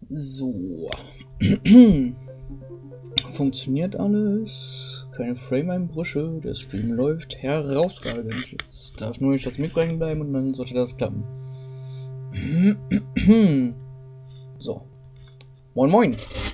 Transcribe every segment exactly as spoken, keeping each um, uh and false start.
So. Funktioniert alles. Keine Frame-Einbrüche. Der Stream läuft herausragend. Jetzt darf nur nicht das Mikro hängen bleiben und dann sollte das klappen. So. Moin Moin.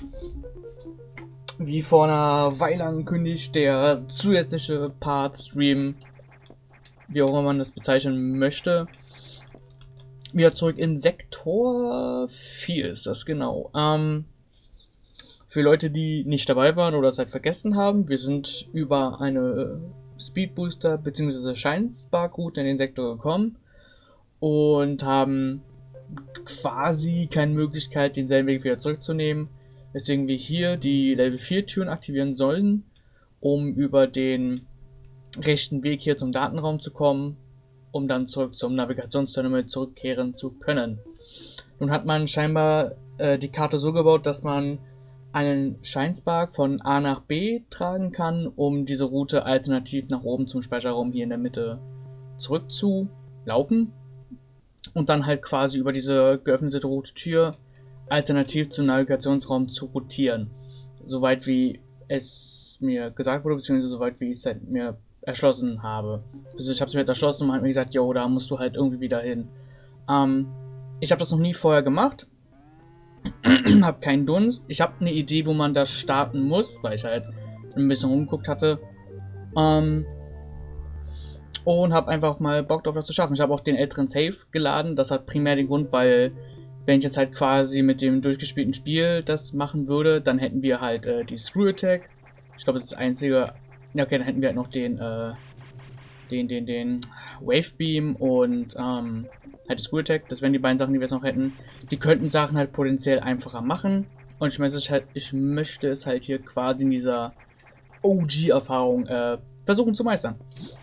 Wie vor einer Weile angekündigt, der zusätzliche Part-Stream, wie auch immer man das bezeichnen möchte, wieder zurück in Sektor vier ist das genau. Ähm, für Leute, die nicht dabei waren oder es halt vergessen haben, wir sind über eine Speedbooster bzw. Scheinspark-Route in den Sektor gekommen und haben quasi keine Möglichkeit, denselben Weg wieder zurückzunehmen, weswegen wir hier die Level vier Türen aktivieren sollen, um über den rechten Weg hier zum Datenraum zu kommen, um dann zurück zum Navigationsterminal zurückkehren zu können. Nun hat man scheinbar äh, die Karte so gebaut, dass man einen Scheinspark von A nach B tragen kann, um diese Route alternativ nach oben zum Speicherraum hier in der Mitte zurückzulaufen und dann halt quasi über diese geöffnete rote Tür alternativ zum Navigationsraum zu rotieren. Soweit wie es mir gesagt wurde, beziehungsweise soweit wie ich es halt mir erschlossen habe. Also ich habe es mir halt erschlossen und man hat mir gesagt, jo, da musst du halt irgendwie wieder hin. Ähm, ich habe das noch nie vorher gemacht. Habe keinen Dunst. Ich habe eine Idee, wo man das starten muss, weil ich halt ein bisschen rumgeguckt hatte. Ähm, und habe einfach mal Bock drauf, das zu schaffen. Ich habe auch den älteren Save geladen. Das hat primär den Grund, weil wenn ich jetzt halt quasi mit dem durchgespielten Spiel das machen würde, dann hätten wir halt äh, die Screw Attack. Ich glaube, das ist das einzige. Ja, okay, dann hätten wir halt noch den, äh, den, den, den Wave Beam und ähm, halt die Screw Attack. Das wären die beiden Sachen, die wir jetzt noch hätten. Die könnten Sachen halt potenziell einfacher machen. Und ich möchte es halt, ich möchte es halt hier quasi in dieser O G-Erfahrung äh, versuchen zu meistern.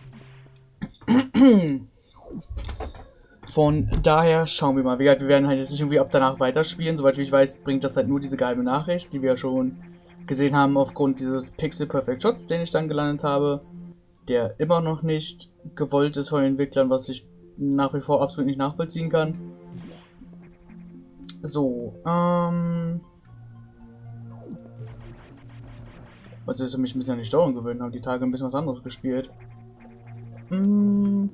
Von daher schauen wir mal. Wir werden halt jetzt nicht irgendwie ab danach weiterspielen. Soweit wie ich weiß, bringt das halt nur diese geheime Nachricht, die wir schon gesehen haben aufgrund dieses Pixel Perfect Shots, den ich dann gelandet habe, der immer noch nicht gewollt ist von den Entwicklern, was ich nach wie vor absolut nicht nachvollziehen kann. So, ähm... was ist für mich ein bisschen an die Steuerung gewöhnt, habe die Tage ein bisschen was anderes gespielt. Mm.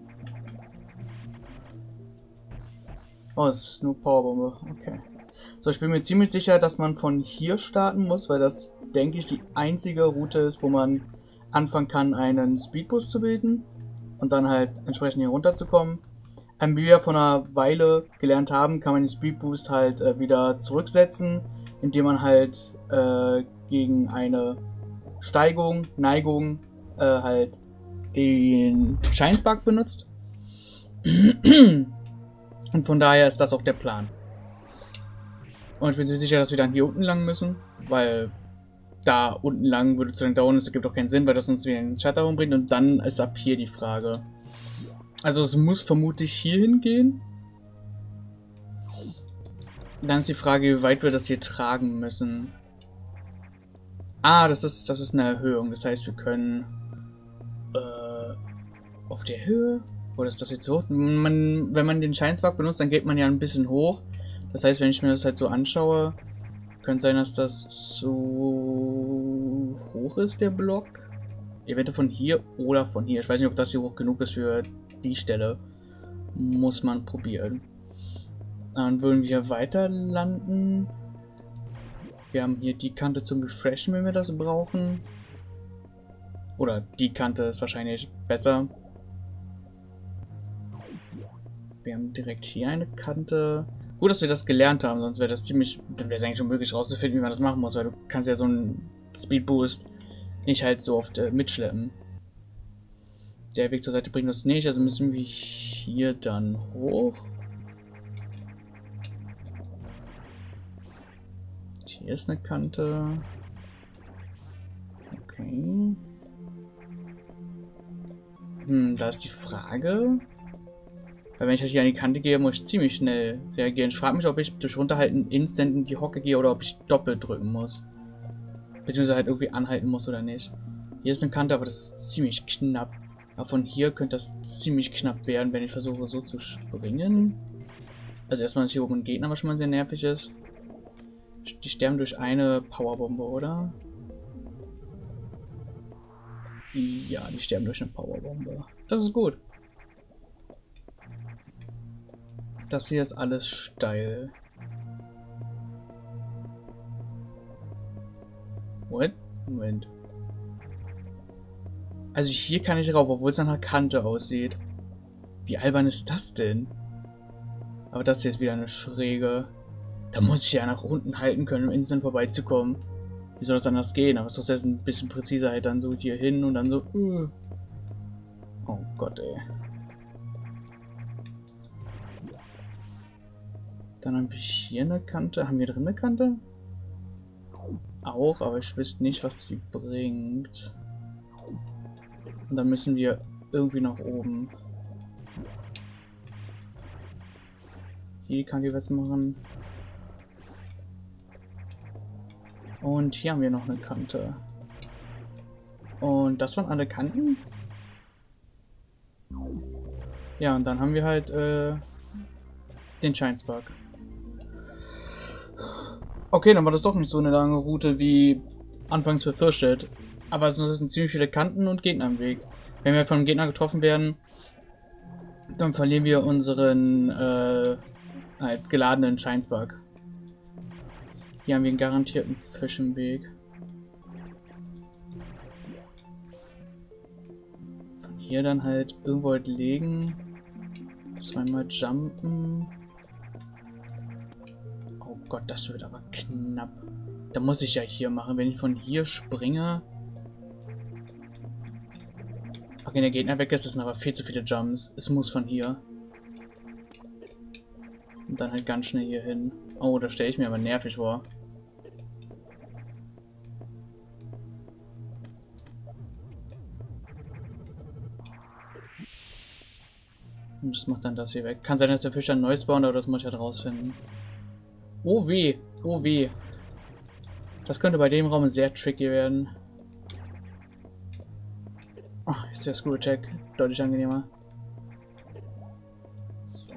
Oh, es ist nur Powerbombe, okay. So, ich bin mir ziemlich sicher, dass man von hier starten muss, weil das, denke ich, die einzige Route ist, wo man anfangen kann, einen Speedboost zu bilden und dann halt entsprechend hier runterzukommen. Ähm, wie wir vor einer Weile gelernt haben, kann man den Speedboost halt äh, wieder zurücksetzen, indem man halt äh, gegen eine Steigung, Neigung äh, halt den Scheinspark benutzt. Und von daher ist das auch der Plan. Und ich bin mir sicher, dass wir dann hier unten lang müssen, weil da unten lang würde zu den dauern, das ergibt auch keinen Sinn, weil das uns wieder in den Shutterraum bringt und dann ist ab hier die Frage. Also es muss vermutlich hier hingehen. Dann ist die Frage, wie weit wir das hier tragen müssen. Ah, das ist, das ist eine Erhöhung, das heißt wir können äh, auf der Höhe, oder ist das jetzt so hoch? Man, wenn man den Scheinspark benutzt, dann geht man ja ein bisschen hoch. Das heißt, wenn ich mir das halt so anschaue, könnte sein, dass das so hoch ist, der Block. Eventuell von hier oder von hier. Ich weiß nicht, ob das hier hoch genug ist für die Stelle. Muss man probieren. Dann würden wir weiter landen. Wir haben hier die Kante zum Refreshen, wenn wir das brauchen. Oder die Kante ist wahrscheinlich besser. Wir haben direkt hier eine Kante. Gut, dass wir das gelernt haben, sonst wäre das ziemlich, dann wäre es eigentlich unmöglich rauszufinden, wie man das machen muss, weil du kannst ja so einen Speedboost nicht halt so oft äh, mitschleppen. Der Weg zur Seite bringt uns nicht, also müssen wir hier dann hoch. Hier ist eine Kante. Okay. Hm, da ist die Frage. Weil wenn ich halt hier an die Kante gehe, muss ich ziemlich schnell reagieren. Ich frage mich, ob ich durch Runterhalten instant in die Hocke gehe oder ob ich doppelt drücken muss. Beziehungsweise halt irgendwie anhalten muss oder nicht. Hier ist eine Kante, aber das ist ziemlich knapp. Aber von hier könnte das ziemlich knapp werden, wenn ich versuche so zu springen. Also erstmal ist hier oben ein Gegner, was schon mal sehr nervig ist. Die sterben durch eine Powerbombe, oder? Ja, die sterben durch eine Powerbombe. Das ist gut. Das hier ist alles steil. What? Moment. Also hier kann ich rauf, obwohl es an einer Kante aussieht. Wie albern ist das denn? Aber das hier ist wieder eine Schräge. Da muss ich ja nach unten halten können, um instant vorbeizukommen. Wie soll das anders gehen? Aber es ist jetzt ein bisschen präziser halt dann so hier hin und dann so. Uh. Oh Gott, ey. Dann haben wir hier eine Kante. Haben wir drin eine Kante? Auch, aber ich wüsste nicht, was die bringt. Und dann müssen wir irgendwie nach oben. Hier kann die was machen. Und hier haben wir noch eine Kante. Und das waren alle Kanten? Ja, und dann haben wir halt äh, den Scheinspark. Okay, dann war das doch nicht so eine lange Route wie anfangs befürchtet. Aber es sind ziemlich viele Kanten und Gegner im Weg. Wenn wir von einem Gegner getroffen werden, dann verlieren wir unseren äh, halt geladenen Scheinspark. Hier haben wir einen garantierten Fisch im Weg. Von hier dann halt irgendwo halt legen. Zweimal jumpen. Oh Gott, das wird aber knapp. Da muss ich ja hier machen. Wenn ich von hier springe. Okay, der Gegner weg ist, das sind aber viel zu viele Jumps. Es muss von hier. Und dann halt ganz schnell hier hin. Oh, da stelle ich mir aber nervig vor. Und das macht dann das hier weg. Kann sein, dass der Fisch dann neu spawnt, aber das muss ich halt rausfinden. Oh weh. Oh weh. Das könnte bei dem Raum sehr tricky werden. Oh, jetzt wäre Screw Attack deutlich angenehmer. So.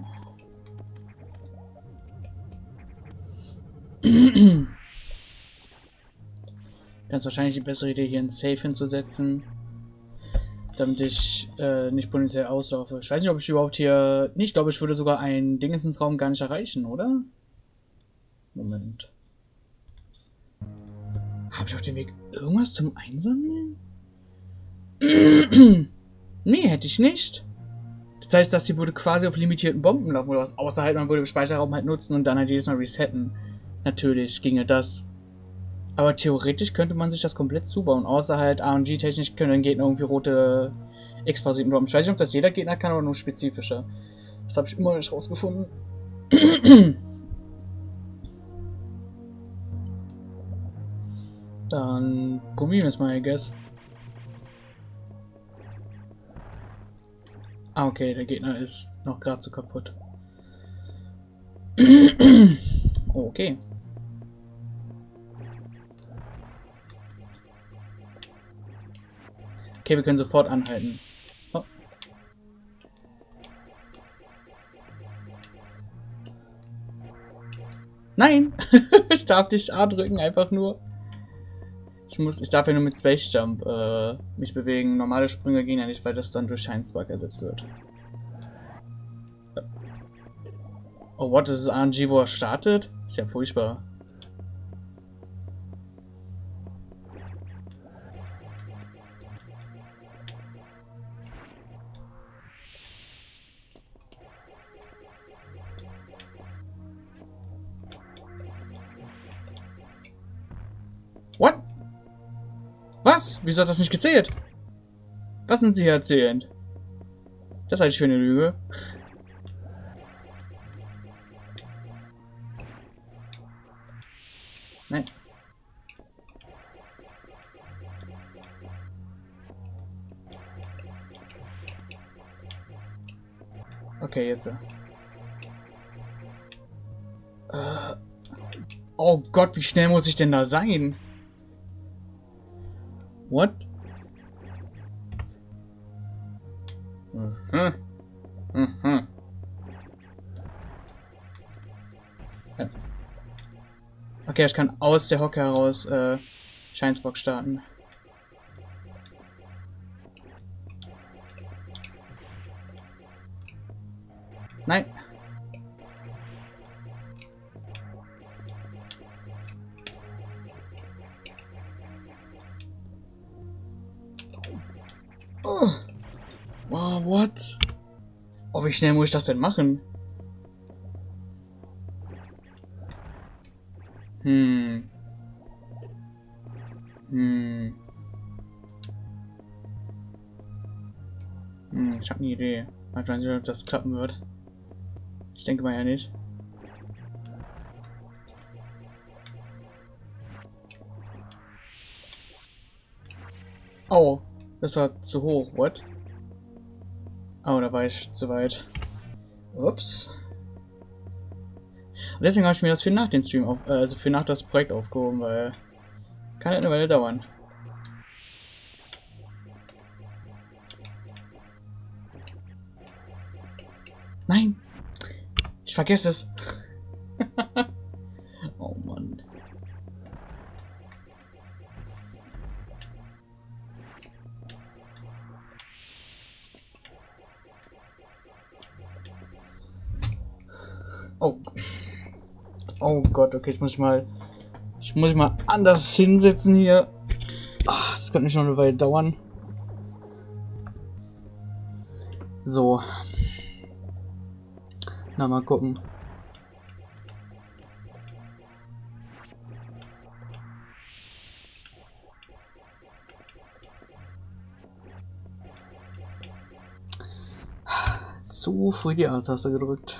Dann ist wahrscheinlich die bessere Idee, hier ein Safe hinzusetzen. Damit ich äh, nicht potenziell auslaufe. Ich weiß nicht, ob ich überhaupt hier... Nee, ich glaube, ich würde sogar einen Dingensraum gar nicht erreichen, oder? Moment. Habe ich auf dem Weg irgendwas zum Einsammeln? Nee, hätte ich nicht. Das heißt, das hier würde quasi auf limitierten Bomben laufen oder was. Außer halt, man würde den Speicherraum halt nutzen und dann halt jedes Mal resetten. Natürlich ginge das. Aber theoretisch könnte man sich das komplett zubauen. Außer halt R N G-technisch können dann Gegner irgendwie rote Explosiven droppen. Ich weiß nicht, ob das jeder Gegner kann oder nur spezifische. Das habe ich immer nicht rausgefunden. Dann probieren wir es mal, I guess. Ah, okay, der Gegner ist noch gerade so kaputt. Okay. Okay, wir können sofort anhalten. Oh. Nein! Ich darf nicht A drücken, einfach nur. Ich muss, ich darf ja nur mit Space Jump äh, mich bewegen. Normale Sprünge gehen ja nicht, weil das dann durch Scheinspark ersetzt wird. Oh, what? Das ist R N G, wo er startet? Ist ja furchtbar. What? Was? Wieso hat das nicht gezählt? Was sind Sie hier erzählend? Das halte ich für eine Lüge. Nein. Okay, jetzt. Äh. Oh Gott, wie schnell muss ich denn da sein? What? Mhm. Mhm. Ja. Okay, ich kann aus der Hocke heraus äh, Scheinsbock starten. Nein. Oh. Wow, what? Oh, wie schnell muss ich das denn machen? Hm. Hm. Hm, ich habe eine Idee. Ich weiß nicht, ob das klappen wird. Ich denke mal ja nicht. Oh, das war zu hoch. What? Oh, da war ich zu weit. Ups. Und deswegen habe ich mir das für nach den Stream auf, äh, also für nach das Projekt aufgehoben, weil kann halt eine Weile dauern. Nein! Ich vergesse es. Oh Mann. Oh. Oh Gott, okay, ich muss mal. Ich muss mich mal anders hinsetzen hier. Ach, das könnte nicht noch eine Weile dauern. So. Na, mal gucken. Zu früh die A-Taste gedrückt.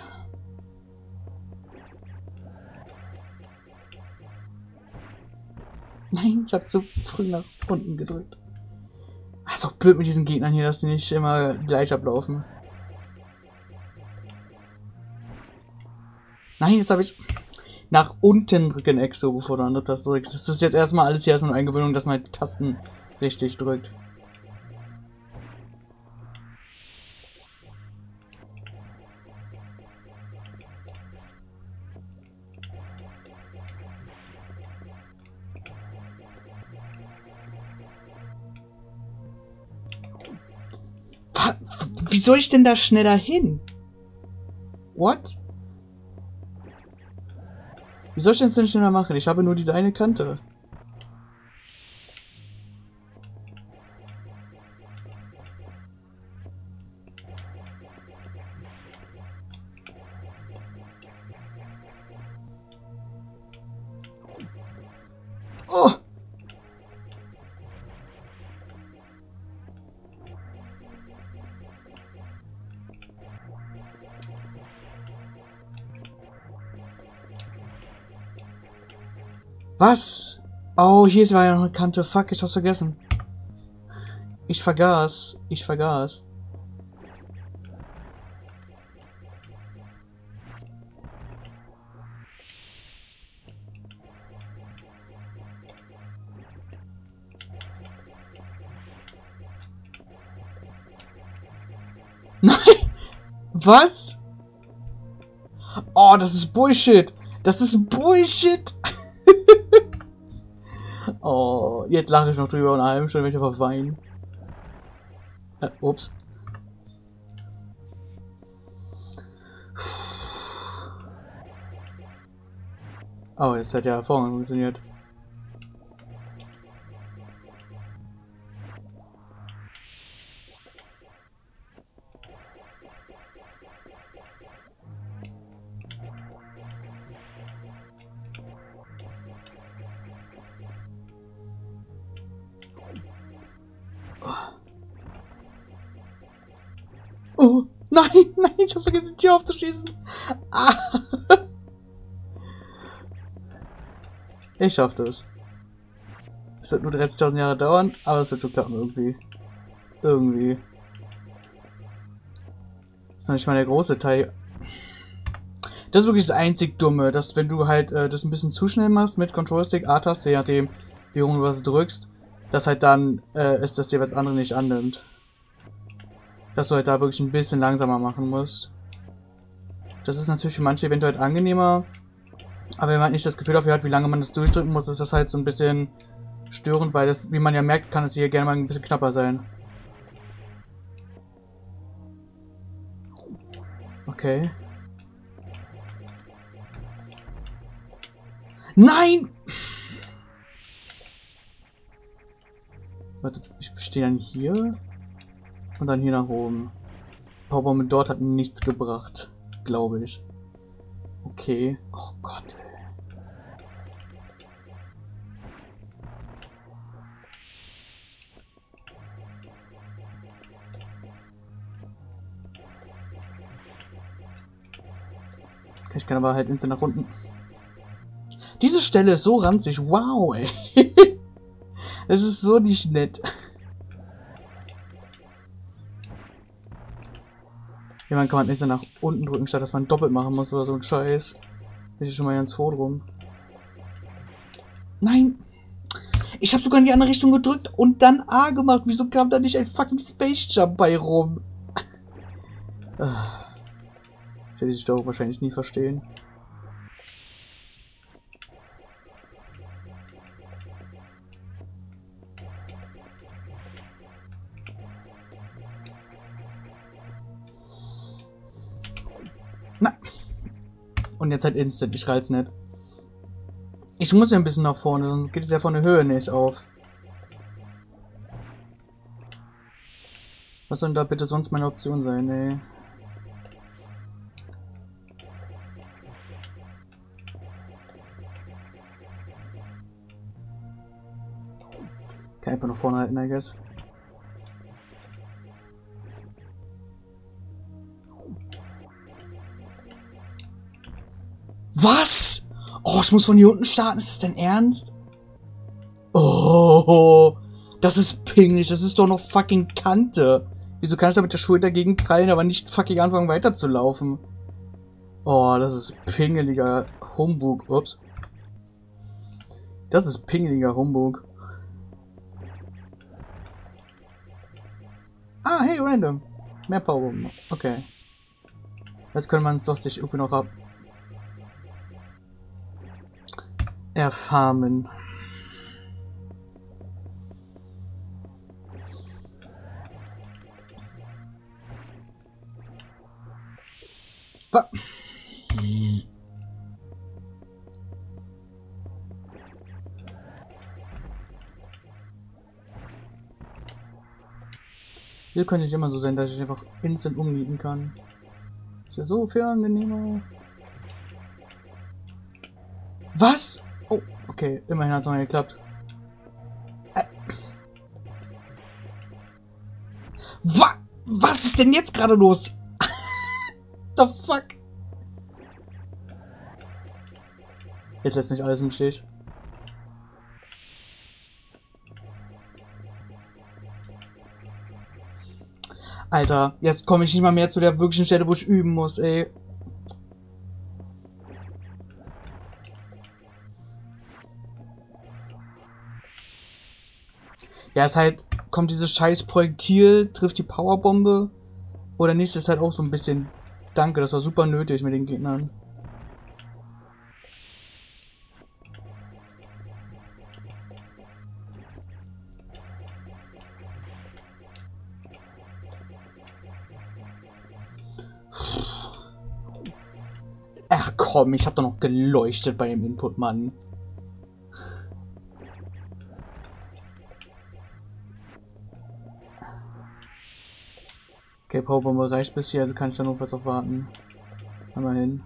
Nein, ich habe zu früh nach unten gedrückt. Ist doch blöd mit diesen Gegnern hier, dass die nicht immer gleich ablaufen. Nein, jetzt habe ich nach unten drücken Exo, bevor du andere Taste drückst. Das ist jetzt erstmal alles hier erstmal eine Eingewöhnung, dass man Tasten richtig drückt. Wie soll ich denn da schneller hin? What? Wie soll ich das denn schneller machen? Ich habe nur diese eine Kante. Oh! Was? Oh, hier war ja noch eine Kante. Fuck, ich hab's vergessen. Ich vergaß. Ich vergaß. Nein! Was? Oh, das ist Bullshit. Das ist Bullshit. Oh, jetzt lache ich noch drüber und eine halbe Stunde möchte ich einfach weinen. Äh, ups. Oh, das hat ja hervorragend funktioniert. Oh, nein, nein, ich hab vergessen, die Tür aufzuschießen. Ah. Ich schaff das. Es wird nur dreißigtausend Jahre dauern, aber es wird schon klappen irgendwie. Irgendwie. Das ist noch nicht mal der große Teil. Das ist wirklich das einzig Dumme, dass wenn du halt äh, das ein bisschen zu schnell machst mit Control-Stick, A-Taste, je nachdem, wie rum du was drückst, dass halt dann äh, ist das jeweils andere nicht annimmt. Dass du halt da wirklich ein bisschen langsamer machen musst. Das ist natürlich für manche eventuell angenehmer, Aber wenn man nicht das Gefühl dafür hat, wie lange man das durchdrücken muss, ist das halt so ein bisschen störend, weil das, wie man ja merkt, kann es hier gerne mal ein bisschen knapper sein. Okay. Nein! Warte, ich stehe dann hier und dann hier nach oben. Powerbombe dort hat nichts gebracht, glaube ich. Okay. Oh Gott, ey. Ich kann aber halt instant nach unten. Diese Stelle ist so ranzig. Wow, ey. Das ist so nicht nett. Ja, man kann man instant nach unten drücken, statt dass man doppelt machen muss oder so ein Scheiß. Bin ich schon mal ganz froh drum. Nein! Ich habe sogar in die andere Richtung gedrückt und dann A gemacht. Wieso kam da nicht ein fucking Space Jump bei rum? Ich werde die Steuerung wahrscheinlich nie verstehen. Na. Und jetzt halt instant, ich rall's nicht. Ich muss ja ein bisschen nach vorne, sonst geht es ja von der Höhe nicht auf. Was soll denn da bitte sonst meine Option sein, ey? Kann einfach nach vorne halten, I guess. Was? Oh, ich muss von hier unten starten. Ist das dein Ernst? Oh, das ist pingelig. Das ist doch noch fucking Kante. Wieso kann ich da mit der Schulter dagegen prallen, aber nicht fucking anfangen weiterzulaufen? Oh, das ist pingeliger Humbug. Ups. Das ist pingeliger Humbug. Ah, hey, random. Mehr Powerbomben. Okay. Jetzt könnte man es doch sich irgendwie noch ab... erfarmen. Wa- Hier könnte ich immer so sein, dass ich einfach instant umnieten kann. Ist ja so viel angenehmer. Was? Oh, okay. Immerhin hat es noch geklappt. Äh. Wa Was ist denn jetzt gerade los? The fuck? Jetzt lässt mich alles im Stich. Alter, jetzt komme ich nicht mal mehr zu der wirklichen Stelle, wo ich üben muss, ey. Ja, ist halt, kommt dieses scheiß Projektil, trifft die Powerbombe oder nicht, ist halt auch so ein bisschen, danke, das war super nötig mit den Gegnern. Ach komm, ich hab doch noch geleuchtet bei dem Input, Mann. Okay, Powerbombe reicht bis hier, also kann ich da noch was auf warten. Mal hin.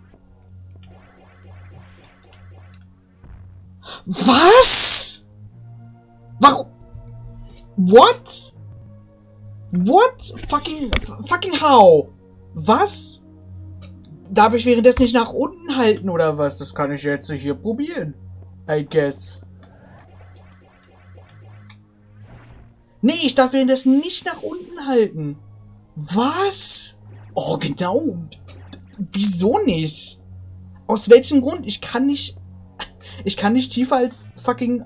Was? Warum? What? What? Fucking, fucking how? Was? Darf ich währenddessen nicht nach unten halten oder was? Das kann ich jetzt hier probieren. I guess. Nee, ich darf währenddessen nicht nach unten halten. Was? Oh, genau. Wieso nicht? Aus welchem Grund? Ich kann nicht... Ich kann nicht tiefer als fucking...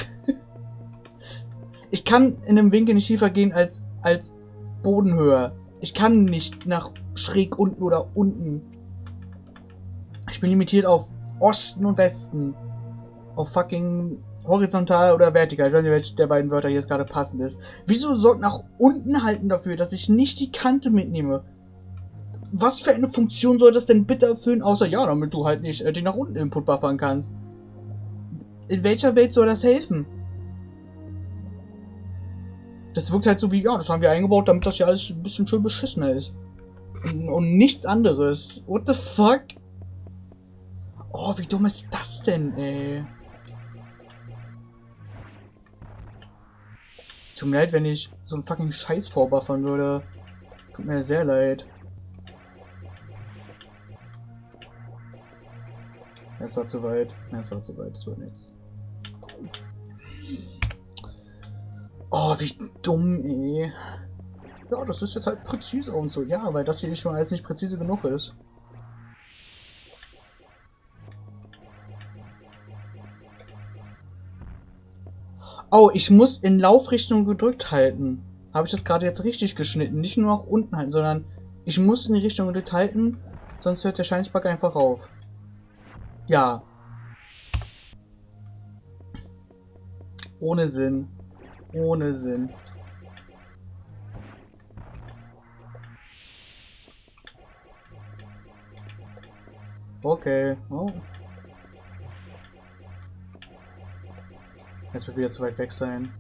Ich kann in einem Winkel nicht tiefer gehen als, als Bodenhöhe. Ich kann nicht nach schräg unten oder unten. Ich bin limitiert auf Osten und Westen. Auf fucking horizontal oder vertikal. Ich weiß nicht, welche der beiden Wörter jetzt gerade passend ist. Wieso sollte nach unten halten dafür, dass ich nicht die Kante mitnehme? Was für eine Funktion soll das denn bitte erfüllen, außer ja, damit du halt nicht äh, den nach unten Input buffern kannst? In welcher Welt soll das helfen? Das wirkt halt so wie, ja, das haben wir eingebaut, damit das hier alles ein bisschen schön beschissener ist. Und, und nichts anderes. What the fuck? Oh, wie dumm ist das denn, ey? Tut mir leid, wenn ich so einen fucking Scheiß vorbuffern würde. Tut mir sehr leid. Es war zu weit. Es war zu weit. Es wird nichts. Oh, wie dumm, ey. Ja, das ist jetzt halt präzise und so. Ja, weil das hier schon alles nicht präzise genug ist. Oh, ich muss in Laufrichtung gedrückt halten. Habe ich das gerade jetzt richtig geschnitten? Nicht nur nach unten halten, sondern ich muss in die Richtung gedrückt halten, sonst hört der Scheißbug einfach auf. Ja. Ohne Sinn. Ohne Sinn. Okay. Oh. Jetzt wird wieder zu weit weg sein.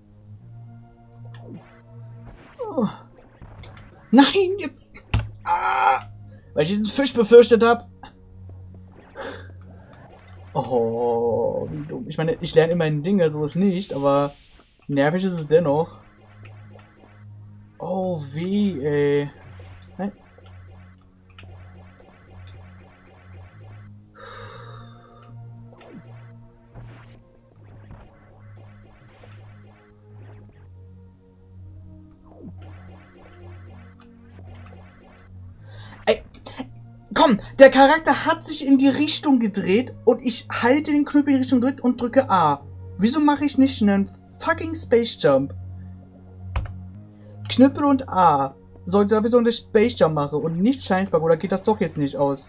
Oh. Nein, jetzt. Ah, weil ich diesen Fisch befürchtet habe. Oh, wie dumm. Ich meine, ich lerne immerhin Dinge, so ist nicht, aber nervig ist es dennoch. Oh, wie, ey. Nein. Ey, komm, der Charakter hat sich in die Richtung gedreht und ich halte den Knüppel in die Richtung gedrückt und drücke A. Wieso mache ich nicht einen fucking Space Jump? Knüppel und A. Sollte dafür so eine Space Jump machen und nicht Scheinbug, oder geht das doch jetzt nicht aus?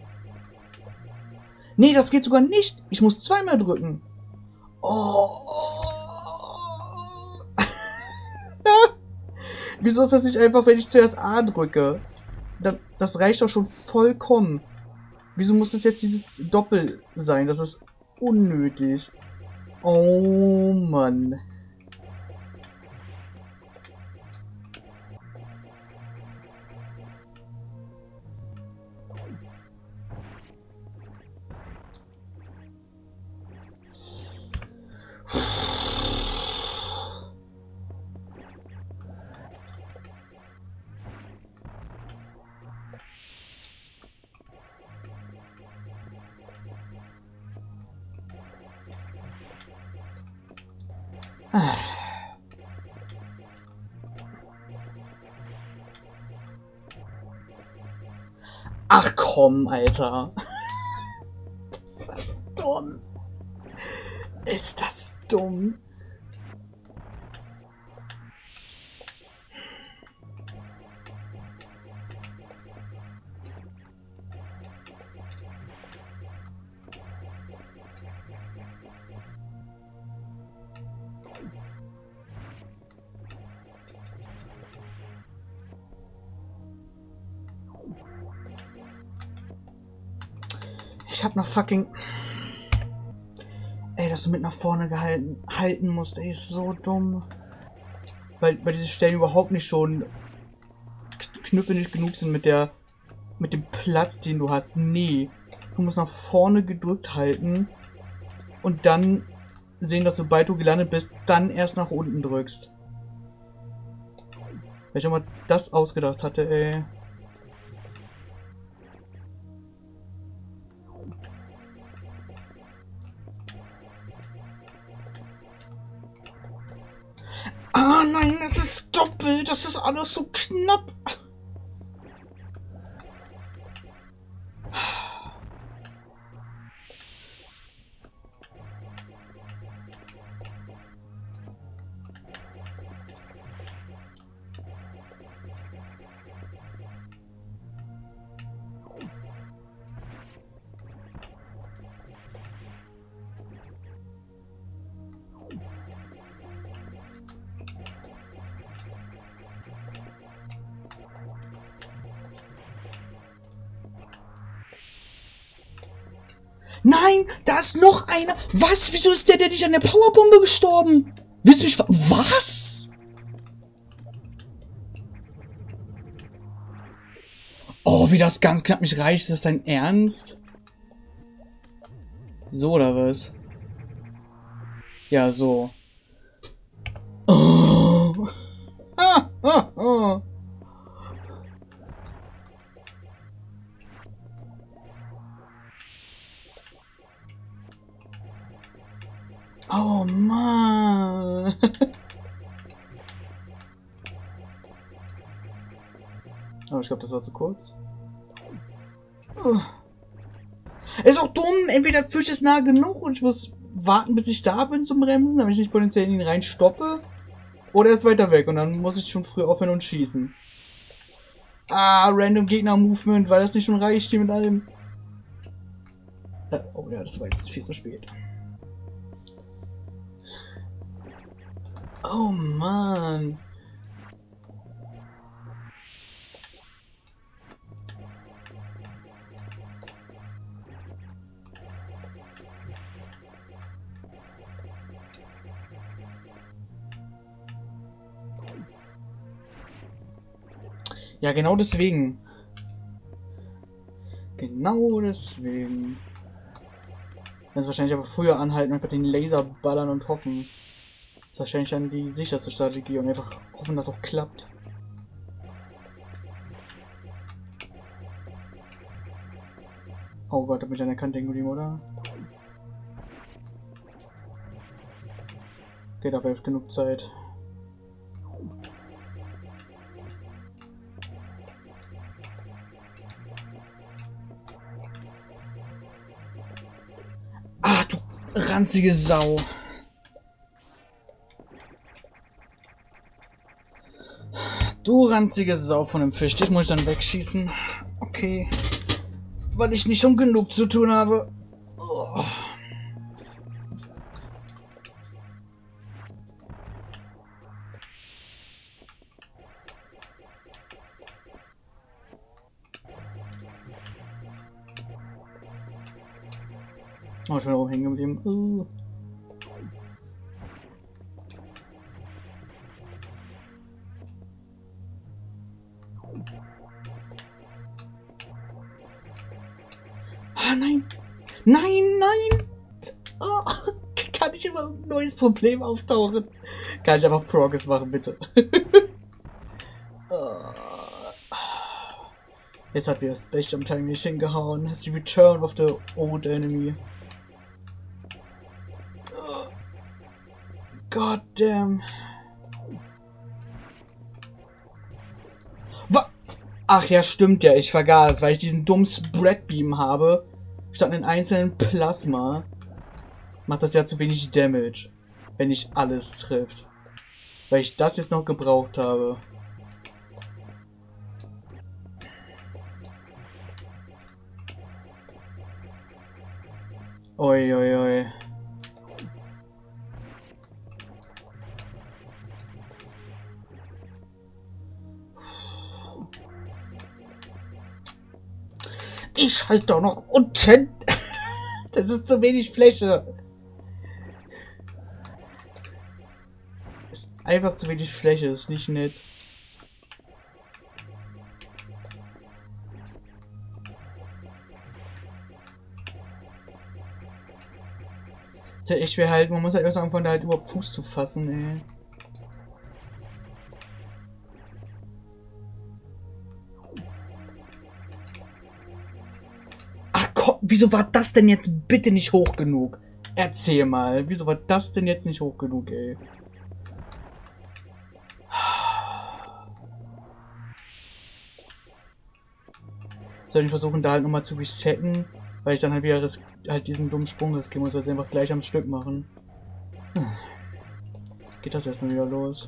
Nee, das geht sogar nicht. Ich muss zweimal drücken. Oh. Wieso ist das nicht einfach, wenn ich zuerst A drücke? Dann, das reicht doch schon vollkommen. Wieso muss es jetzt dieses Doppel sein? Das ist unnötig. Oh Mann. Ach komm, Alter. Ist das dumm? Ist das dumm? Ich hab noch fucking... Ey, dass du mit nach vorne gehalten halten musst, ey, ist so dumm. Weil, weil diese Stellen überhaupt nicht schon Knüppel nicht genug sind mit der... mit dem Platz, den du hast. Nee. Du musst nach vorne gedrückt halten und dann sehen, dass sobald du gelandet bist, dann erst nach unten drückst. Wenn ich auch mal das ausgedacht hatte, ey. Ah nein, es ist doppelt, das ist alles so knapp. Nein, da ist noch einer. Was? Wieso ist der, der nicht an der Powerbombe gestorben? Wisst ihr mich, was? Oh, wie das ganz knapp mich reicht. Ist das dein Ernst? So oder was? Ja, so. Oh. Ah, ah, ah. Oh Mann. Aber ich glaube, das war zu kurz. Oh. Ist auch dumm. Entweder der Fisch ist nah genug und ich muss warten, bis ich da bin zum Bremsen, damit ich nicht potenziell in ihn rein stoppe. Oder er ist weiter weg und dann muss ich schon früh aufhören und schießen. Ah, Random Gegner-Movement, weil das nicht schon reicht hier mit allem. Äh, oh ja, das war jetzt viel zu spät. Oh Mann. Ja, genau deswegen. Genau deswegen. Jetzt wahrscheinlich aber früher anhalten, einfach den Laser ballern und hoffen. Das ist wahrscheinlich dann die sicherste Strategie und einfach hoffen, dass auch klappt. Oh Gott, da bin ich an der Kante geblieben, oder? Okay, dafür habe ich genug Zeit. Ach du ranzige Sau. Du ranzige Sau von dem Fisch. Dich muss ich dann wegschießen. Okay. Weil ich nicht schon genug zu tun habe. Oh. Oh, ich bin auch hängen geblieben. Uh. Ah, nein! Nein, nein! Oh, kann ich immer ein neues Problem auftauchen? Kann ich einfach Progress machen, bitte? Jetzt hat wieder das Best am Teil nicht hingehauen. Das ist die Return of the Old Enemy. Oh. God damn. Was? Ach ja, stimmt ja, ich vergaß, weil ich diesen dummen Spread Beam habe. Statt einen einzelnen Plasma macht das ja zu wenig Damage, wenn nicht alles trifft. Weil ich das jetzt noch gebraucht habe. Oi, oi, oi. Ich halt doch noch unten. Das ist zu wenig Fläche. Das ist einfach zu wenig Fläche, das ist nicht nett. Das ist halt echt schwer halt, man muss halt erst anfangen, da halt überhaupt Fuß zu fassen, ey. Ach komm, wieso war das denn jetzt bitte nicht hoch genug? Erzähl mal, wieso war das denn jetzt nicht hoch genug, ey? Soll ich versuchen, da halt nochmal zu resetten? Weil ich dann halt wieder halt diesen dummen Sprung riskieren muss, also einfach gleich am Stück machen. Geht das erstmal wieder los.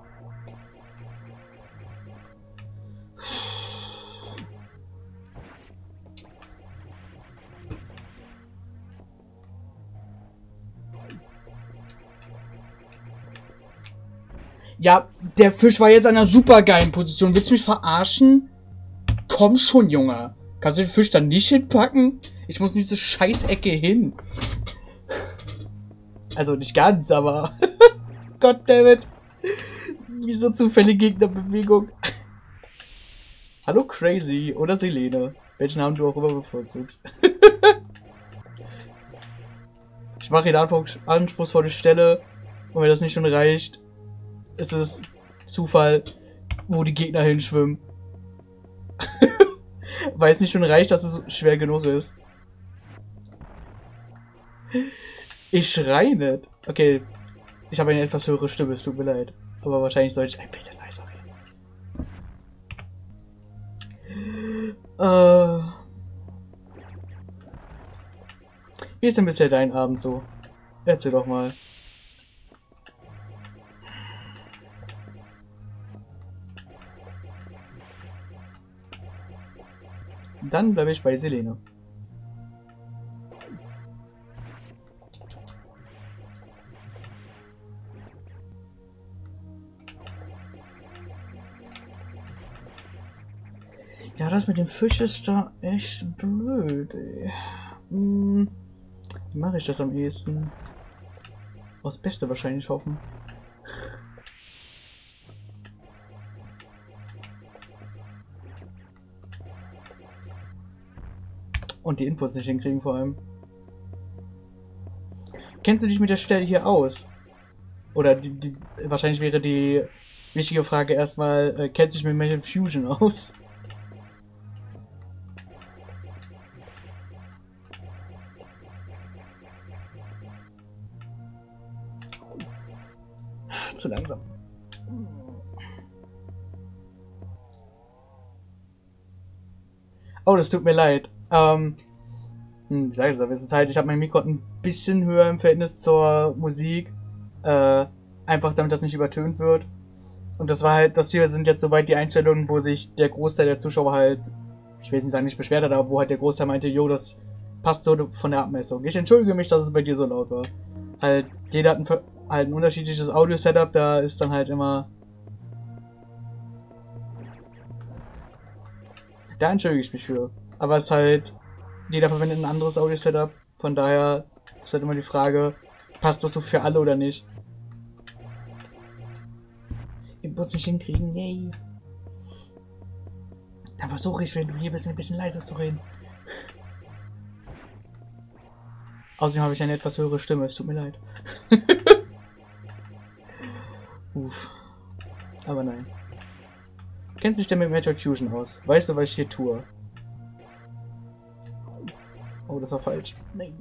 Ja, der Fisch war jetzt an einer super geilen Position. Willst du mich verarschen? Komm schon, Junge. Kannst du den Fisch dann nicht hinpacken? Ich muss in diese Scheißecke hin. Also nicht ganz, aber... Goddammit. Wieso zufällige Gegnerbewegung? Hallo Crazy oder Selene. Welchen Namen du auch immer bevorzugst. Ich mache hier eine anspruchsvolle Stelle. Und wenn das nicht schon reicht, ist es Zufall, wo die Gegner hinschwimmen. Weil es nicht schon reicht, dass es schwer genug ist. Ich schreie nicht. Okay, ich habe eine etwas höhere Stimme, es tut mir leid. Aber wahrscheinlich sollte ich ein bisschen leiser reden. Äh... Wie ist denn bisher dein Abend so? Erzähl doch mal. Dann bleibe ich bei Selene. Ja, das mit dem Fisch ist da echt blöd, ey. Hm, wie mache ich das am ehesten? Aufs Beste wahrscheinlich hoffen. Und die Inputs nicht hinkriegen vor allem. Kennst du dich mit der Stelle hier aus? Oder die, die wahrscheinlich wäre die wichtige Frage erstmal, äh, kennst du dich mit Metal Fusion aus? Zu langsam. Oh, das tut mir leid. Ähm, hm, wie sage ich das? Es ist halt, ich habe mein Mikro ein bisschen höher im Verhältnis zur Musik. Äh, einfach damit das nicht übertönt wird. Und das war halt, das hier sind jetzt soweit die Einstellungen, wo sich der Großteil der Zuschauer halt, ich will jetzt nicht sagen, nicht beschwert hat, aber wo halt der Großteil meinte, jo, das passt so von der Abmessung. Ich entschuldige mich, dass es bei dir so laut war. Halt, jeder hat ein, halt ein unterschiedliches Audio-Setup, da ist dann halt immer... Da entschuldige ich mich für. Aber es ist halt, jeder verwendet ein anderes Audio-Setup, von daher ist halt immer die Frage, passt das so für alle oder nicht? Ich muss nicht hinkriegen, yay. Dann versuche ich, wenn du hier bist, ein bisschen leiser zu reden. Außerdem habe ich eine etwas höhere Stimme, es tut mir leid. Uff. Aber nein. Kennst du dich denn mit Metal Fusion aus? Weißt du, was ich hier tue? Oh, das war falsch. Nein.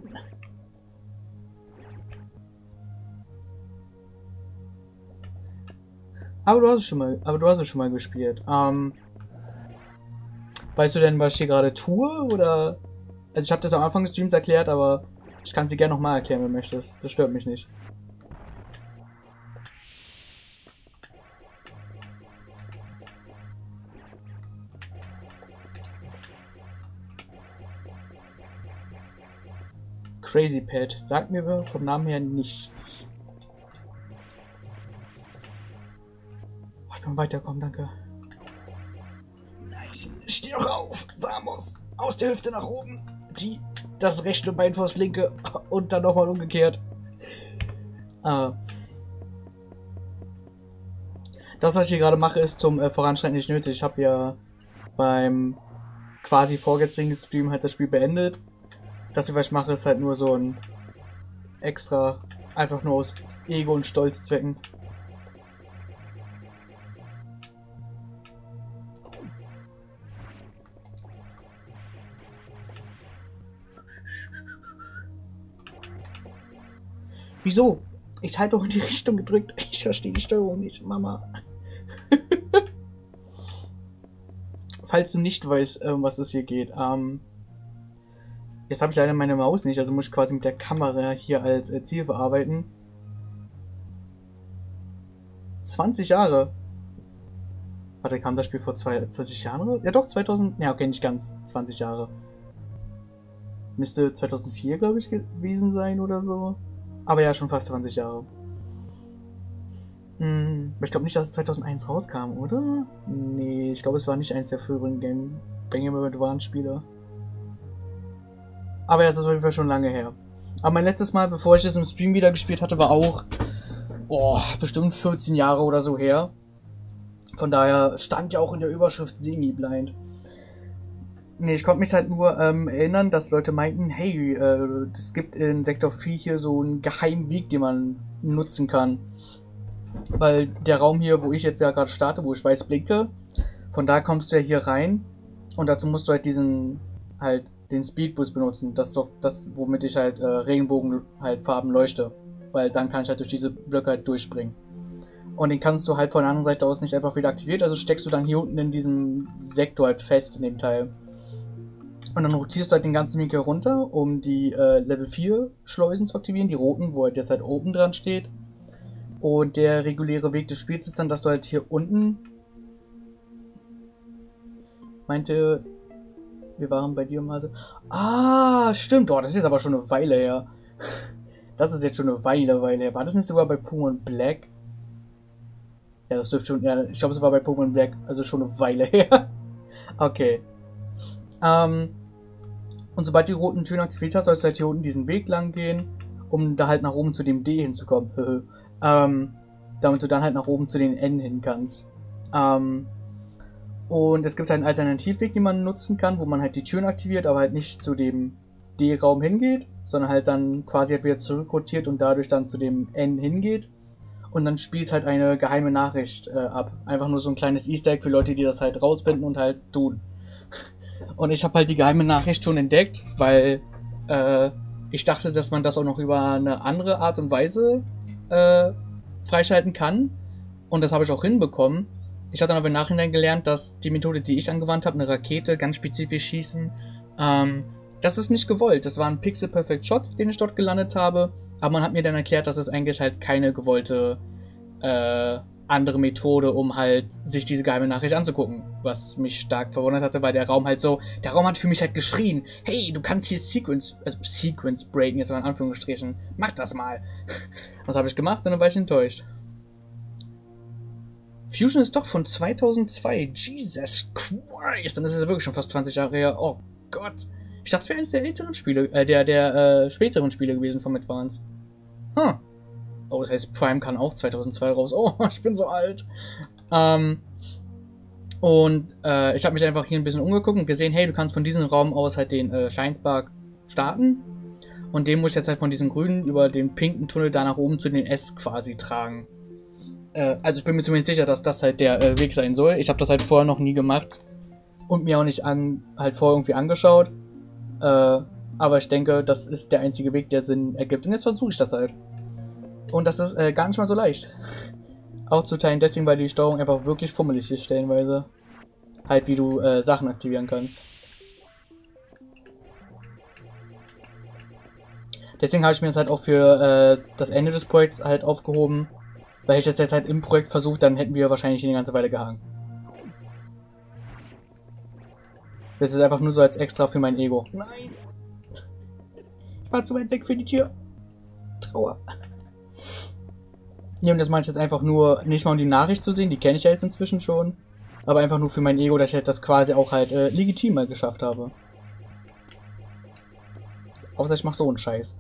Aber du hast es schon mal, aber du hast es schon mal gespielt. Ähm, weißt du denn, was ich hier gerade tue? Oder? Also ich habe das am Anfang des Streams erklärt, aber ich kann es dir gerne nochmal erklären, wenn du möchtest. Das stört mich nicht. Crazy Pet. Sagt mir vom Namen her nichts. Oh, ich kann weiterkommen, danke. Nein, steh doch auf, Samus. Aus der Hüfte nach oben. Die, das rechte Bein vors linke und dann nochmal umgekehrt. Ah. Das, was ich hier gerade mache, ist zum äh, Voranschreiten nicht nötig. Ich habe ja beim quasi vorgestrigen Stream halt das Spiel beendet. Das, was ich mache, ist halt nur so ein extra, einfach nur aus Ego- und Stolzzwecken. Wieso? Ich halte doch in die Richtung gedrückt. Ich verstehe die Steuerung nicht, Mama. Falls du nicht weißt, um was es hier geht, ähm... jetzt habe ich leider meine Maus nicht, also muss ich quasi mit der Kamera hier als äh, Ziel verarbeiten. zwanzig Jahre. Warte, kam das Spiel vor zwanzig Jahren? Ja doch, zweitausend... Ja, okay, nicht ganz zwanzig Jahre. Müsste zweitausendvier, glaube ich, gewesen sein oder so. Aber ja, schon fast zwanzig Jahre. Hm, ich glaube nicht, dass es zweitausendeins rauskam, oder? Nee, ich glaube, es war nicht eins der früheren Game Game Advance Spiele. Aber das ist auf jeden Fall schon lange her. Aber mein letztes Mal, bevor ich das im Stream wieder gespielt hatte, war auch oh, bestimmt vierzehn Jahre oder so her. Von daher stand ja auch in der Überschrift semi-blind. Nee, ich konnte mich halt nur ähm, erinnern, dass Leute meinten, hey, äh, es gibt in Sektor vier hier so einen geheimen Weg, den man nutzen kann. Weil der Raum hier, wo ich jetzt ja gerade starte, wo ich weiß blinke, von da kommst du ja hier rein und dazu musst du halt diesen, halt den Speedboost benutzen. Das ist doch das, womit ich halt äh, Regenbogen halt Farben leuchte. Weil dann kann ich halt durch diese Blöcke halt durchspringen. Und den kannst du halt von der anderen Seite aus nicht einfach wieder aktiviert, also steckst du dann hier unten in diesem Sektor halt fest in dem Teil. Und dann rotierst du halt den ganzen Weg hier runter, um die äh, Level vier Schleusen zu aktivieren, die roten, wo halt jetzt halt Open dran steht. Und der reguläre Weg des Spiels ist dann, dass du halt hier unten meinte, wir waren bei dir im Hase. Ah, stimmt, oh, das ist aber schon eine Weile her. Das ist jetzt schon eine Weile, Weile her. War das nicht sogar bei Pokémon Black? Ja, das dürfte schon, ja, ich glaube, es war bei Pokémon Black, also schon eine Weile her. Okay. Ähm, und sobald die roten Türen aktiviert hast, sollst du halt hier unten diesen Weg lang gehen, um da halt nach oben zu dem D hinzukommen. ähm, damit du dann halt nach oben zu den N hin kannst. Ähm, und es gibt halt einen Alternativweg, den man nutzen kann, wo man halt die Türen aktiviert, aber halt nicht zu dem D-Raum hingeht, sondern halt dann quasi halt wieder zurückrotiert und dadurch dann zu dem N hingeht. Und dann spielt halt eine geheime Nachricht äh, ab. Einfach nur so ein kleines Easter Egg für Leute, die das halt rausfinden und halt tun. Und ich habe halt die geheime Nachricht schon entdeckt, weil äh, ich dachte, dass man das auch noch über eine andere Art und Weise äh, freischalten kann. Und das habe ich auch hinbekommen. Ich habe dann aber im Nachhinein gelernt, dass die Methode, die ich angewandt habe, eine Rakete ganz spezifisch schießen, ähm, das ist nicht gewollt. Das war ein Pixel Perfect Shot, den ich dort gelandet habe. Aber man hat mir dann erklärt, dass es eigentlich halt keine gewollte äh, andere Methode, um halt sich diese geheime Nachricht anzugucken. Was mich stark verwundert hatte, weil der Raum halt so, der Raum hat für mich halt geschrien, hey, du kannst hier Sequence, also Sequence breaken, jetzt mal in Anführungsstrichen, mach das mal. Was habe ich gemacht und dann war ich enttäuscht. Fusion ist doch von zweitausendzwei, Jesus Christ, dann ist es wirklich schon fast zwanzig Jahre her, oh Gott. Ich dachte, es wäre eines der älteren Spiele, äh, der, der, äh, späteren Spiele gewesen von Advance. Hm. Oh, das heißt, Prime kann auch zweitausendzwei raus. Oh, ich bin so alt. Ähm, und äh, ich habe mich einfach hier ein bisschen umgeguckt und gesehen, hey, du kannst von diesem Raum aus halt den äh, Scheinspark starten. Und den muss ich jetzt halt von diesem grünen über den pinken Tunnel da nach oben zu den S quasi tragen. Äh, also ich bin mir zumindest sicher, dass das halt der äh, Weg sein soll. Ich habe das halt vorher noch nie gemacht und mir auch nicht an, halt vorher irgendwie angeschaut. Äh, aber ich denke, das ist der einzige Weg, der Sinn ergibt. Und jetzt versuche ich das halt. Und das ist äh, gar nicht mal so leicht. Auch zu teilen deswegen, weil die Steuerung einfach wirklich fummelig ist stellenweise. Halt, wie du äh, Sachen aktivieren kannst. Deswegen habe ich mir das halt auch für äh, das Ende des Projekts halt aufgehoben. Weil ich das jetzt halt im Projekt versucht, dann hätten wir wahrscheinlich eine ganze Weile gehangen. Das ist einfach nur so als extra für mein Ego. Nein! Ich war zu weit weg für die Tür. Trauer. Ja, und das meine ich jetzt einfach nur, nicht mal um die Nachricht zu sehen, die kenne ich ja jetzt inzwischen schon. Aber einfach nur für mein Ego, dass ich das quasi auch halt äh, legitim mal geschafft habe. Außer ich mache so einen Scheiß.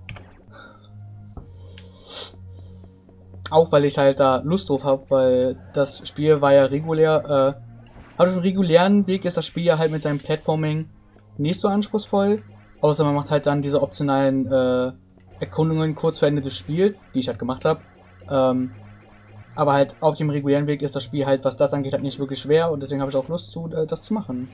Auch weil ich halt da Lust drauf habe, weil das Spiel war ja regulär, äh, aber auf dem regulären Weg ist das Spiel ja halt mit seinem Platforming nicht so anspruchsvoll. Außer man macht halt dann diese optionalen äh, Erkundungen kurz vor Ende des Spiels, die ich halt gemacht habe. Ähm, aber halt auf dem regulären Weg ist das Spiel halt, was das angeht, halt nicht wirklich schwer und deswegen habe ich auch Lust zu, äh, das zu machen.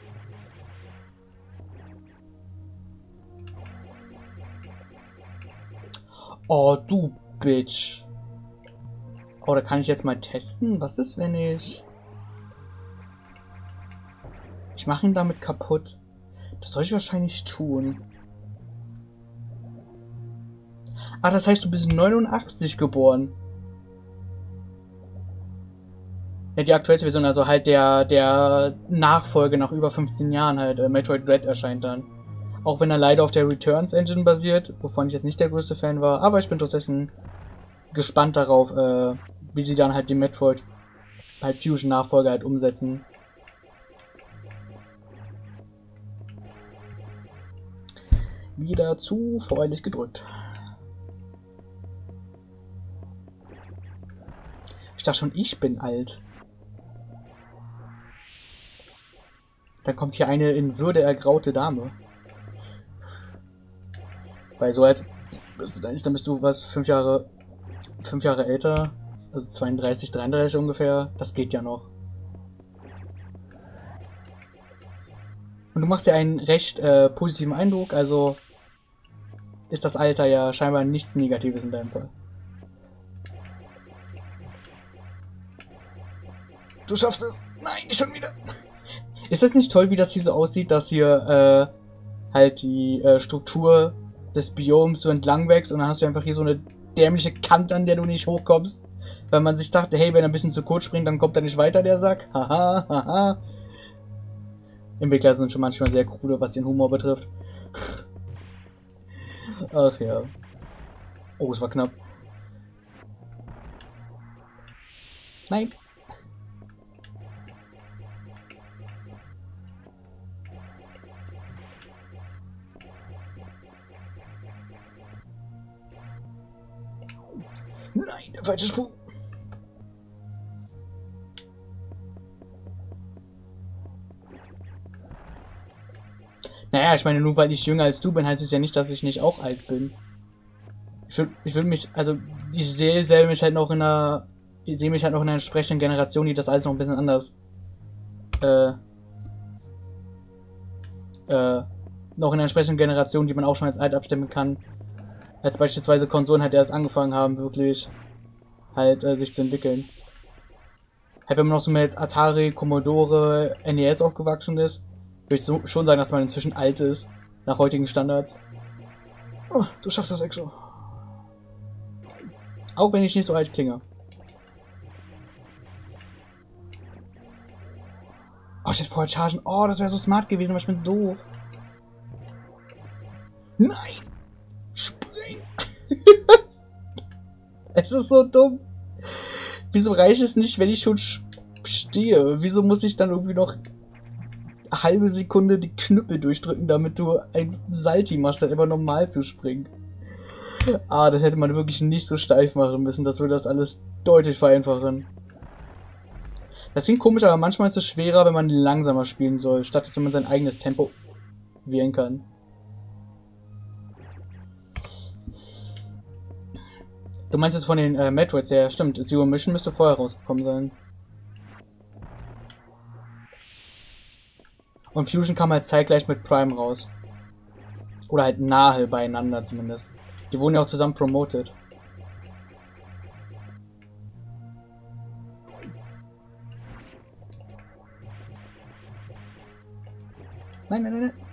Oh, du Bitch. Oh, da kann ich jetzt mal testen. Was ist, wenn ich... Ich mache ihn damit kaputt. Das soll ich wahrscheinlich tun. Ah, das heißt, du bist neunundachtzig geboren. Ja, die aktuellste Version, also halt der, der Nachfolge nach über fünfzehn Jahren halt. Äh, Metroid Dread erscheint dann. Auch wenn er leider auf der Returns Engine basiert, wovon ich jetzt nicht der größte Fan war. Aber ich bin trotzdem gespannt darauf, äh, wie sie dann halt die Metroid halt Fusion Nachfolge halt umsetzen. wieder zu freudig gedrückt. Ich dachte schon, ich bin alt. Dann kommt hier eine in Würde ergraute Dame. Bei so alt bist du eigentlich, dann bist du was, fünf Jahre, fünf Jahre älter, also zweiunddreißig, dreiunddreißig ungefähr. Das geht ja noch. Und du machst ja einen recht äh, positiven Eindruck, also ist das Alter ja scheinbar nichts Negatives in deinem Fall. Du schaffst es! Nein, nicht schon wieder! Ist das nicht toll, wie das hier so aussieht, dass hier äh, halt die äh, Struktur des Bioms so entlang wächst und dann hast du einfach hier so eine dämliche Kante, an der du nicht hochkommst, weil man sich dachte, hey, wenn er ein bisschen zu kurz springt, dann kommt er nicht weiter, der Sack. Haha, haha. Entwickler sind schon manchmal sehr krude, was den Humor betrifft. Ach ja. Oh, es war knapp. Nein. Nein, der falsche Sprung. Naja, ich meine, nur weil ich jünger als du bin, heißt es ja nicht, dass ich nicht auch alt bin. Ich würde ich würd mich, also ich sehe sehe mich halt noch in einer, ich sehe mich halt noch in einer entsprechenden Generation, die das alles noch ein bisschen anders, äh, äh, noch in einer entsprechenden Generation, die man auch schon als alt abstimmen kann, als beispielsweise Konsolen halt erst angefangen haben, wirklich halt äh, sich zu entwickeln. Halt, wenn man noch so mit Atari, Commodore, N E S aufgewachsen ist, würde ich so, schon sagen, dass man inzwischen alt ist, nach heutigen Standards. Oh, du schaffst das, Exo. Auch wenn ich nicht so alt klinge. Oh, ich hätte vorher chargen. Oh, das wäre so smart gewesen, aber ich bin doof. Nein! Spring! Es ist so dumm. Wieso reicht es nicht, wenn ich schon stehe? Wieso muss ich dann irgendwie noch eine halbe Sekunde die Knüppel durchdrücken, damit du ein Salti machst, statt immer normal zu springen? Ah, das hätte man wirklich nicht so steif machen müssen. Das würde das alles deutlich vereinfachen. Das klingt komisch, aber manchmal ist es schwerer, wenn man langsamer spielen soll, statt dass man sein eigenes Tempo wählen kann. Du meinst jetzt von den äh, Metroids, ja, stimmt. Zero Mission müsste vorher rausgekommen sein. Und Fusion kam halt zeitgleich mit Prime raus. Oder halt nahe beieinander zumindest. Die wurden ja auch zusammen promoted. Nein, nein, nein, nein.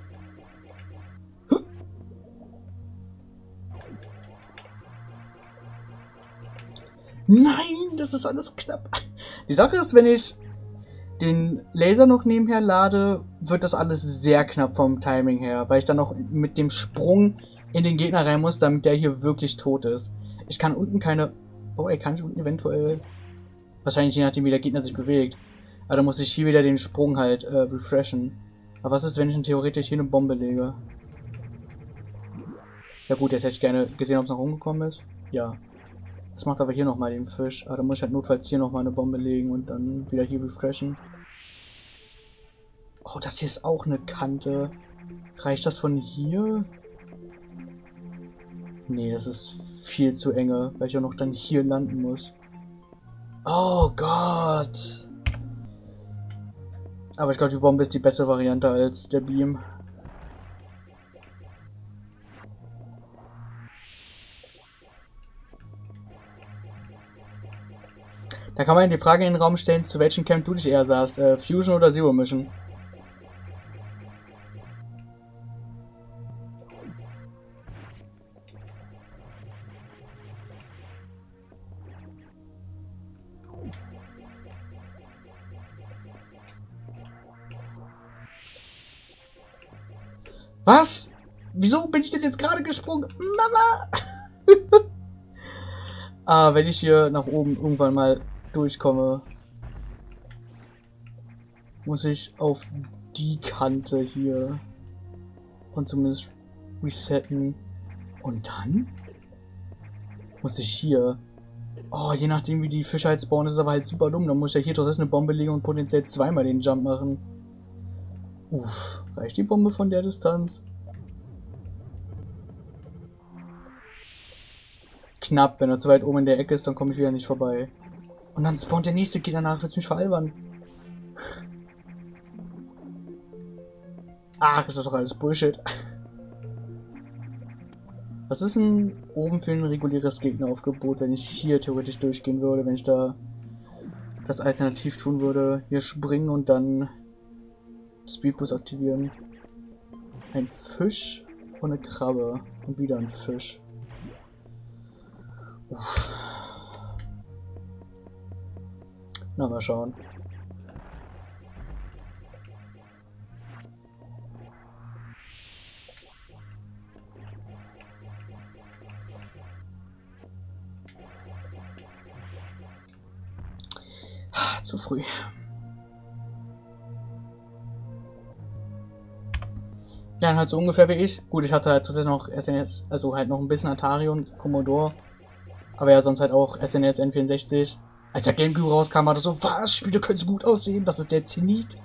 Nein, das ist alles so knapp. Die Sache ist, wenn ich den Laser noch nebenher lade, wird das alles sehr knapp vom Timing her, weil ich dann noch mit dem Sprung in den Gegner rein muss, damit der hier wirklich tot ist. Ich kann unten keine... Oh, ey, kann ich unten eventuell... Wahrscheinlich je nachdem, wie der Gegner sich bewegt. Aber dann muss ich hier wieder den Sprung halt äh, refreshen. Aber was ist, wenn ich denn theoretisch hier eine Bombe lege? Ja gut, jetzt hätte ich gerne gesehen, ob es noch rumgekommen ist. Ja. Das macht aber hier nochmal den Fisch. Aber dann muss ich halt notfalls hier nochmal eine Bombe legen und dann wieder hier refreshen. Oh, das hier ist auch eine Kante. Reicht das von hier? Nee, das ist viel zu enge, weil ich auch noch dann hier landen muss. Oh Gott! Aber ich glaube, die Bombe ist die bessere Variante als der Beam. Da kann man die Frage in den Raum stellen, zu welchem Camp du dich eher sahst. Äh, Fusion oder Zero Mission? Was? Wieso bin ich denn jetzt gerade gesprungen? Mama! Ah, wenn ich hier nach oben irgendwann mal durchkomme, muss ich auf die Kante hier und zumindest resetten. Und dann muss ich hier... Oh, je nachdem wie die Fische halt spawnen, ist es aber halt super dumm. Dann muss ich ja hier trotzdem eine Bombe legen und potenziell zweimal den Jump machen. Uff, reicht die Bombe von der Distanz? Knapp, wenn er zu weit oben in der Ecke ist, dann komme ich wieder nicht vorbei. Und dann spawnt der nächste, geht danach, willst du mich veralbern? Ach, ist das doch alles Bullshit. Was ist denn oben für ein reguläres Gegneraufgebot, wenn ich hier theoretisch durchgehen würde, wenn ich da das alternativ tun würde? Hier springen und dann Speedboost aktivieren. Ein Fisch und eine Krabbe. Und wieder ein Fisch. Uff. Na, mal schauen. Zu früh. Ja, dann halt so ungefähr wie ich. Gut, ich hatte halt zusätzlich noch S N E S, also halt noch ein bisschen Atari und Commodore. Aber ja, sonst halt auch S N E S N vierundsechzig. Als der Gamecube rauskam, war das so, was? Spiele können so gut aussehen, das ist der Zenit.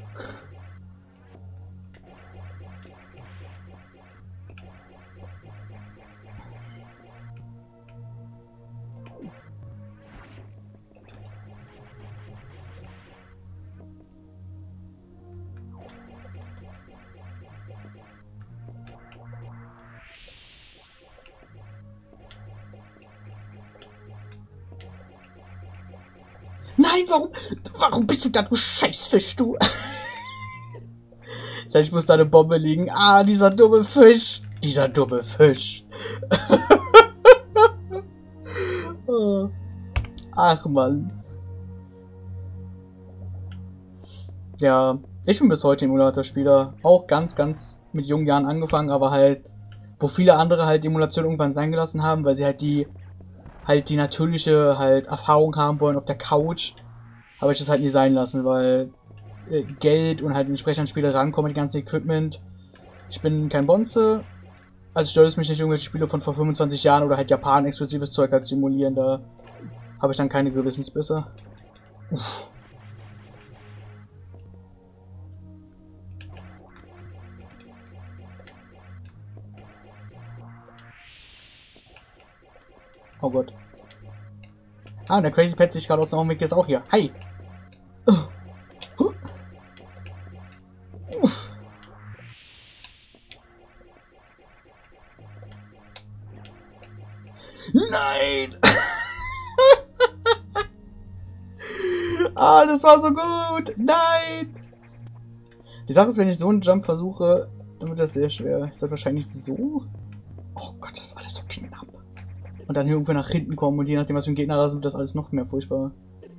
Nein, warum? Warum bist du da, du Scheißfisch, du? Das heißt, ich muss da eine Bombe liegen. Ah, dieser dumme Fisch. Dieser dumme Fisch. Oh. Ach, Mann. Ja, ich bin bis heute Emulator-Spieler. Auch ganz, ganz mit jungen Jahren angefangen, aber halt, wo viele andere halt Emulation irgendwann sein gelassen haben, weil sie halt die halt die natürliche halt Erfahrung haben wollen auf der Couch, habe ich das halt nie sein lassen, weil äh, Geld und halt entsprechend an Spiele rankommen, mit dem ganzen Equipment. Ich bin kein Bonze, also stört es mich nicht, irgendwelche Spiele von vor fünfundzwanzig Jahren oder halt Japan-exklusives Zeug halt zu simulieren, da habe ich dann keine Gewissensbisse. Uff. Oh Gott. Ah, der Crazy Pet sich gerade aus dem Augenblick ist auch hier. Hi! Uh. Uff. Nein! Ah, das war so gut! Nein! Die Sache ist, wenn ich so einen Jump versuche, dann wird das sehr schwer. Ich soll wahrscheinlich so... Oh Gott, das ist alles so knapp. Und dann irgendwo nach hinten kommen und je nachdem, was für ein Gegner da ist, wird das alles noch mehr furchtbar.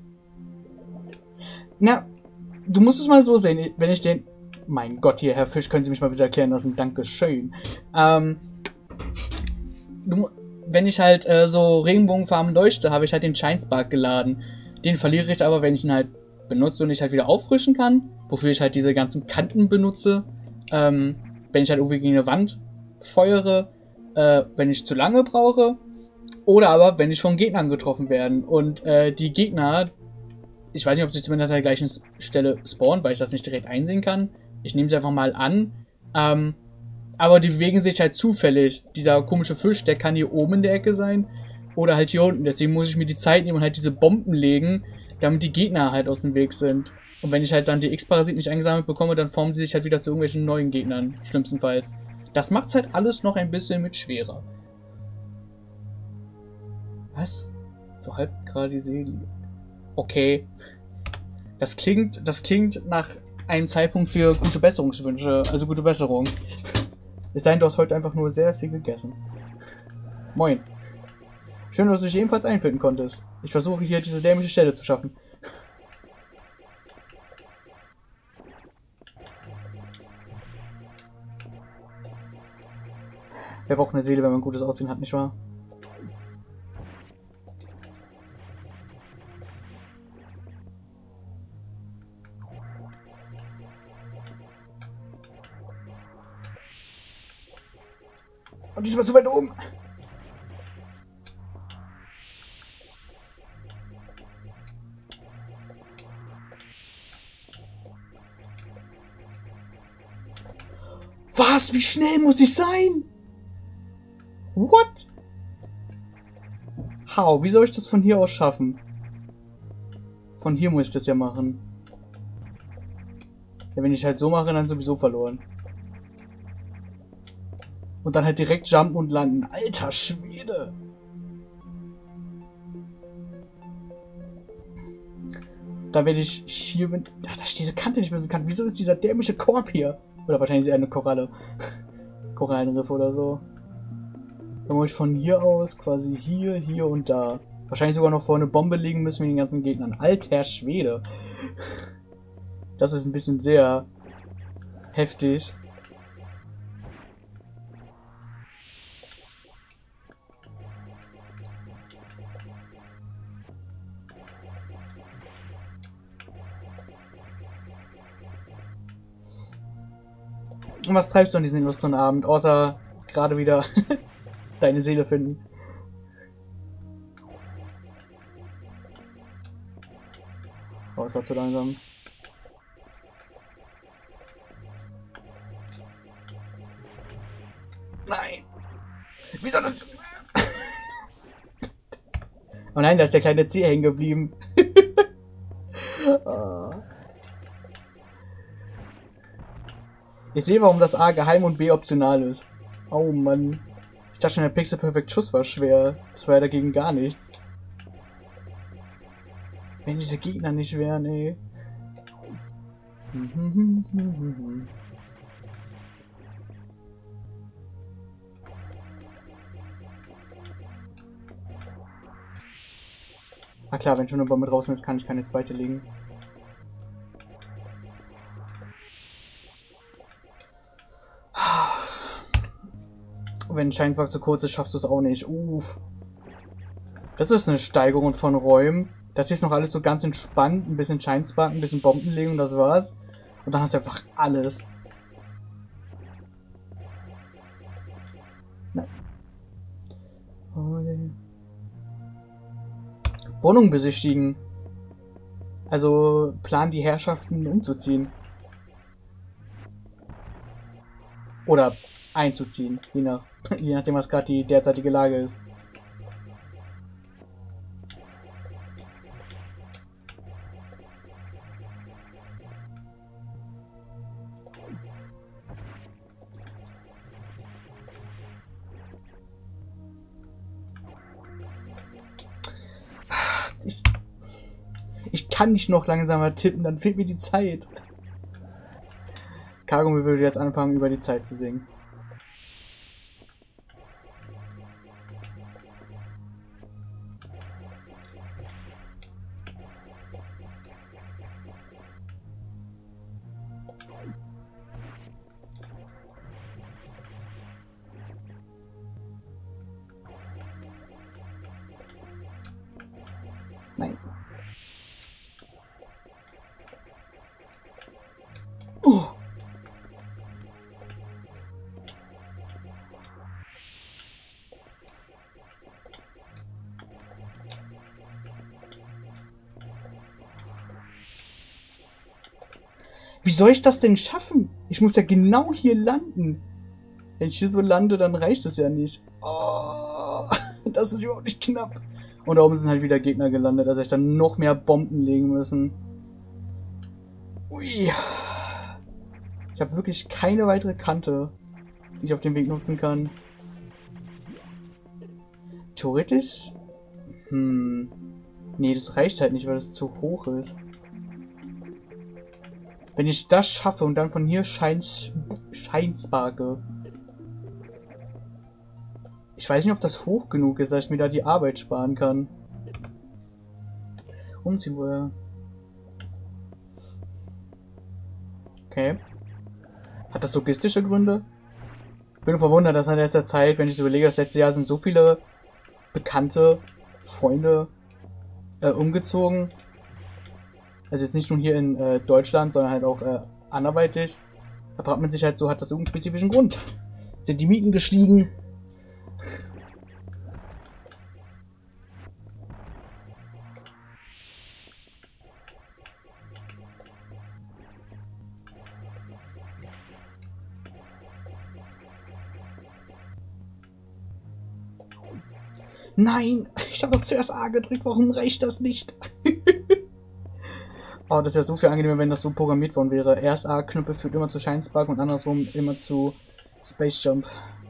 Na, du musst es mal so sehen, wenn ich den... Mein Gott, hier, Herr Fisch, können Sie mich mal wieder erklären lassen? Dankeschön. Ähm... Du, wenn ich halt äh, so Regenbogenfarben leuchte, habe ich halt den Shine Spark geladen. Den verliere ich aber, wenn ich ihn halt benutze und ich halt wieder auffrischen kann. Wofür ich halt diese ganzen Kanten benutze. Ähm, wenn ich halt irgendwie gegen eine Wand feuere. Äh, wenn ich zu lange brauche. Oder aber, wenn ich von Gegnern getroffen werde. Und äh, die Gegner, ich weiß nicht, ob sie zumindest an der gleichen Stelle spawnen, weil ich das nicht direkt einsehen kann. Ich nehme sie einfach mal an. Ähm, aber die bewegen sich halt zufällig. Dieser komische Fisch, der kann hier oben in der Ecke sein. Oder halt hier unten. Deswegen muss ich mir die Zeit nehmen und halt diese Bomben legen, damit die Gegner halt aus dem Weg sind. Und wenn ich halt dann die X-Parasiten nicht eingesammelt bekomme, dann formen sie sich halt wieder zu irgendwelchen neuen Gegnern. Schlimmstenfalls. Das macht's halt alles noch ein bisschen mit schwerer. Was? So halb gerade die Seele. Okay. Das klingt, das klingt nach einem Zeitpunkt für gute Besserungswünsche. Also gute Besserung. Es sei denn, du hast heute einfach nur sehr viel gegessen. Moin. Schön, dass du dich ebenfalls einfinden konntest. Ich versuche hier diese dämliche Stelle zu schaffen. Wer braucht eine Seele, wenn man gutes Aussehen hat, nicht wahr? Und diesmal zu weit oben. Was? Wie schnell muss ich sein? What? How? Wie soll ich das von hier aus schaffen? Von hier muss ich das ja machen. Ja, wenn ich halt so mache, dann sowieso verloren. Und dann halt direkt jumpen und landen. Alter Schwede! Da werde ich hier... Ach, da ist diese Kante nicht mehr so kann. Wieso ist dieser dämliche Korb hier? Oder wahrscheinlich ist er eine Koralle. Korallenriff oder so. Dann muss ich von hier aus quasi hier, hier und da. Wahrscheinlich sogar noch vor eine Bombe legen müssen mit den ganzen Gegnern. Alter Schwede. Das ist ein bisschen sehr heftig. Und was treibst du an diesem illustren Abend, außer gerade wieder deine Seele finden? Oh, es war zu langsam. Nein! Wieso das? Oh nein, da ist der kleine Zeh hängen geblieben. Oh. Ich sehe, warum das A geheim und B optional ist. Oh Mann. Ich dachte schon, der Pixel Perfect Schuss war schwer. Das war ja dagegen gar nichts. Wenn diese Gegner nicht wären, ey. Ah klar, wenn schon eine Bombe draußen ist, kann ich keine zweite legen. Wenn ein Scheinswag zu kurz ist, schaffst du es auch nicht. Uff. Das ist eine Steigerung von Räumen. Das hier ist noch alles so ganz entspannt. Ein bisschen Scheinspark, ein bisschen Bomben legen und das war's. Und dann hast du einfach alles. Na. Wohnung besichtigen. Also plan die Herrschaften umzuziehen. Oder einzuziehen, je, nach, je nachdem, was gerade die derzeitige Lage ist. Ich, ich kann nicht noch langsamer tippen, dann fehlt mir die Zeit. Kagome würde jetzt anfangen, über die Zeit zu singen. Nein. Oh. Wie soll ich das denn schaffen? Ich muss ja genau hier landen. Wenn ich hier so lande, dann reicht es ja nicht. Oh, das ist überhaupt nicht knapp. Und da oben sind halt wieder Gegner gelandet, also ich dann noch mehr Bomben legen müssen. Ui. Ich habe wirklich keine weitere Kante, die ich auf dem Weg nutzen kann. Theoretisch? Hm. Nee, das reicht halt nicht, weil das zu hoch ist. Wenn ich das schaffe und dann von hier Scheins Scheinsparke. Ich weiß nicht, ob das hoch genug ist, dass ich mir da die Arbeit sparen kann. Umziehen wohl. Okay. Hat das logistische Gründe? Ich bin verwundert, dass in letzter Zeit, wenn ich so überlege, das letzte Jahr sind so viele bekannte Freunde äh, umgezogen. Also jetzt nicht nur hier in äh, Deutschland, sondern halt auch äh, anderweitig. Da fragt man sich halt so, hat das irgendeinen spezifischen Grund? Sind die Mieten gestiegen? Nein, ich habe doch zuerst A gedrückt, warum reicht das nicht? Oh, das wäre so viel angenehmer, wenn das so programmiert worden wäre. Erst A-Knüppel führt immer zu Shinespark und andersrum immer zu Space Jump.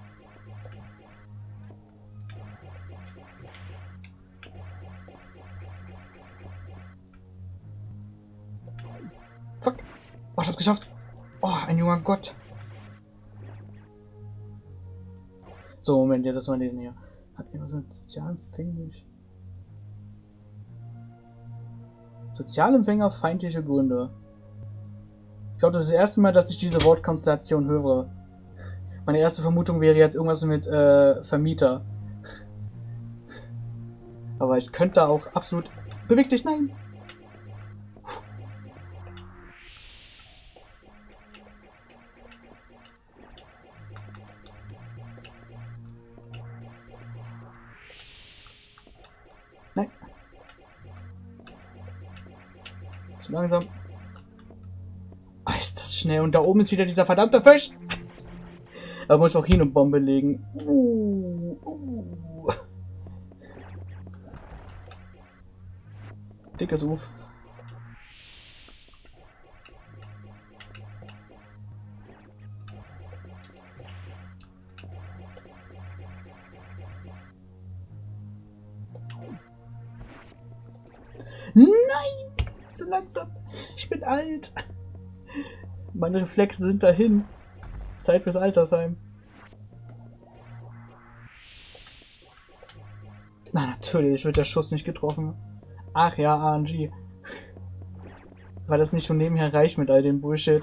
Fuck. Oh, ich hab's geschafft. Oh, ein junger Gott. So, Moment, jetzt erstmal lesen hier. Hat jemand so sozialempfänglich? Sozialempfänger feindliche Gründe. Ich glaube, das ist das erste Mal, dass ich diese Wortkonstellation höre. Meine erste Vermutung wäre jetzt irgendwas mit äh, Vermieter. Aber ich könnte auch absolut... Beweg dich, nein! Puh. Nein. Zu langsam. Oh, ist das schnell. Und da oben ist wieder dieser verdammte Fisch. Da muss ich auch hier eine Bombe legen. Uh, uh. Dickes Uf. Nein! Zu langsam. Ich bin alt. Meine Reflexe sind dahin. Zeit fürs Altersheim. Na, natürlich wird der Schuss nicht getroffen. Ach ja, R N G. War das nicht schon nebenher reich mit all dem Bullshit?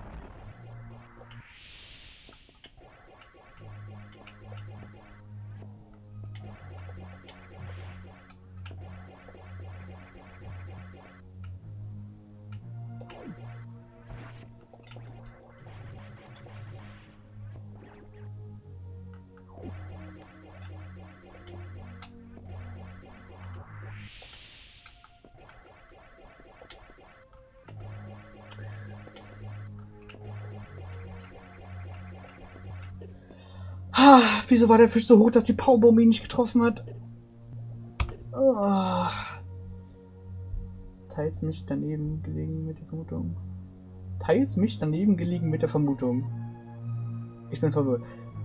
Ah, wieso war der Fisch so hoch, dass die Powerbombe ihn nicht getroffen hat? Oh. Teils mich daneben gelegen mit der Vermutung. Teils mich daneben gelegen mit der Vermutung. Ich bin verwirrt.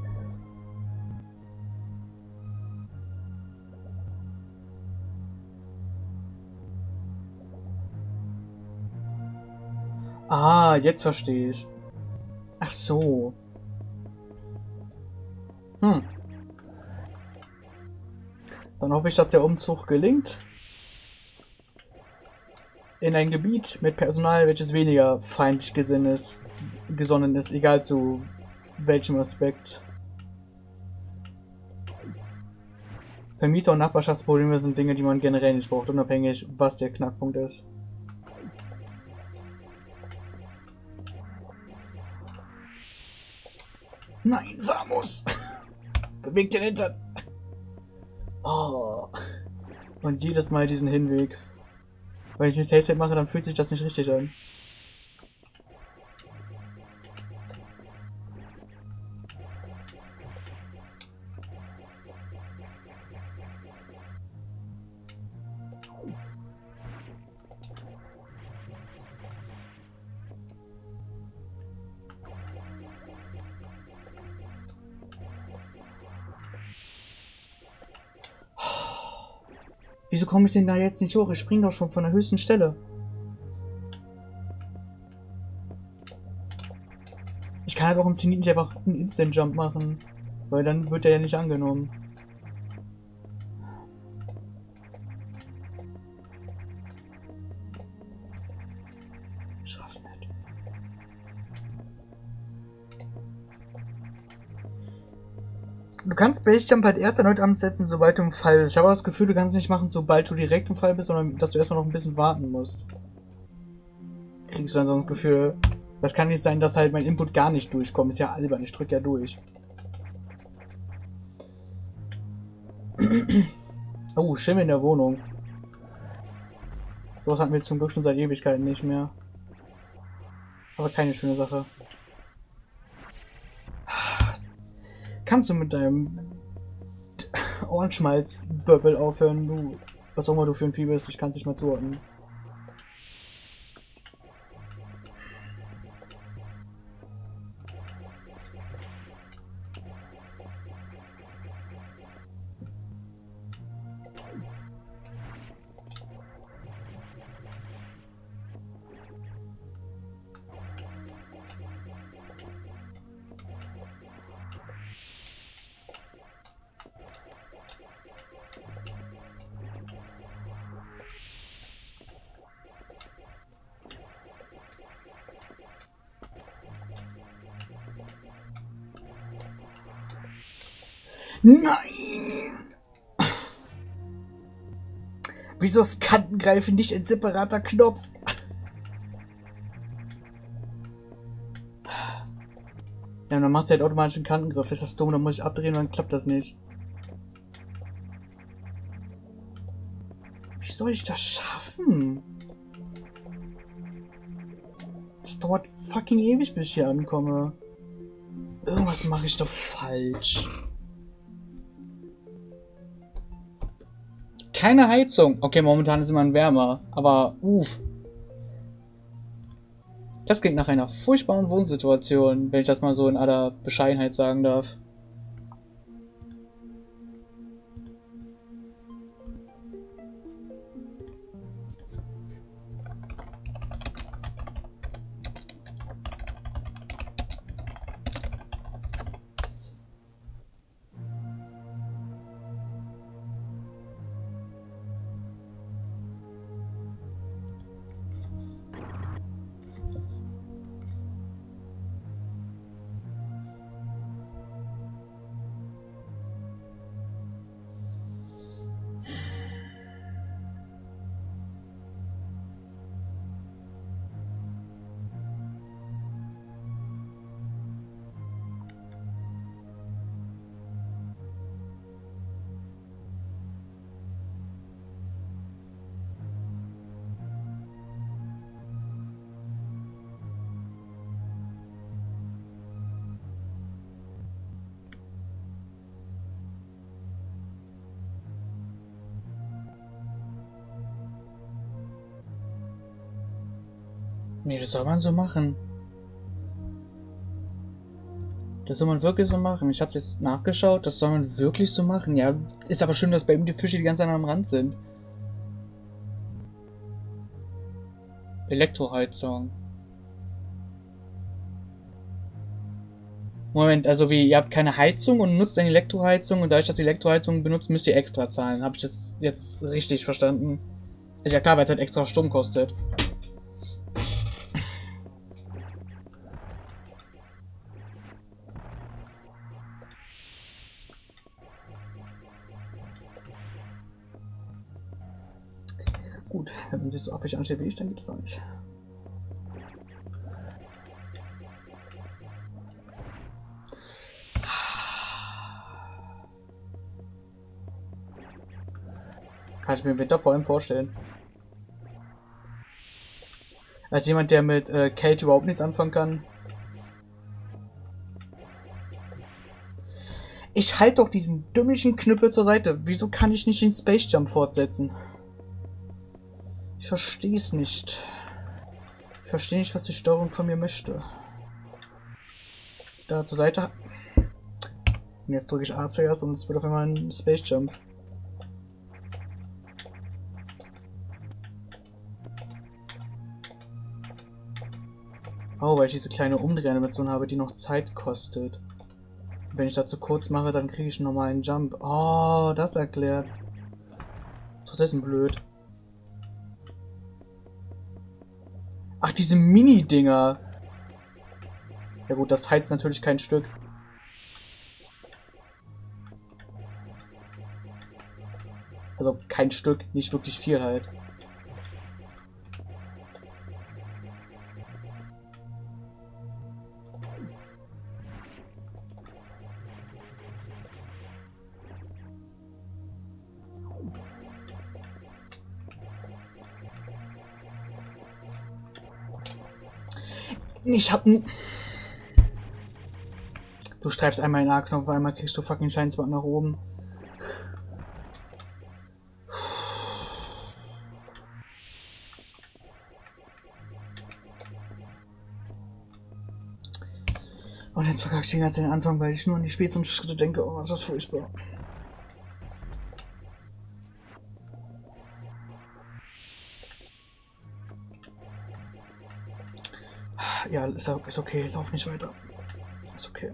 Ah, jetzt verstehe ich. Ach so. Hm. Dann hoffe ich, dass der Umzug gelingt. In ein Gebiet mit Personal, welches weniger feindlich gesinnt ist, gesonnen ist, egal zu welchem Aspekt. Vermieter- und Nachbarschaftsprobleme sind Dinge, die man generell nicht braucht, unabhängig, was der Knackpunkt ist. Nein, Samus! Beweg den Hintern! Oh. Und jedes Mal diesen Hinweg. Wenn ich ein Safe mache, dann fühlt sich das nicht richtig an. Wieso komme ich denn da jetzt nicht hoch? Ich spring doch schon von der höchsten Stelle. Ich kann halt auch im Zenit nicht einfach einen Instant-Jump machen. Weil dann wird er ja nicht angenommen. Ich raff's nicht. Du kannst Basejump halt erst erneut ansetzen, sobald du im Fall bist. Ich habe das Gefühl, du kannst es nicht machen, sobald du direkt im Fall bist, sondern dass du erstmal noch ein bisschen warten musst. Kriegst du dann so ein Gefühl, das kann nicht sein, dass halt mein Input gar nicht durchkommt. Ist ja albern, ich drück ja durch. Oh, Schimmel in der Wohnung. Sowas hatten wir zum Glück schon seit Ewigkeiten nicht mehr. Aber keine schöne Sache. Kannst du mit deinem... Ohrenschmalz-Böbbel aufhören, du. Was auch immer du für ein Vieh bist, ich kann es nicht mal zuordnen. Nein! Wieso ist Kantengreifen nicht ein separater Knopf? Ja, dann macht es halt automatisch einen Kantengriff. Ist das dumm, dann muss ich abdrehen und dann klappt das nicht. Wie soll ich das schaffen? Das dauert fucking ewig, bis ich hier ankomme. Irgendwas mache ich doch falsch. Keine Heizung. Okay, momentan ist immer wärmer. Aber, uff. Das klingt nach einer furchtbaren Wohnsituation, wenn ich das mal so in aller Bescheidenheit sagen darf. Nee, das soll man so machen. Das soll man wirklich so machen. Ich hab's jetzt nachgeschaut. Das soll man wirklich so machen. Ja, ist aber schön, dass bei ihm die Fische die ganze Zeit am Rand sind. Elektroheizung. Moment, also wie, ihr habt keine Heizung und nutzt eine Elektroheizung und dadurch, dass ihr Elektroheizung benutzt, müsst ihr extra zahlen. Habe ich das jetzt richtig verstanden? Ist ja klar, weil es halt extra Strom kostet. Gut, wenn man sich so affig anstellt wie ich, dann geht das auch nicht. Kann ich mir im Winter vor allem vorstellen. Als jemand, der mit äh, Kälte überhaupt nichts anfangen kann. Ich halte doch diesen dümmlichen Knüppel zur Seite. Wieso kann ich nicht den Space Jump fortsetzen? Ich verstehe es nicht. Ich verstehe nicht, was die Steuerung von mir möchte. Da zur Seite. Und jetzt drücke ich A zuerst und es wird auf einmal ein Space Jump. Oh, weil ich diese kleine Umdrehanimation habe, die noch Zeit kostet. Wenn ich dazu kurz mache, dann kriege ich einen normalen Jump. Oh, das erklärt's. Das ist blöd. Ach, diese Mini-Dinger. Ja gut, das heizt natürlich kein Stück. Also kein Stück, nicht wirklich viel halt. Ich hab... Du streifst einmal den A-Knopf, einmal kriegst du fucking Scheinsbad nach oben. jetzt verkacke ich den ganzen Anfang, weil ich nur an die späteren Schritte denke. Oh, ist das furchtbar. Ja, ist, ist okay. Lauf nicht weiter. Ist okay.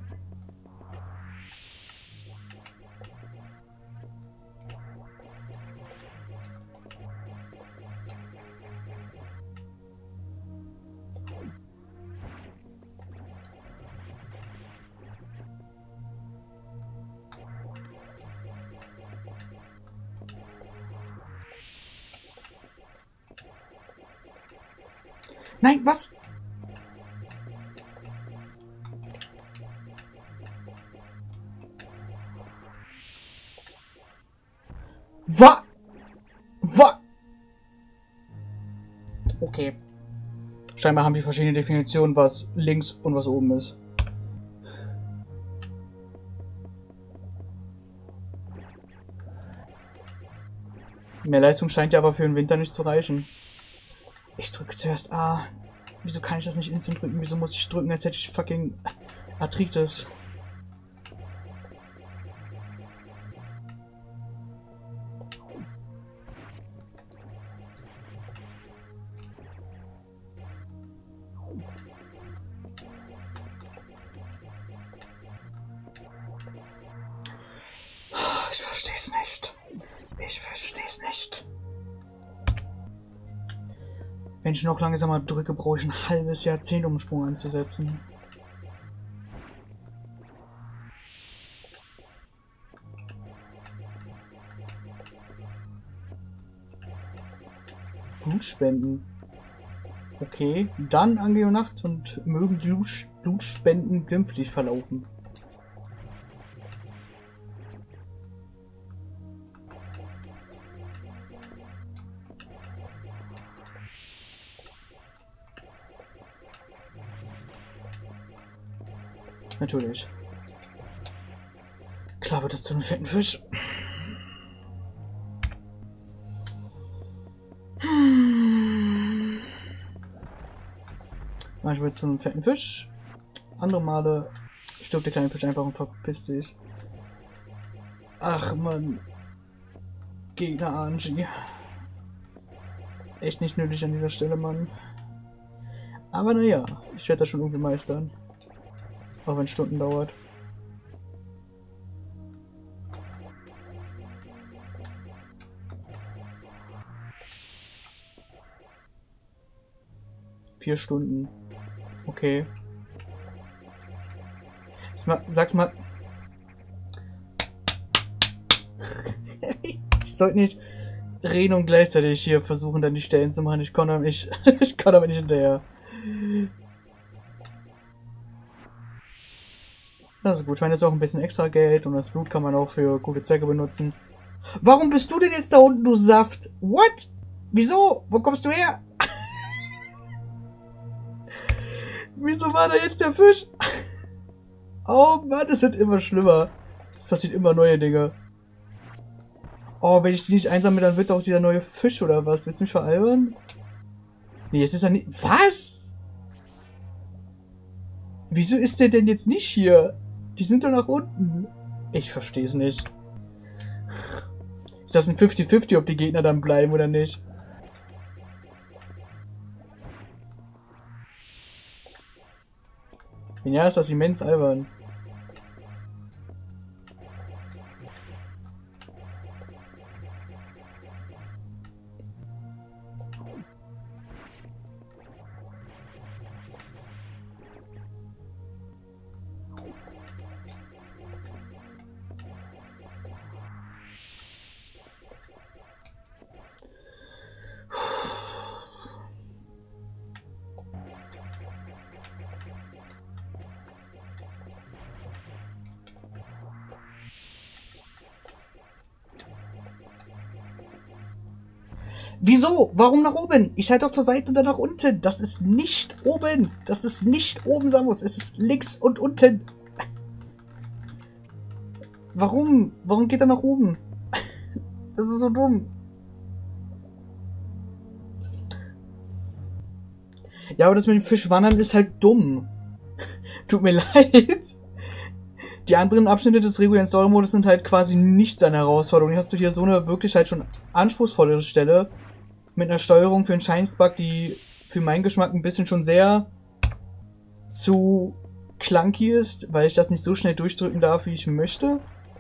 Nein, was? Wa? Wa? Okay. Scheinbar haben die verschiedene Definitionen, was links und was oben ist. Mehr Leistung scheint ja aber für den Winter nicht zu reichen. Ich drücke zuerst A. Wieso kann ich das nicht instant drücken? Wieso muss ich drücken, als hätte ich fucking Arthritis? Ich versteh's nicht. Ich versteh's nicht. Wenn ich noch langsamer drücke, brauche ich ein halbes Jahrzehnt, um einen Sprung anzusetzen. Blutspenden. Okay, dann angehe Nacht und mögen die Blutspenden glimpflich verlaufen. Natürlich. Klar wird es zu einem fetten Fisch. Manchmal wird es zu einem fetten Fisch. Andere Male stirbt der kleine Fisch einfach und verpisst sich. Ach man. Gegner Angie. Echt nicht nötig an dieser Stelle, Mann. Aber naja, ich werde das schon irgendwie meistern. Auch wenn es Stunden dauert. Vier Stunden. Okay. Sag's mal. Ich sollte nicht reden und gleichzeitig hier versuchen, dann die Stellen zu machen. Ich kann aber nicht. Ich kann aber nicht hinterher. Das ist gut. Ich meine, das ist auch ein bisschen extra Geld und das Blut kann man auch für gute Zwecke benutzen. Warum bist du denn jetzt da unten, du Saft? What? Wieso? Wo kommst du her? Wieso war da jetzt der Fisch? Oh Mann, es wird immer schlimmer. Es passiert immer neue Dinge. Oh, wenn ich die nicht einsammle, dann wird doch dieser neue Fisch oder was? Willst du mich veralbern? Nee, jetzt ist er nicht... Was? Wieso ist der denn jetzt nicht hier? Die sind doch nach unten. Ich verstehe es nicht. Ist das ein fünfzig fünfzig, ob die Gegner dann bleiben oder nicht? Ja, ist das immens albern. Wieso? Warum nach oben? Ich halte doch zur Seite und dann nach unten. Das ist nicht oben. Das ist nicht oben, Samus. Es ist links und unten. Warum? Warum geht er nach oben? Das ist so dumm. Ja, aber das mit dem Fischwandern ist halt dumm. Tut mir leid. Die anderen Abschnitte des regulären Story-Modus sind halt quasi nichts an Herausforderung. Hier hast du hier so eine wirklich halt schon anspruchsvollere Stelle mit einer Steuerung für einen Scheinsbug, die für meinen Geschmack ein bisschen schon sehr zu clunky ist, weil ich das nicht so schnell durchdrücken darf, wie ich möchte.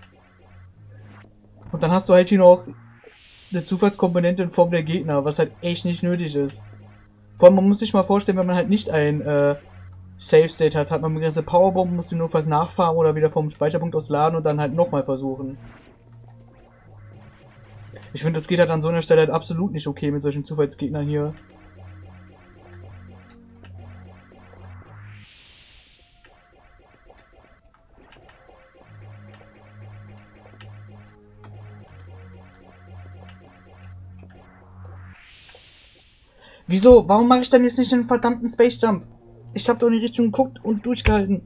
Und dann hast du halt hier noch eine Zufallskomponente in Form der Gegner, was halt echt nicht nötig ist. Vor allem, man muss sich mal vorstellen, wenn man halt nicht ein äh, Safe State hat, hat man begrenzte Powerbomben, muss die notfalls nachfahren oder wieder vom Speicherpunkt aus laden und dann halt nochmal versuchen. Ich finde, das geht halt an so einer Stelle halt absolut nicht okay mit solchen Zufallsgegnern hier. Wieso? Warum mache ich dann jetzt nicht den verdammten Space Jump? Ich habe doch in die Richtung geguckt und durchgehalten.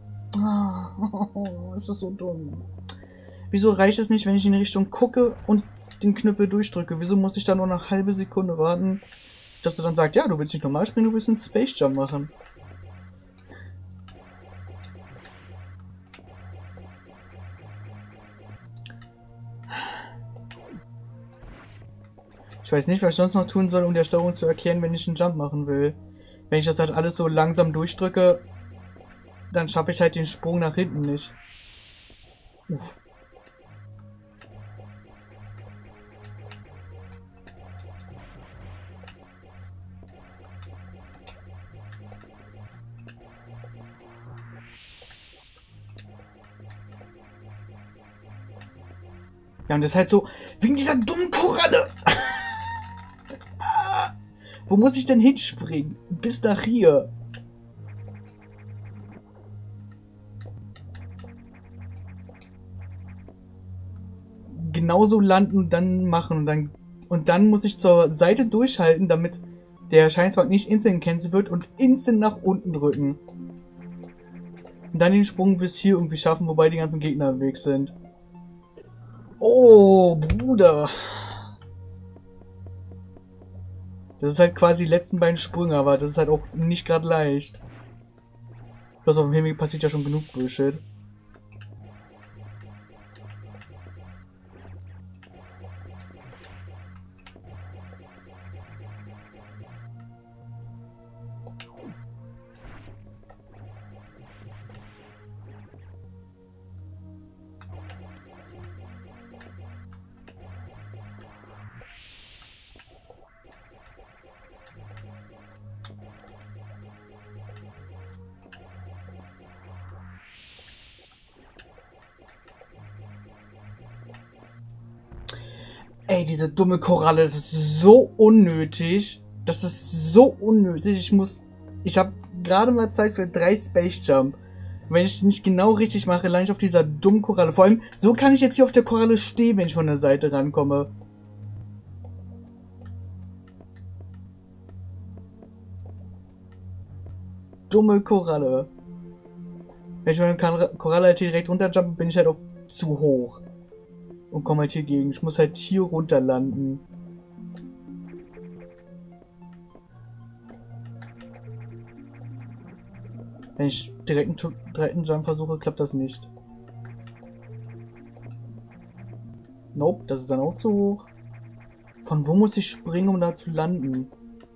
Oh, es ist so dumm. Wieso reicht es nicht, wenn ich in die Richtung gucke und den Knüppel durchdrücke? Wieso muss ich dann nur eine halbe Sekunde warten, dass er dann sagt, ja, du willst nicht normal springen, du willst einen Space Jump machen. Ich weiß nicht, was ich sonst noch tun soll, um der Steuerung zu erklären, wenn ich einen Jump machen will. Wenn ich das halt alles so langsam durchdrücke, dann schaffe ich halt den Sprung nach hinten nicht. Uff. Ja, und das ist halt so, wegen dieser dummen Koralle. Wo muss ich denn hinspringen? Bis nach hier. Genauso landen und dann machen. Und dann, und dann muss ich zur Seite durchhalten, damit der Scheinsbug nicht instant gecancelt wird und instant nach unten drücken. Und dann den Sprung bis hier irgendwie schaffen, wobei die ganzen Gegner im Weg sind. Oh, Bruder. Das ist halt quasi die letzten beiden Sprünge, aber das ist halt auch nicht gerade leicht. Bloß auf dem Himmel passiert ja schon genug Bullshit. Ey, diese dumme Koralle, das ist so unnötig. Das ist so unnötig. Ich muss... Ich habe gerade mal Zeit für drei Space Jump. Wenn ich es nicht genau richtig mache, lande ich auf dieser dummen Koralle. Vor allem, so kann ich jetzt hier auf der Koralle stehen, wenn ich von der Seite rankomme. Dumme Koralle. Wenn ich von der Koralle halt hier direkt runterjumpe, bin ich halt auf zu hoch. Und komme halt hier gegen. Ich muss halt hier runter landen. Wenn ich direkt einen dritten Jump versuche, klappt das nicht. Nope, das ist dann auch zu hoch. Von wo muss ich springen, um da zu landen?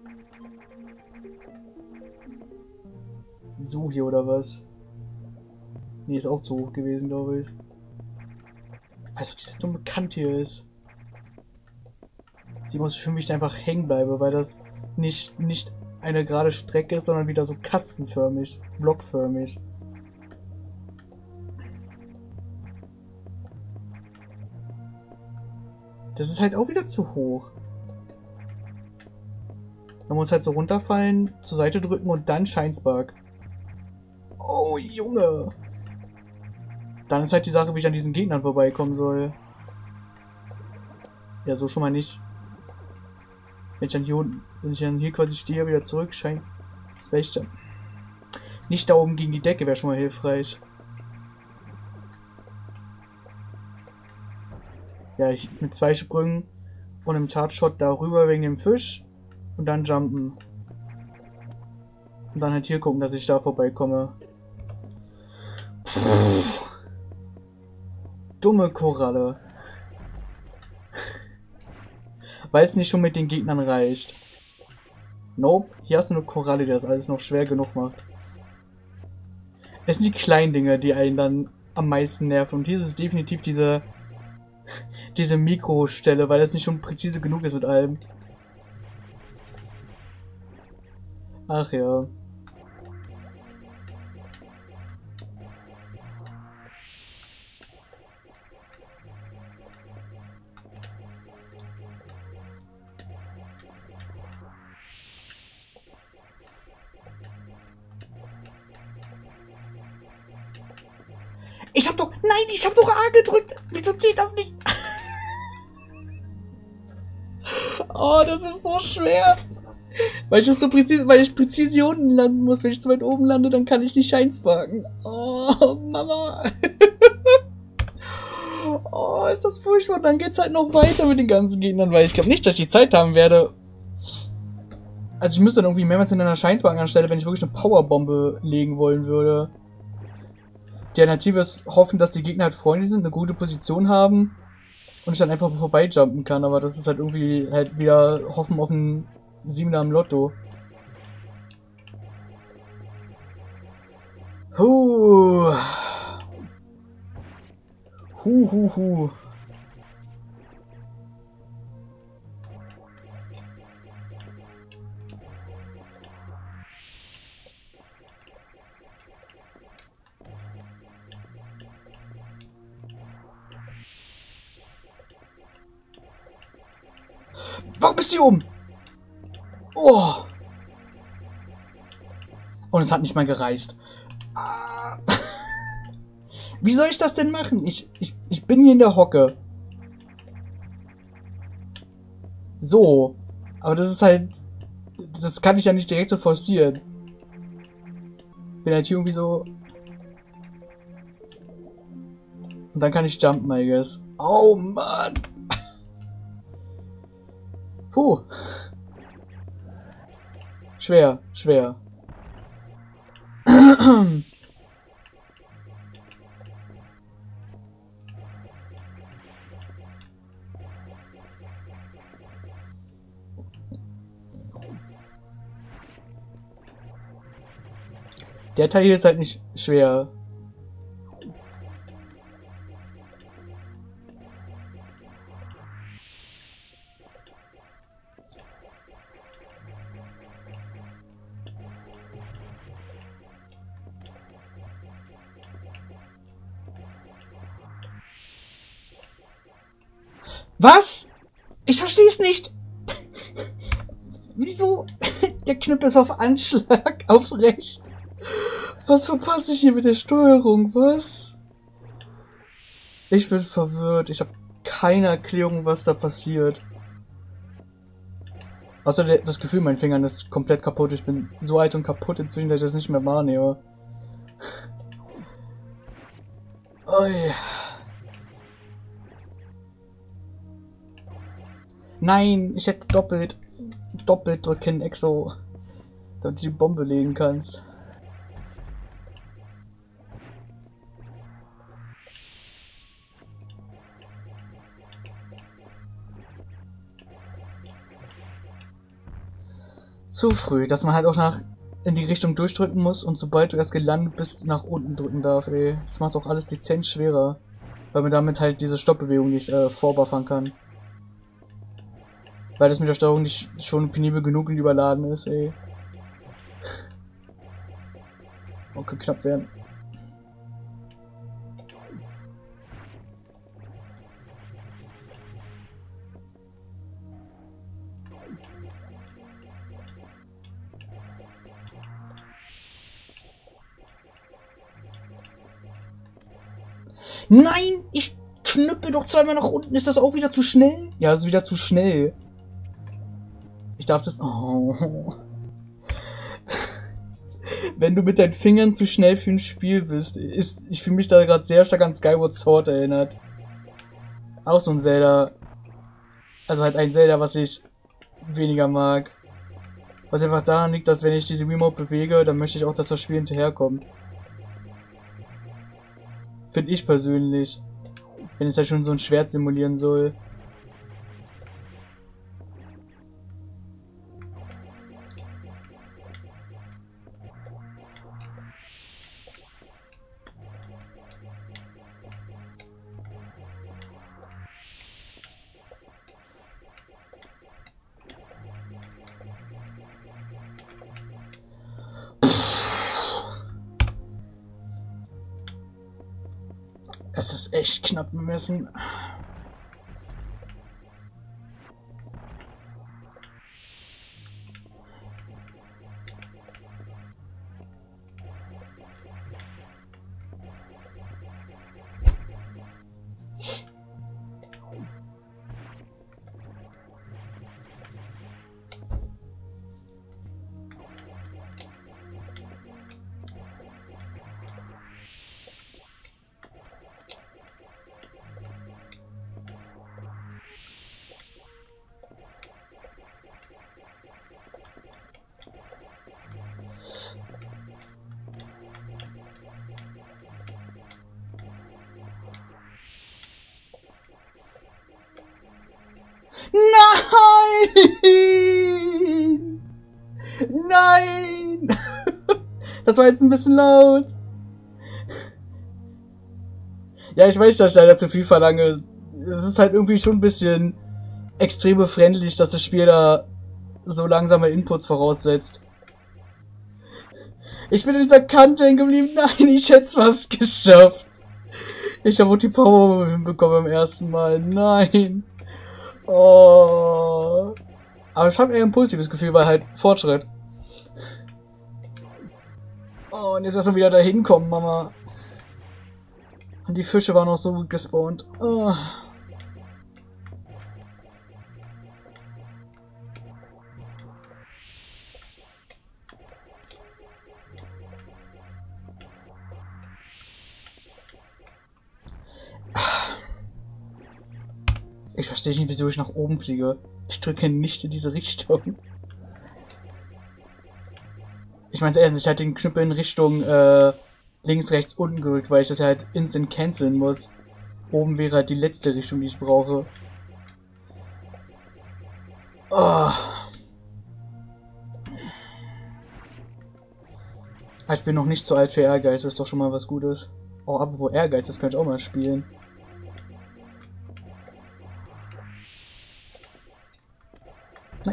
So hier oder was? Nee, ist auch zu hoch gewesen, glaube ich. Weißt du, was diese dumme Kante hier ist? Sie muss schön, wie ich einfach hängen bleibe, weil das nicht, nicht eine gerade Strecke ist, sondern wieder so kastenförmig, blockförmig. Das ist halt auch wieder zu hoch. Man muss halt so runterfallen, zur Seite drücken und dann Scheinsbug. Oh, Junge! Dann ist halt die Sache, wie ich an diesen Gegnern vorbeikommen soll. Ja, so schon mal nicht. Wenn ich dann hier unten, wenn ich dann hier quasi stehe, wieder zurück, scheint Space Jump. Nicht da oben gegen die Decke wäre schon mal hilfreich. Ja, ich, mit zwei Sprüngen und einem Charge-Shot darüber wegen dem Fisch und dann jumpen. Und dann halt hier gucken, dass ich da vorbeikomme. Pff. dumme Koralle. Weil es nicht schon mit den Gegnern reicht. Nope, hier hast du eine Koralle, die das alles noch schwer genug macht. Es sind die kleinen Dinge, die einen dann am meisten nerven. Und hier ist es definitiv diese, diese Mikrostelle, weil das nicht schon präzise genug ist mit allem. Ach ja. Ich hab doch... Nein, ich hab doch A gedrückt. Wieso zählt das nicht? Oh, das ist so schwer. Weil ich das so präzise... Weil ich präzise hier unten landen muss. Wenn ich zu weit oben lande, dann kann ich nicht Scheinsparken. Oh, Mama. Oh, ist das furchtbar. Und dann geht's halt noch weiter mit den ganzen Gegnern. Weil ich glaube nicht, dass ich die Zeit haben werde. Also ich müsste dann irgendwie mehrmals in einer Scheinsparken anstelle, wenn ich wirklich eine Powerbombe legen wollen würde. Die Alternative ist hoffen, dass die Gegner halt freundlich sind, eine gute Position haben und ich dann einfach vorbeijumpen kann, aber das ist halt irgendwie halt wieder hoffen auf einen Siebener am Lotto. Huh. Huh, huh, huh. Warum bist du hier oben? Oh. Und es hat nicht mal gereicht. Ah. Wie soll ich das denn machen? Ich, ich, ich bin hier in der Hocke. So. Aber das ist halt... Das kann ich ja nicht direkt so forcieren. Bin halt hier irgendwie so... Und dann kann ich jumpen, I guess. Oh, Mann. Puh. Schwer, schwer. Der Teil hier ist halt nicht schwer. Was? Ich verstehe es nicht. Wieso? Der Knüppel ist auf Anschlag, auf rechts. Was verpasse ich hier mit der Steuerung? Was? Ich bin verwirrt. Ich habe keine Erklärung, was da passiert. Außer das Gefühl, mein Fingern ist komplett kaputt. Ich bin so alt und kaputt inzwischen, dass ich das nicht mehr wahrnehme. Ui. Nein, ich hätte doppelt, doppelt drücken, Exo, damit du die Bombe legen kannst. Zu früh, dass man halt auch nach in die Richtung durchdrücken muss und sobald du erst gelandet bist, nach unten drücken darf, ey. Das macht auch alles dezent schwerer, weil man damit halt diese Stoppbewegung nicht äh, vorbuffern kann. Weil das mit der Steuerung nicht schon penibel genug und überladen ist, ey. Okay, knapp werden. Nein, ich knüppel doch zweimal nach unten. Ist das auch wieder zu schnell? Ja, ist wieder zu schnell. Ich darf das... Oh. Wenn du mit deinen Fingern zu schnell für ein Spiel bist, ist... Ich fühle mich da gerade sehr stark an Skyward Sword erinnert. Auch so ein Zelda. Also halt ein Zelda, was ich weniger mag. Was einfach daran liegt, dass wenn ich diese Remote bewege, dann möchte ich auch, dass das Spiel hinterherkommt. Finde ich persönlich. Wenn es halt schon so ein Schwert simulieren soll. Es ist echt knapp bemessen. Nein! Nein! Das war jetzt ein bisschen laut. Ja, ich weiß, dass ich leider zu viel verlange. Es ist halt irgendwie schon ein bisschen extrem befremdlich, dass das Spiel da so langsame Inputs voraussetzt. Ich bin in dieser Kante hängen geblieben. Nein, ich hätte es fast geschafft. Ich habe auch die Power hinbekommen beim ersten Mal. Nein. Oh. Aber ich habe eher ein positives Gefühl, weil halt Fortschritt. Oh, und jetzt erstmal wieder da hinkommen, Mama. Und die Fische waren noch so gut gespawnt. Oh. Ich verstehe nicht, wieso ich nach oben fliege. Ich drücke nicht in diese Richtung. Ich meine, ehrlich, ich hatte den Knüppel in Richtung äh, links, rechts, unten gedrückt, weil ich das ja halt instant canceln muss. Oben wäre halt die letzte Richtung, die ich brauche. Oh. Ich bin noch nicht zu alt für Ehrgeiz, das ist doch schon mal was Gutes. Oh, apropos Ehrgeiz, das könnte ich auch mal spielen. Nein.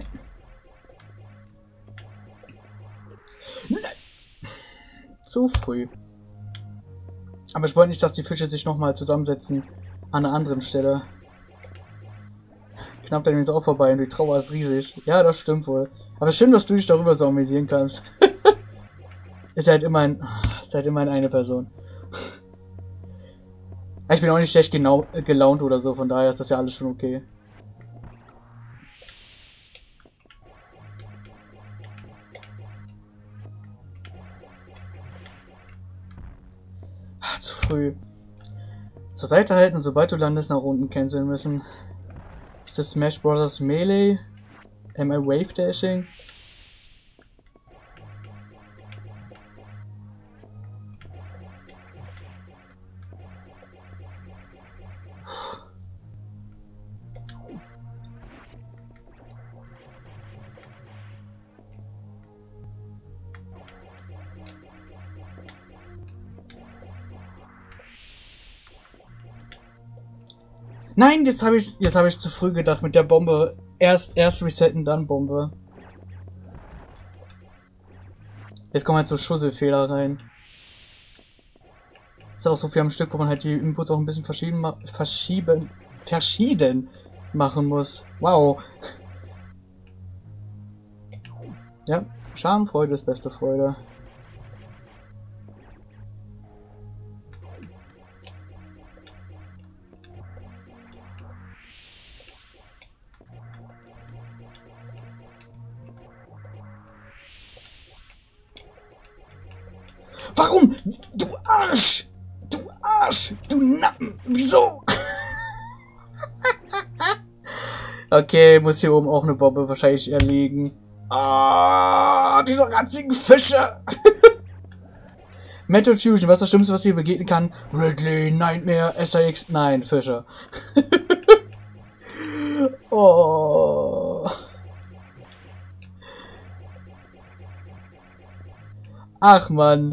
Nein. Zu früh. Aber ich wollte nicht, dass die Fische sich nochmal zusammensetzen an einer anderen Stelle. Knapp dann ist auch vorbei und die Trauer ist riesig. Ja, das stimmt wohl. Aber schön, dass du dich darüber so amüsieren kannst. Ist halt immerhin, ist halt immerhin eine Person. Ich bin auch nicht schlecht genau, gelaunt oder so, von daher ist das ja alles schon okay. Ach, zu früh. Zur Seite halten, sobald du landest, nach unten canceln müssen. Ist das Smash Bros. Melee? Am I Wave Dashing? Nein, jetzt habe ich, jetzt habe ich zu früh gedacht mit der Bombe. Erst, erst resetten, dann Bombe. Jetzt kommen halt so Schusselfehler rein. Ist halt auch so viel am Stück, wo man halt die Inputs auch ein bisschen verschieden, verschieben, verschieden machen muss. Wow. Ja, Schadenfreude ist beste Freude. Warum? Du Arsch! Du Arsch! Du Nappen! Wieso? Okay, muss hier oben auch eine Bombe wahrscheinlich erlegen. Ah, diese ranzigen Fische! Method Fusion, was ist das Schlimmste, was dir begegnen kann? Ridley, Nightmare, S I X, nein, Fischer. Oh. Ach, Mann.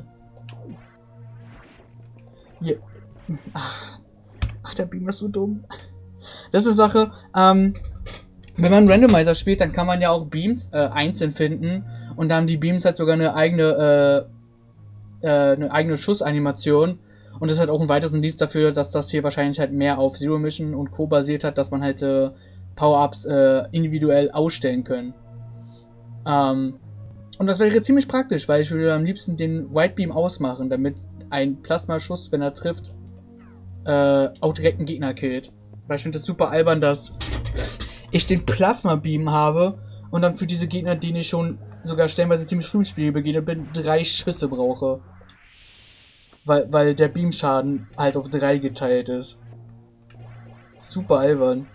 Hier. Ach. Ach, der Beam ist so dumm. Das ist eine Sache, ähm, wenn man Randomizer spielt, dann kann man ja auch Beams äh, einzeln finden und dann haben die Beams halt sogar eine eigene, äh, äh, eine eigene Schussanimation und das hat auch ein weiteres Indiz dafür, dass das hier wahrscheinlich halt mehr auf Zero Mission und Co. basiert hat, dass man halt äh, Power-Ups äh, individuell ausstellen können. Ähm, und das wäre ziemlich praktisch, weil ich würde am liebsten den White Beam ausmachen, damit ein Plasmaschuss, wenn er trifft, äh, auch direkt einen Gegner killt. Weil ich finde das super albern, dass ich den Plasma-Beam habe und dann für diese Gegner, denen ich schon sogar stellenweise ziemlich früh im Spiel begegnet bin, drei Schüsse brauche. Weil, weil der Beam-Schaden halt auf drei geteilt ist. Super albern.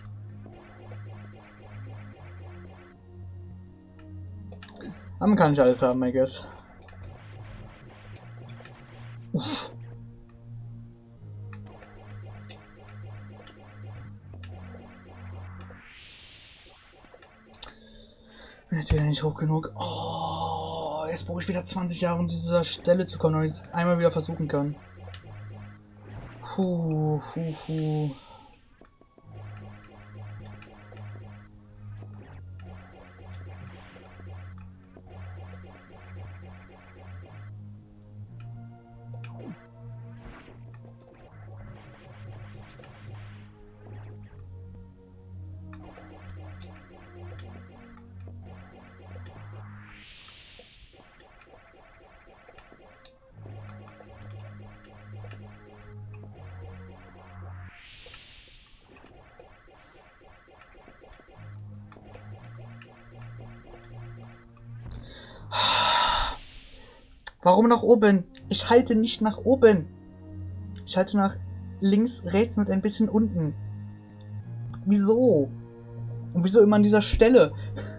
Aber man kann nicht alles haben, I guess. Uff. Bin jetzt wieder nicht hoch genug. Oh, jetzt brauche ich wieder zwanzig Jahre, um zu dieser Stelle zu kommen, damit ich es einmal wieder versuchen kann. Puh, puh, puh. Warum nach oben? Ich halte nicht nach oben. Ich halte nach links, rechts mit ein bisschen unten. Wieso? Und wieso immer an dieser Stelle?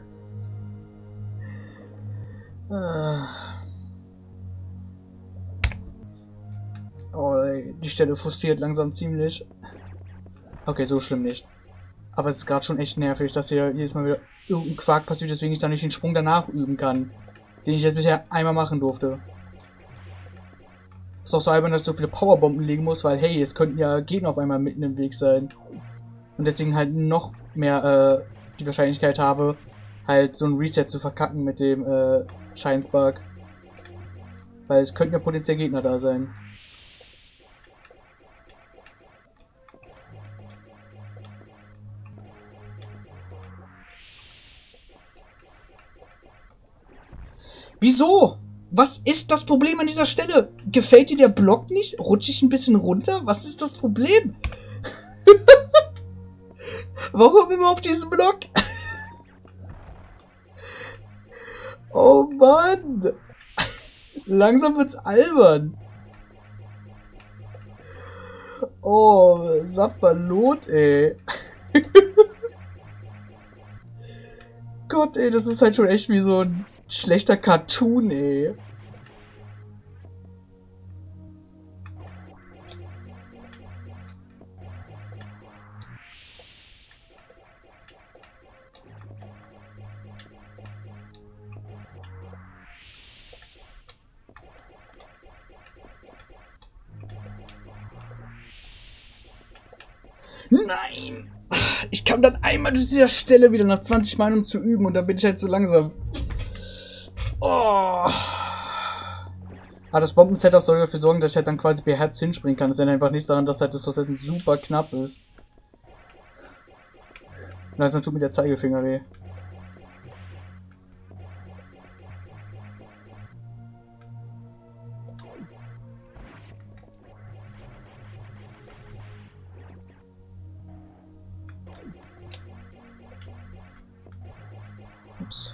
Oh, ey, die Stelle frustriert langsam ziemlich. Okay, so schlimm nicht. Aber es ist gerade schon echt nervig, dass hier jedes Mal wieder irgendein Quark passiert, deswegen ich dann nicht den Sprung danach üben kann. Den ich jetzt bisher einmal machen durfte. Ist auch so albern, dass ich so viele Powerbomben legen muss, weil hey, es könnten ja Gegner auf einmal mitten im Weg sein. Und deswegen halt noch mehr äh, die Wahrscheinlichkeit habe, halt so ein Reset zu verkacken mit dem äh, Scheinspark. Weil es könnten ja potenziell Gegner da sein. Wieso? Was ist das Problem an dieser Stelle? Gefällt dir der Block nicht? Rutsche ich ein bisschen runter? Was ist das Problem? Warum immer auf diesen Block? Oh Mann. Langsam wird's albern. Oh, Sapperlot, ey. Gott, ey, das ist halt schon echt wie so ein schlechter Cartoon, ey. Nein! Ich kam dann einmal durch diese Stelle wieder nach zwanzig Mal, um zu üben, und dann bin ich halt so langsam. Oh. Ah, das Bomben-Setup soll dafür sorgen, dass ich halt dann quasi per Herz hinspringen kann. Das ist einfach nichts daran, dass halt das Prozessen super knapp ist. Und also tut mir der Zeigefinger weh. Ups.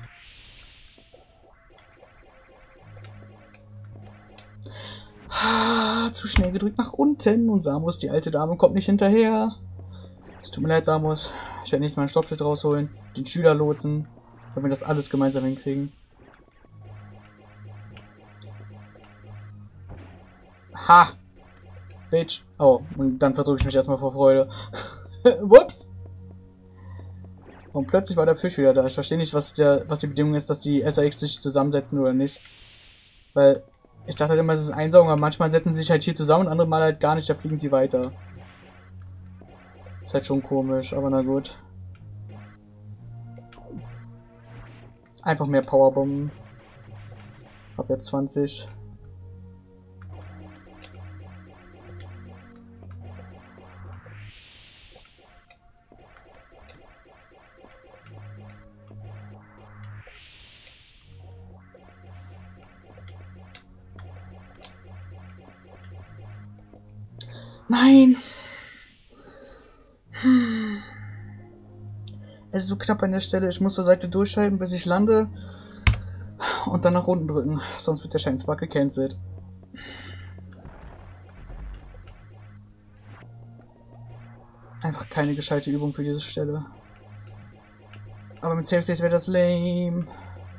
Ah, zu schnell gedrückt nach unten und Samus, die alte Dame, kommt nicht hinterher. Es tut mir leid, Samus. Ich werde nächstes Mal ein Stoppschild rausholen, den Schüler lotsen, wenn wir das alles gemeinsam hinkriegen. Ha! Bitch. Oh, und dann verdrücke ich mich erstmal vor Freude. Whoops! Und plötzlich war der Fisch wieder da. Ich verstehe nicht, was, der, was die Bedingung ist, dass die S A X sich zusammensetzen oder nicht. Weil ich dachte halt immer, es ist Einsaugung, aber manchmal setzen sie sich halt hier zusammen und andere Mal halt gar nicht, da fliegen sie weiter. Ist halt schon komisch, aber na gut. Einfach mehr Powerbomben. Hab jetzt zwanzig. Nein! Es ist so knapp an der Stelle. Ich muss zur Seite durchschalten, bis ich lande. Und dann nach unten drücken. Sonst wird der Scheinspark gecancelt. Einfach keine gescheite Übung für diese Stelle. Aber mit Safe States wäre das lame.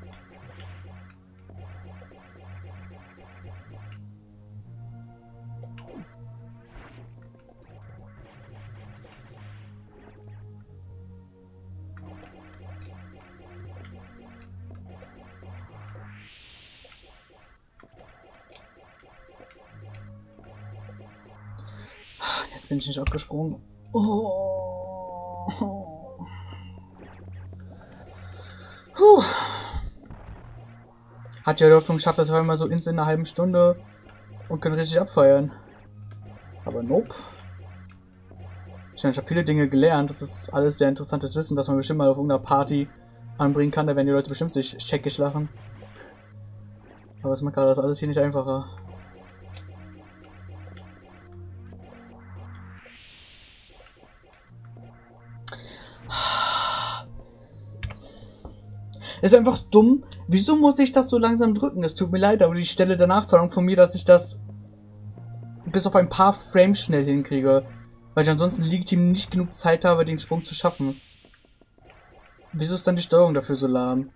Jetzt bin ich nicht abgesprungen. Oh. Puh. Hat ja die Hoffnung geschafft, dass wir mal so instant in einer halben Stunde und können richtig abfeiern. Aber nope. Ich meine, ich habe viele Dinge gelernt. Das ist alles sehr interessantes Wissen, was man bestimmt mal auf irgendeiner Party anbringen kann. Da werden die Leute bestimmt sich scheckig lachen. Aber es macht gerade das alles hier nicht einfacher. Ist einfach dumm. Wieso muss ich das so langsam drücken? Es tut mir leid, aber die Stelle danach verlangt von mir, dass ich das bis auf ein paar Frames schnell hinkriege. Weil ich ansonsten legitim nicht genug Zeit habe, den Sprung zu schaffen. Wieso ist dann die Steuerung dafür so lahm?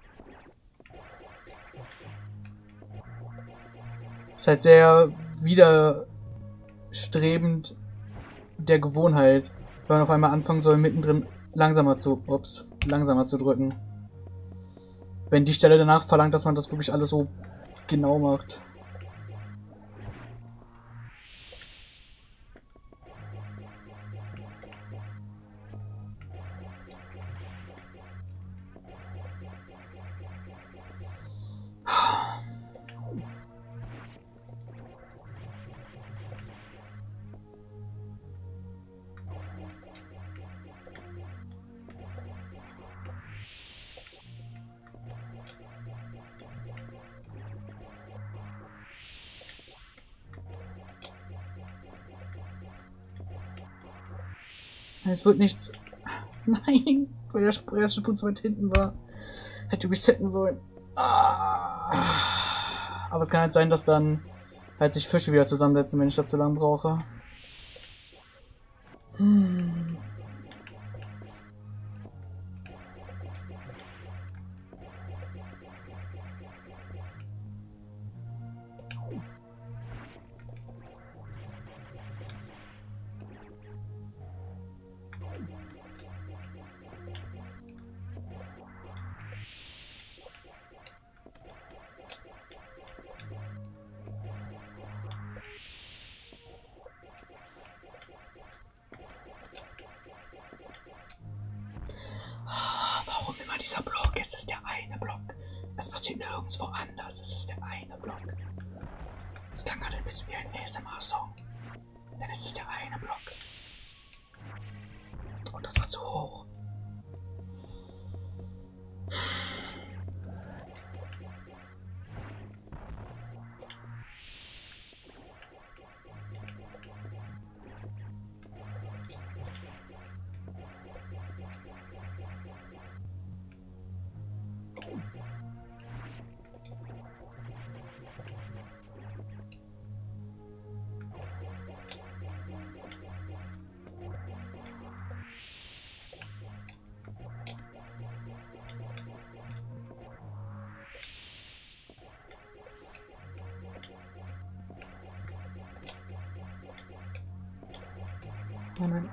Ist halt sehr widerstrebend der Gewohnheit, wenn man auf einmal anfangen soll, mittendrin langsamer zu, ups, langsamer zu drücken. Wenn die Stelle danach verlangt, dass man das wirklich alles so genau macht. Es wird nichts. Nein, weil der erste Sprung zu weit hinten war. Hätte resetten sollen. Ah. Aber es kann halt sein, dass dann halt sich Fische wieder zusammensetzen, wenn ich da zu lang brauche. Hm. Dieser Block, es ist der eine Block. Es passiert nirgendwo anders, es ist der eine Block. Es klang gerade ein bisschen wie ein A S M R-Song. Denn es ist der eine Block. Und das war zu hoch. nein.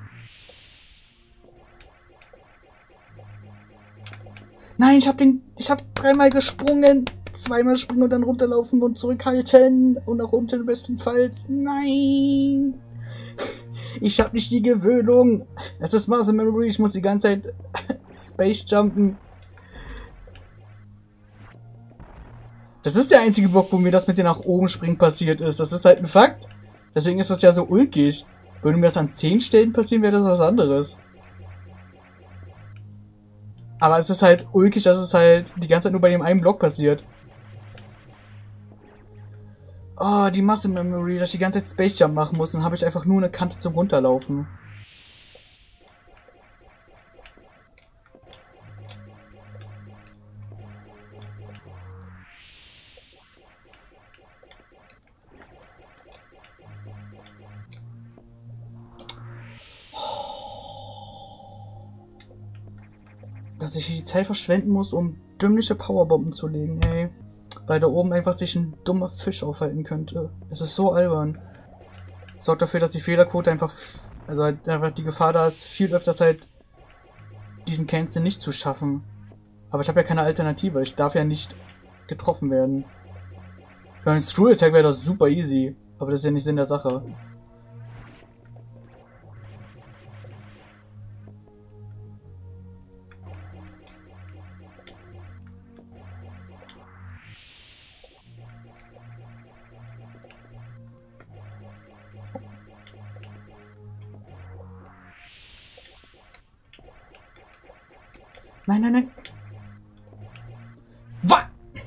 Nein, ich hab den... Ich hab dreimal gesprungen. Zweimal springen und dann runterlaufen und zurückhalten. Und nach unten bestenfalls. Nein. Ich hab nicht die Gewöhnung. Es ist Muscle Memory. Ich muss die ganze Zeit Space jumpen. Das ist der einzige Block, wo mir das mit dem nach oben springen passiert ist. Das ist halt ein Fakt. Deswegen ist das ja so ulkig. Würde mir das an zehn Stellen passieren, wäre das was anderes. Aber es ist halt ulkig, dass es halt die ganze Zeit nur bei dem einen Block passiert. Oh, die Muscle Memory, dass ich die ganze Zeit Space Jump machen muss, dann habe ich einfach nur eine Kante zum Runterlaufen. Dass ich die Zeit verschwenden muss, um dümmliche Powerbomben zu legen, ey. Weil da oben einfach sich ein dummer Fisch aufhalten könnte. Es ist so albern. Sorgt dafür, dass die Fehlerquote einfach, also halt einfach die Gefahr da ist, viel öfters halt diesen Cancel nicht zu schaffen. Aber ich habe ja keine Alternative. Ich darf ja nicht getroffen werden. Für einen Screw Attack wäre das super easy. Aber das ist ja nicht Sinn der Sache. Nein, nein, nein. Was?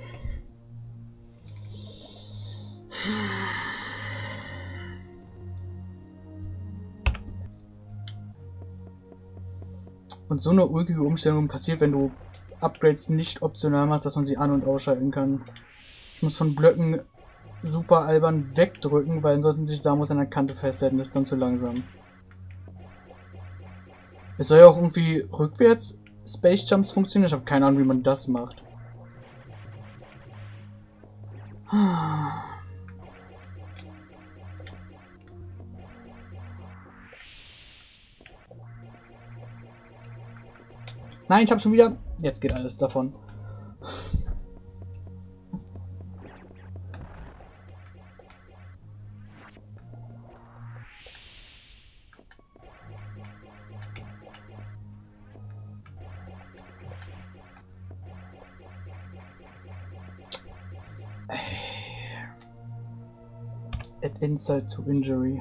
Und so eine ulkige Umstellung passiert, wenn du Upgrades nicht optional machst, dass man sie an- und ausschalten kann. Ich muss von Blöcken super albern wegdrücken, weil ansonsten sich Samus an der Kante festhalten, das ist dann zu langsam. Es soll ja auch irgendwie rückwärts Space Jumps funktionieren. Ich habe keine Ahnung, wie man das macht. Nein, ich habe schon wieder... Jetzt geht alles davon. Add insult to injury.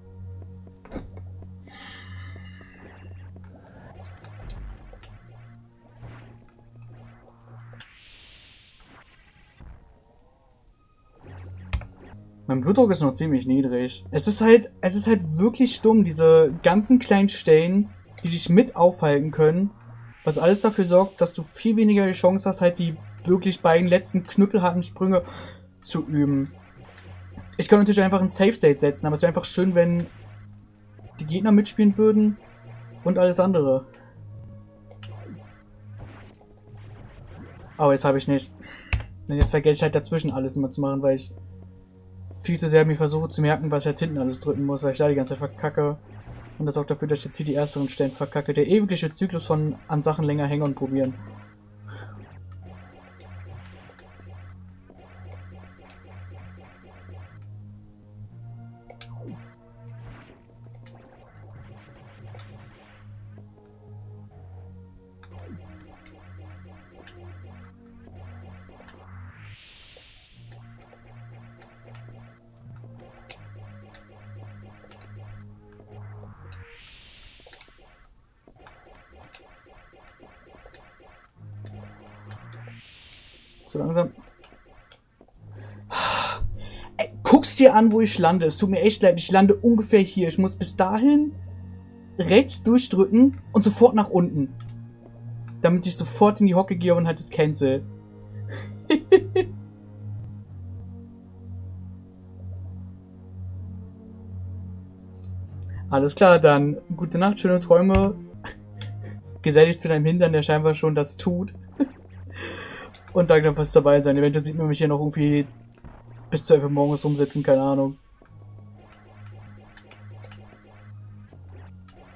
Mein Blutdruck ist noch ziemlich niedrig. Es ist halt, es ist halt wirklich dumm, diese ganzen kleinen Stellen, die dich mit aufhalten können, was alles dafür sorgt, dass du viel weniger die Chance hast, halt die wirklich beiden letzten knüppelharten Sprünge zu üben. Ich kann natürlich einfach ein Safe State setzen, aber es wäre einfach schön, wenn die Gegner mitspielen würden und alles andere. Aber jetzt habe ich nicht. Und jetzt vergesse ich halt dazwischen alles immer zu machen, weil ich viel zu sehr mir versuche zu merken, was ich halt hinten alles drücken muss, weil ich da die ganze Zeit verkacke. Und das sorgt dafür, dass ich jetzt hier die ersteren Stellen verkacke. Der ewige Zyklus von an Sachen länger hängen und probieren. So langsam. Ey, guck's dir an, wo ich lande. Es tut mir echt leid. Ich lande ungefähr hier. Ich muss bis dahin rechts durchdrücken und sofort nach unten. Damit ich sofort in die Hocke gehe und halt das Cancel. Alles klar, dann gute Nacht, schöne Träume. Gesell dich zu deinem Hintern, der scheinbar schon das tut. Und danke fürs dabei sein. Eventuell sieht man mich hier noch irgendwie bis zwölf Uhr morgens rumsitzen, keine Ahnung.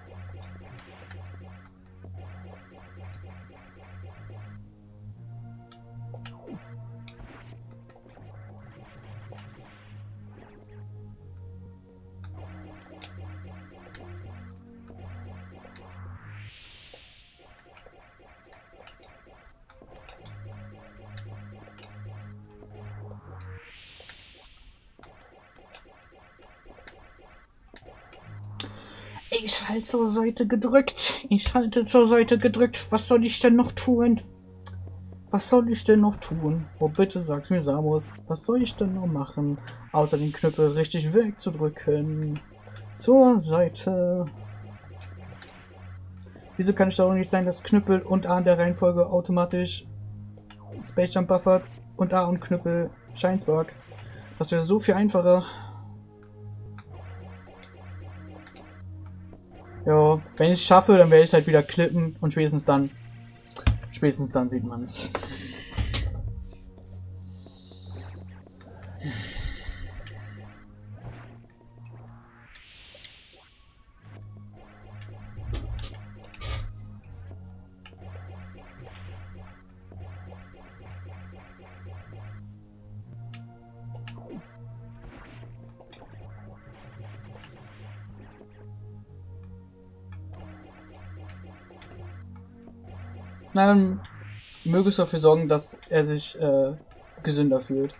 Ich halte zur Seite gedrückt. Ich halte zur Seite gedrückt. Was soll ich denn noch tun? Was soll ich denn noch tun? Oh, bitte sag's mir, Samus. Was soll ich denn noch machen? Außer den Knüppel richtig wegzudrücken. Zur Seite. Wieso kann es doch nicht sein, dass Knüppel und A in der Reihenfolge automatisch Space Jump buffert und A und Knüppel Scheinsberg? Das wäre so viel einfacher. Ja, wenn ich es schaffe, dann werde ich es halt wieder klippen und spätestens dann, spätestens dann sieht man's. Na, dann möge es dafür sorgen, dass er sich äh, gesünder fühlt.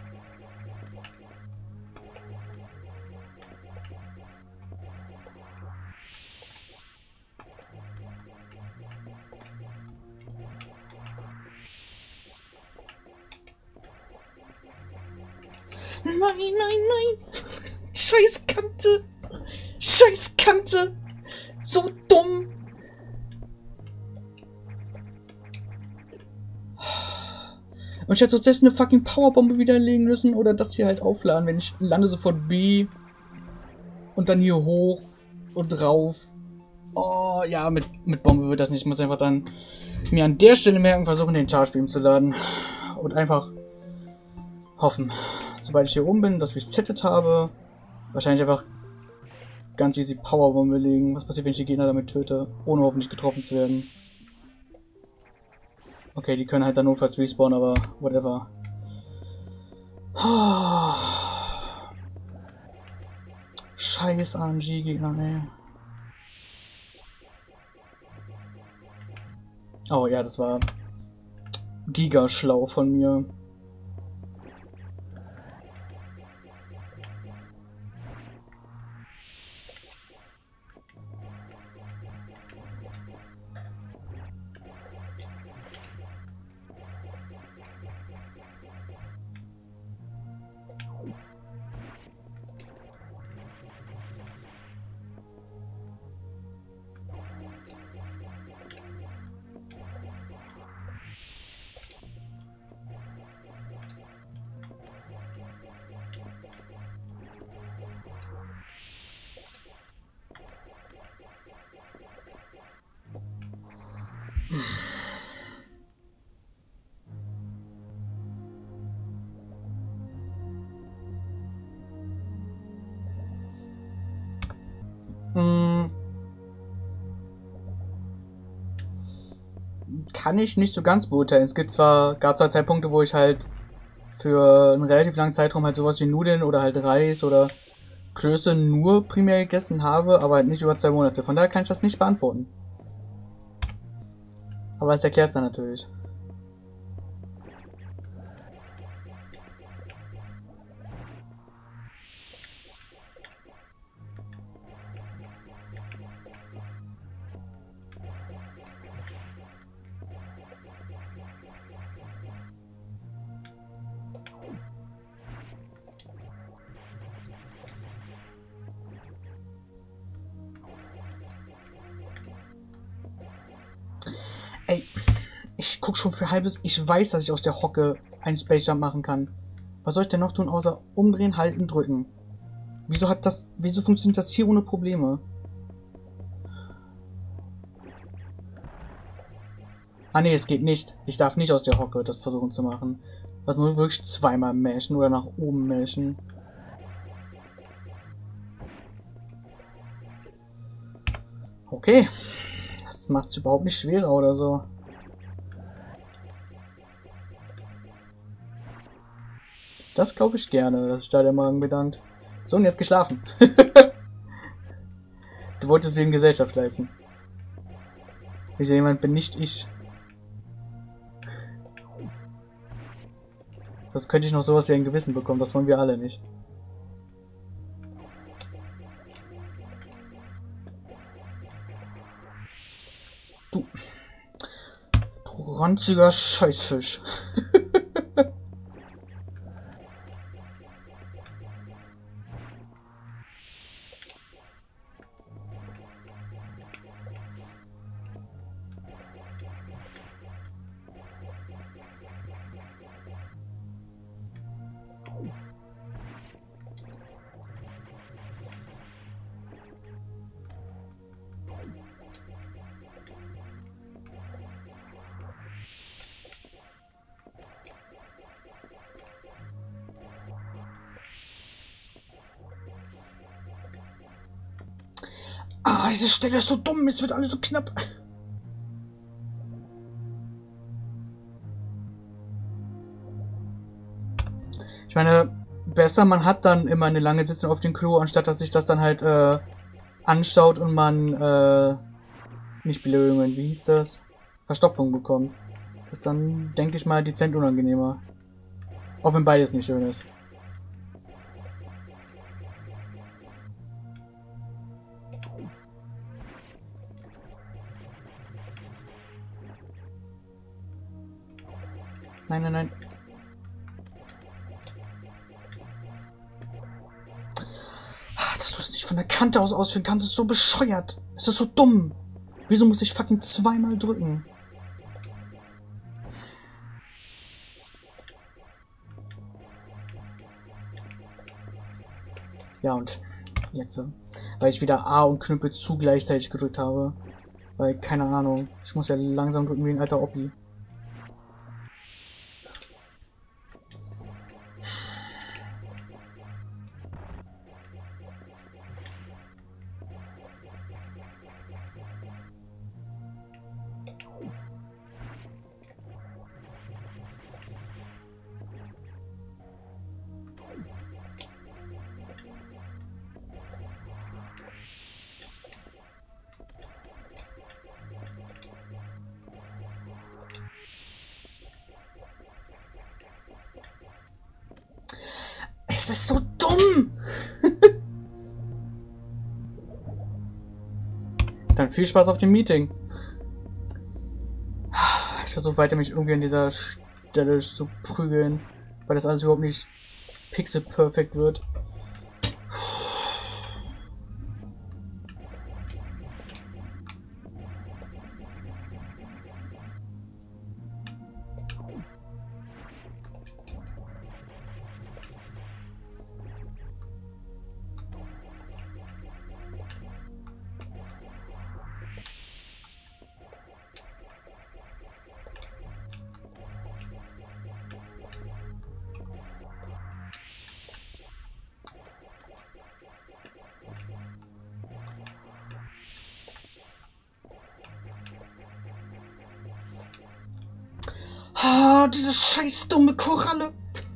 Nein, nein, nein! Scheiß Kante! Scheiß Kante! So dumm! Und ich hätte sonst eine fucking Powerbombe widerlegen müssen oder das hier halt aufladen, wenn ich lande sofort B und dann hier hoch und drauf. Oh, ja, mit, mit Bombe wird das nicht. Ich muss einfach dann mir an der Stelle merken, versuchen den Charge Beam zu laden und einfach hoffen, sobald ich hier oben bin, dass ich resettet habe, wahrscheinlich einfach ganz easy Powerbombe legen. Was passiert, wenn ich die Gegner damit töte, ohne hoffentlich getroffen zu werden? Okay, die können halt dann notfalls respawnen, aber whatever. Scheiß A M G-Gegner, ey. Oh ja, das war gigaschlau von mir. Hm. Kann ich nicht so ganz beurteilen. Es gibt zwar, gab zwar Zeitpunkte, wo ich halt für einen relativ langen Zeitraum halt sowas wie Nudeln oder halt Reis oder Klöße nur primär gegessen habe, aber halt nicht über zwei Monate. Von daher kann ich das nicht beantworten. Aber das erklärt es dann natürlich. Ey, ich guck schon für halbes... Ich weiß, dass ich aus der Hocke einen Space Jump machen kann. Was soll ich denn noch tun, außer umdrehen, halten, drücken? Wieso hat das... Wieso funktioniert das hier ohne Probleme? Ah ne, es geht nicht. Ich darf nicht aus der Hocke das versuchen zu machen. Das muss wirklich zweimal mashen oder nach oben mashen. Okay. Das macht es überhaupt nicht schwerer oder so. Das glaube ich gerne, dass sich da der Magen bedankt. So, und jetzt geschlafen. Du wolltest wegen Gesellschaft leisten. Dieser jemand bin nicht ich. Sonst könnte ich noch sowas wie ein Gewissen bekommen. Das wollen wir alle nicht. Du, du ranziger Scheißfisch. Ah, diese Stelle ist so dumm, es wird alles so knapp. Ich meine, besser, man hat dann immer eine lange Sitzung auf dem Klo, anstatt dass sich das dann halt äh, anstaut und man äh, nicht Blähungen, wie hieß das? Verstopfung bekommt. Das ist dann, denke ich mal, dezent unangenehmer. Auch wenn beides nicht schön ist. Nein, nein, nein. Dass du das nicht von der Kante aus ausführen kannst, ist so bescheuert. Es ist so dumm. Wieso muss ich fucking zweimal drücken? Ja, und jetzt, weil ich wieder A und Knüppel zu gleichzeitig gedrückt habe. Weil, keine Ahnung, ich muss ja langsam drücken wie ein alter Oppi. Es ist so dumm! Dann viel Spaß auf dem Meeting. Ich versuche weiter, mich irgendwie an dieser Stelle zu prügeln, weil das alles überhaupt nicht pixel-perfekt wird. Ah, diese scheiß dumme Koralle.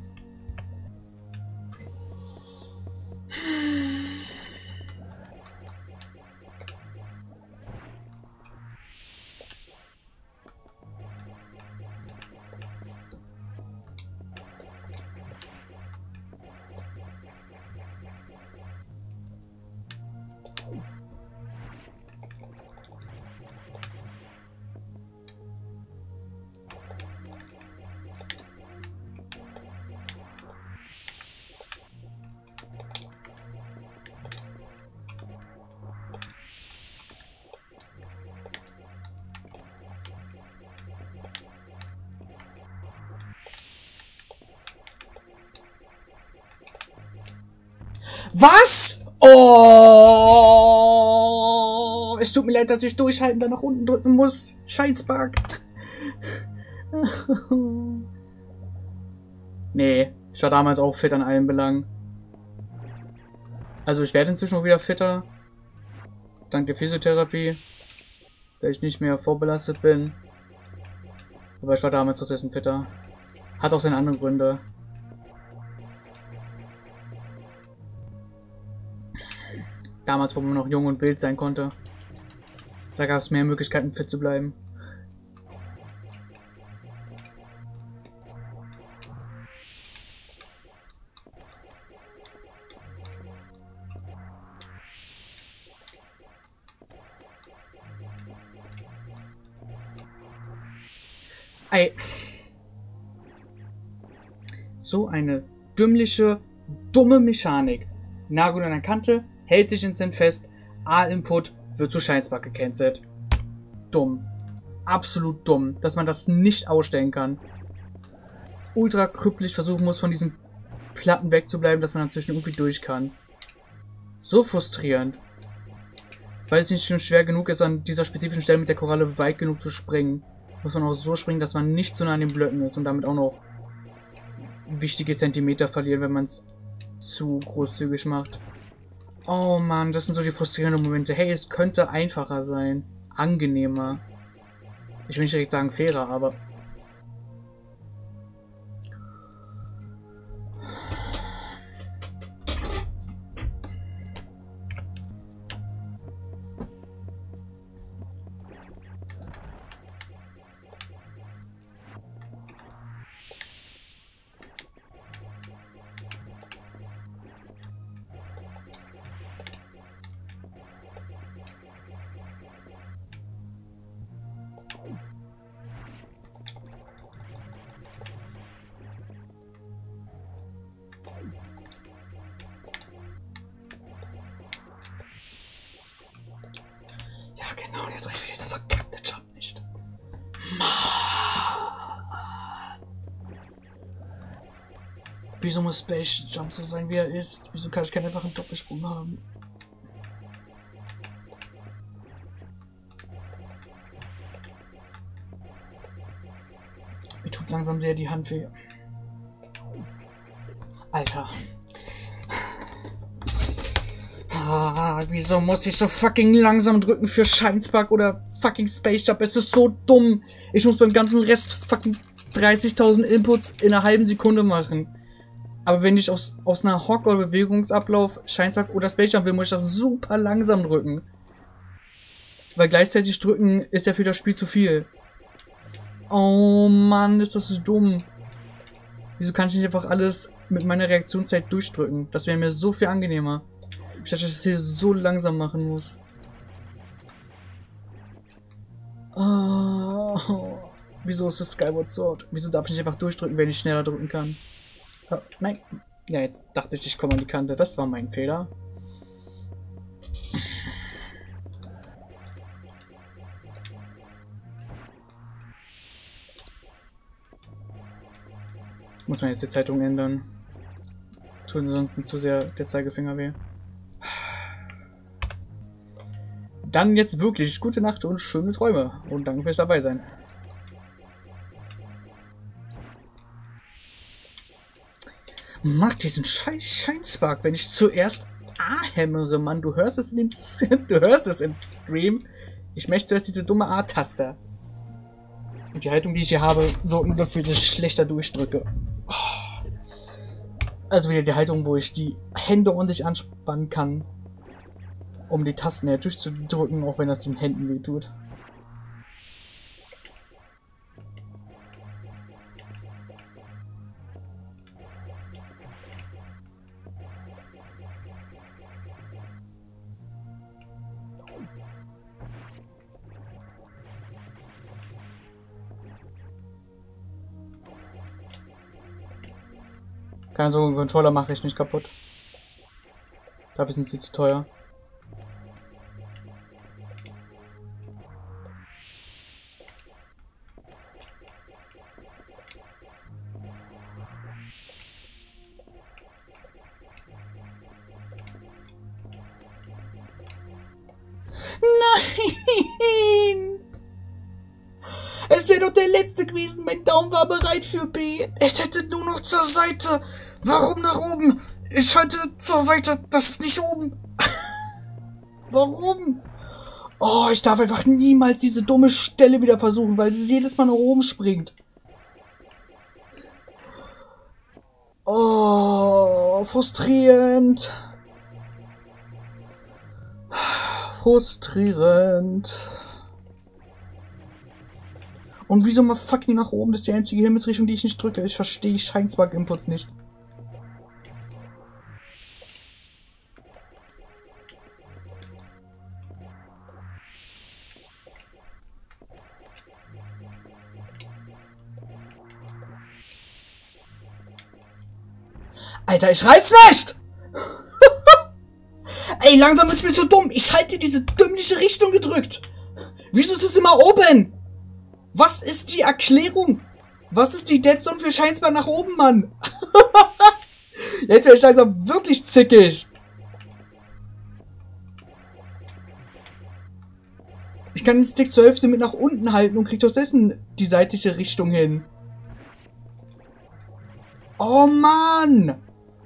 Was? Oh! Es tut mir leid, dass ich durchhalten da nach unten drücken muss. Scheißbug. Nee, ich war damals auch fit an allen Belangen. Also ich werde inzwischen auch wieder fitter. Dank der Physiotherapie. Da ich nicht mehr vorbelastet bin. Aber ich war damals trotzdem fitter. Hat auch seine anderen Gründe. Damals, wo man noch jung und wild sein konnte. Da gab es mehr Möglichkeiten, fit zu bleiben. Ey. So eine dümmliche, dumme Mechanik. Nagel an der Kante, hält sich instant fest, A-Input wird zu Scheinspark gecancelt. Dumm. Absolut dumm, dass man das nicht ausstellen kann. Ultra kryptisch versuchen muss, von diesen Platten wegzubleiben, dass man dazwischen irgendwie durch kann. So frustrierend. Weil es nicht schon schwer genug ist, an dieser spezifischen Stelle mit der Koralle weit genug zu springen, muss man auch so springen, dass man nicht zu nah an den Blöcken ist und damit auch noch wichtige Zentimeter verlieren, wenn man es zu großzügig macht. Oh Mann, das sind so die frustrierenden Momente. Hey, es könnte einfacher sein. Angenehmer. Ich will nicht direkt sagen fairer, aber... Genau, jetzt reicht dieser verkackte Jump nicht. Mann. Wieso muss Space Jump so sein, wie er ist? Wieso kann ich keinen einfachen Doppelsprung haben? Mir tut langsam sehr die Hand weh. Alter. Ah, wieso muss ich so fucking langsam drücken für Scheinspark oder fucking Space Jump? Es ist so dumm. Ich muss beim ganzen Rest fucking dreißigtausend Inputs in einer halben Sekunde machen. Aber wenn ich aus, aus einer Hock- oder Bewegungsablauf Scheinspark oder Space Jump will, muss ich das super langsam drücken. Weil gleichzeitig drücken ist ja für das Spiel zu viel. Oh Mann, ist das so dumm. Wieso kann ich nicht einfach alles mit meiner Reaktionszeit durchdrücken? Das wäre mir so viel angenehmer. Statt dass ich das hier so langsam machen muss. Oh, wieso ist das Skyward Sword? Wieso darf ich nicht einfach durchdrücken, wenn ich schneller drücken kann? Oh, nein. Ja, jetzt dachte ich, ich komme an die Kante. Das war mein Fehler. Muss man jetzt die Zeitung ändern. Tut ansonsten zu sehr der Zeigefinger weh. Dann jetzt wirklich gute Nacht und schöne Träume. Und danke fürs dabei sein. Mach diesen scheiß Scheinspark, wenn ich zuerst A hämmere, Mann. Du hörst es in dem du hörst es im Stream. Ich möchte zuerst diese dumme A-Taste. Und die Haltung, die ich hier habe, sorgt dafür, dass ich schlechter durchdrücke. Also wieder die Haltung, wo ich die Hände ordentlich anspannen kann, um die Tasten her durchzudrücken, auch wenn das den Händen weh tut. Keine Sorge, Controller mache ich nicht kaputt. Dafür sind sie zu teuer. Nein! Es wäre doch der letzte gewesen. Mein Daumen war bereit für B. Es hätte nur noch zur Seite. Warum nach oben? Ich halte zur Seite. Das ist nicht oben. Warum? Oh, ich darf einfach niemals diese dumme Stelle wieder versuchen, weil sie jedes Mal nach oben springt. Oh, frustrierend. Frustrierend. Und wieso mal fucking nach oben? Das ist die einzige Himmelsrichtung, die ich nicht drücke. Ich verstehe Scheinspark-Inputs nicht. Alter, ich reiz nicht! Ey, langsam wird's mir zu dumm. Ich halte diese dümmliche Richtung gedrückt. Wieso ist es immer oben? Was ist die Erklärung? Was ist die Dead Zone für Scheinsbar nach oben, Mann? Jetzt werde ich langsam wirklich zickig. Ich kann den Stick zur Hälfte mit nach unten halten und krieg doch dessen die seitliche Richtung hin. Oh Mann!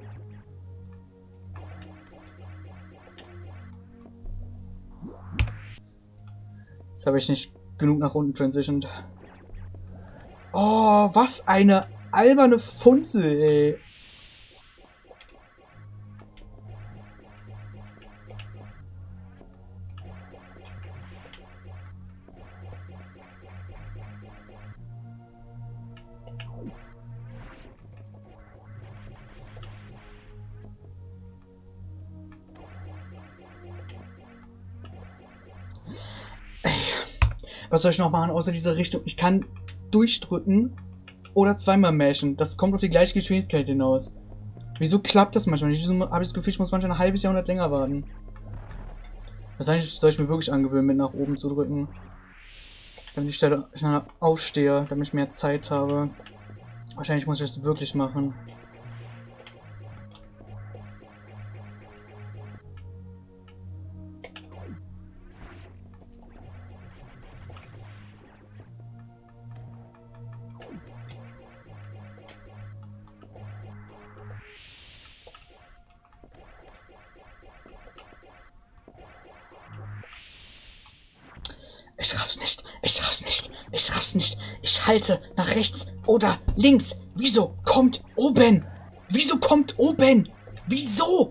Jetzt habe ich nicht genug nach unten transitioned. Oh, was eine alberne Funzel, ey. Was soll ich noch machen, außer diese Richtung? Ich kann durchdrücken oder zweimal mashen. Das kommt auf die gleiche Geschwindigkeit hinaus. Wieso klappt das manchmal nicht? Wieso habe ich das Gefühl, ich muss manchmal ein halbes Jahrhundert länger warten? Wahrscheinlich soll ich mir wirklich angewöhnen, mit nach oben zu drücken. Damit ich schneller aufstehe, damit ich mehr Zeit habe. Wahrscheinlich muss ich das wirklich machen. Ich raff's nicht. Ich raff's nicht. Ich raff's nicht. Ich halte nach rechts oder links. Wieso kommt oben? Wieso kommt oben? Wieso?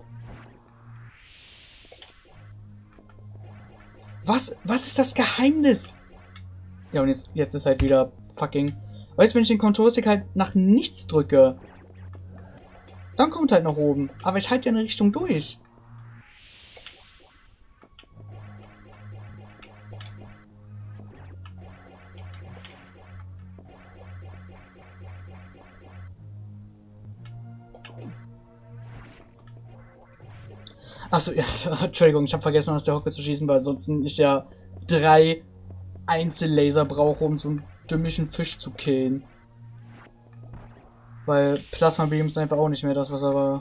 Was, was ist das Geheimnis? Ja, und jetzt, jetzt ist halt wieder fucking... Weißt du, wenn ich den Control-Stick halt nach nichts drücke, dann kommt halt nach oben. Aber ich halte ja eine Richtung durch. Achso, ja, Entschuldigung, ich habe vergessen, aus der Hocke zu schießen, weil ansonsten ich ja drei Einzellaser brauche, um so einen dümmlichen Fisch zu killen. Weil Plasma Beam ist einfach auch nicht mehr das, was er war.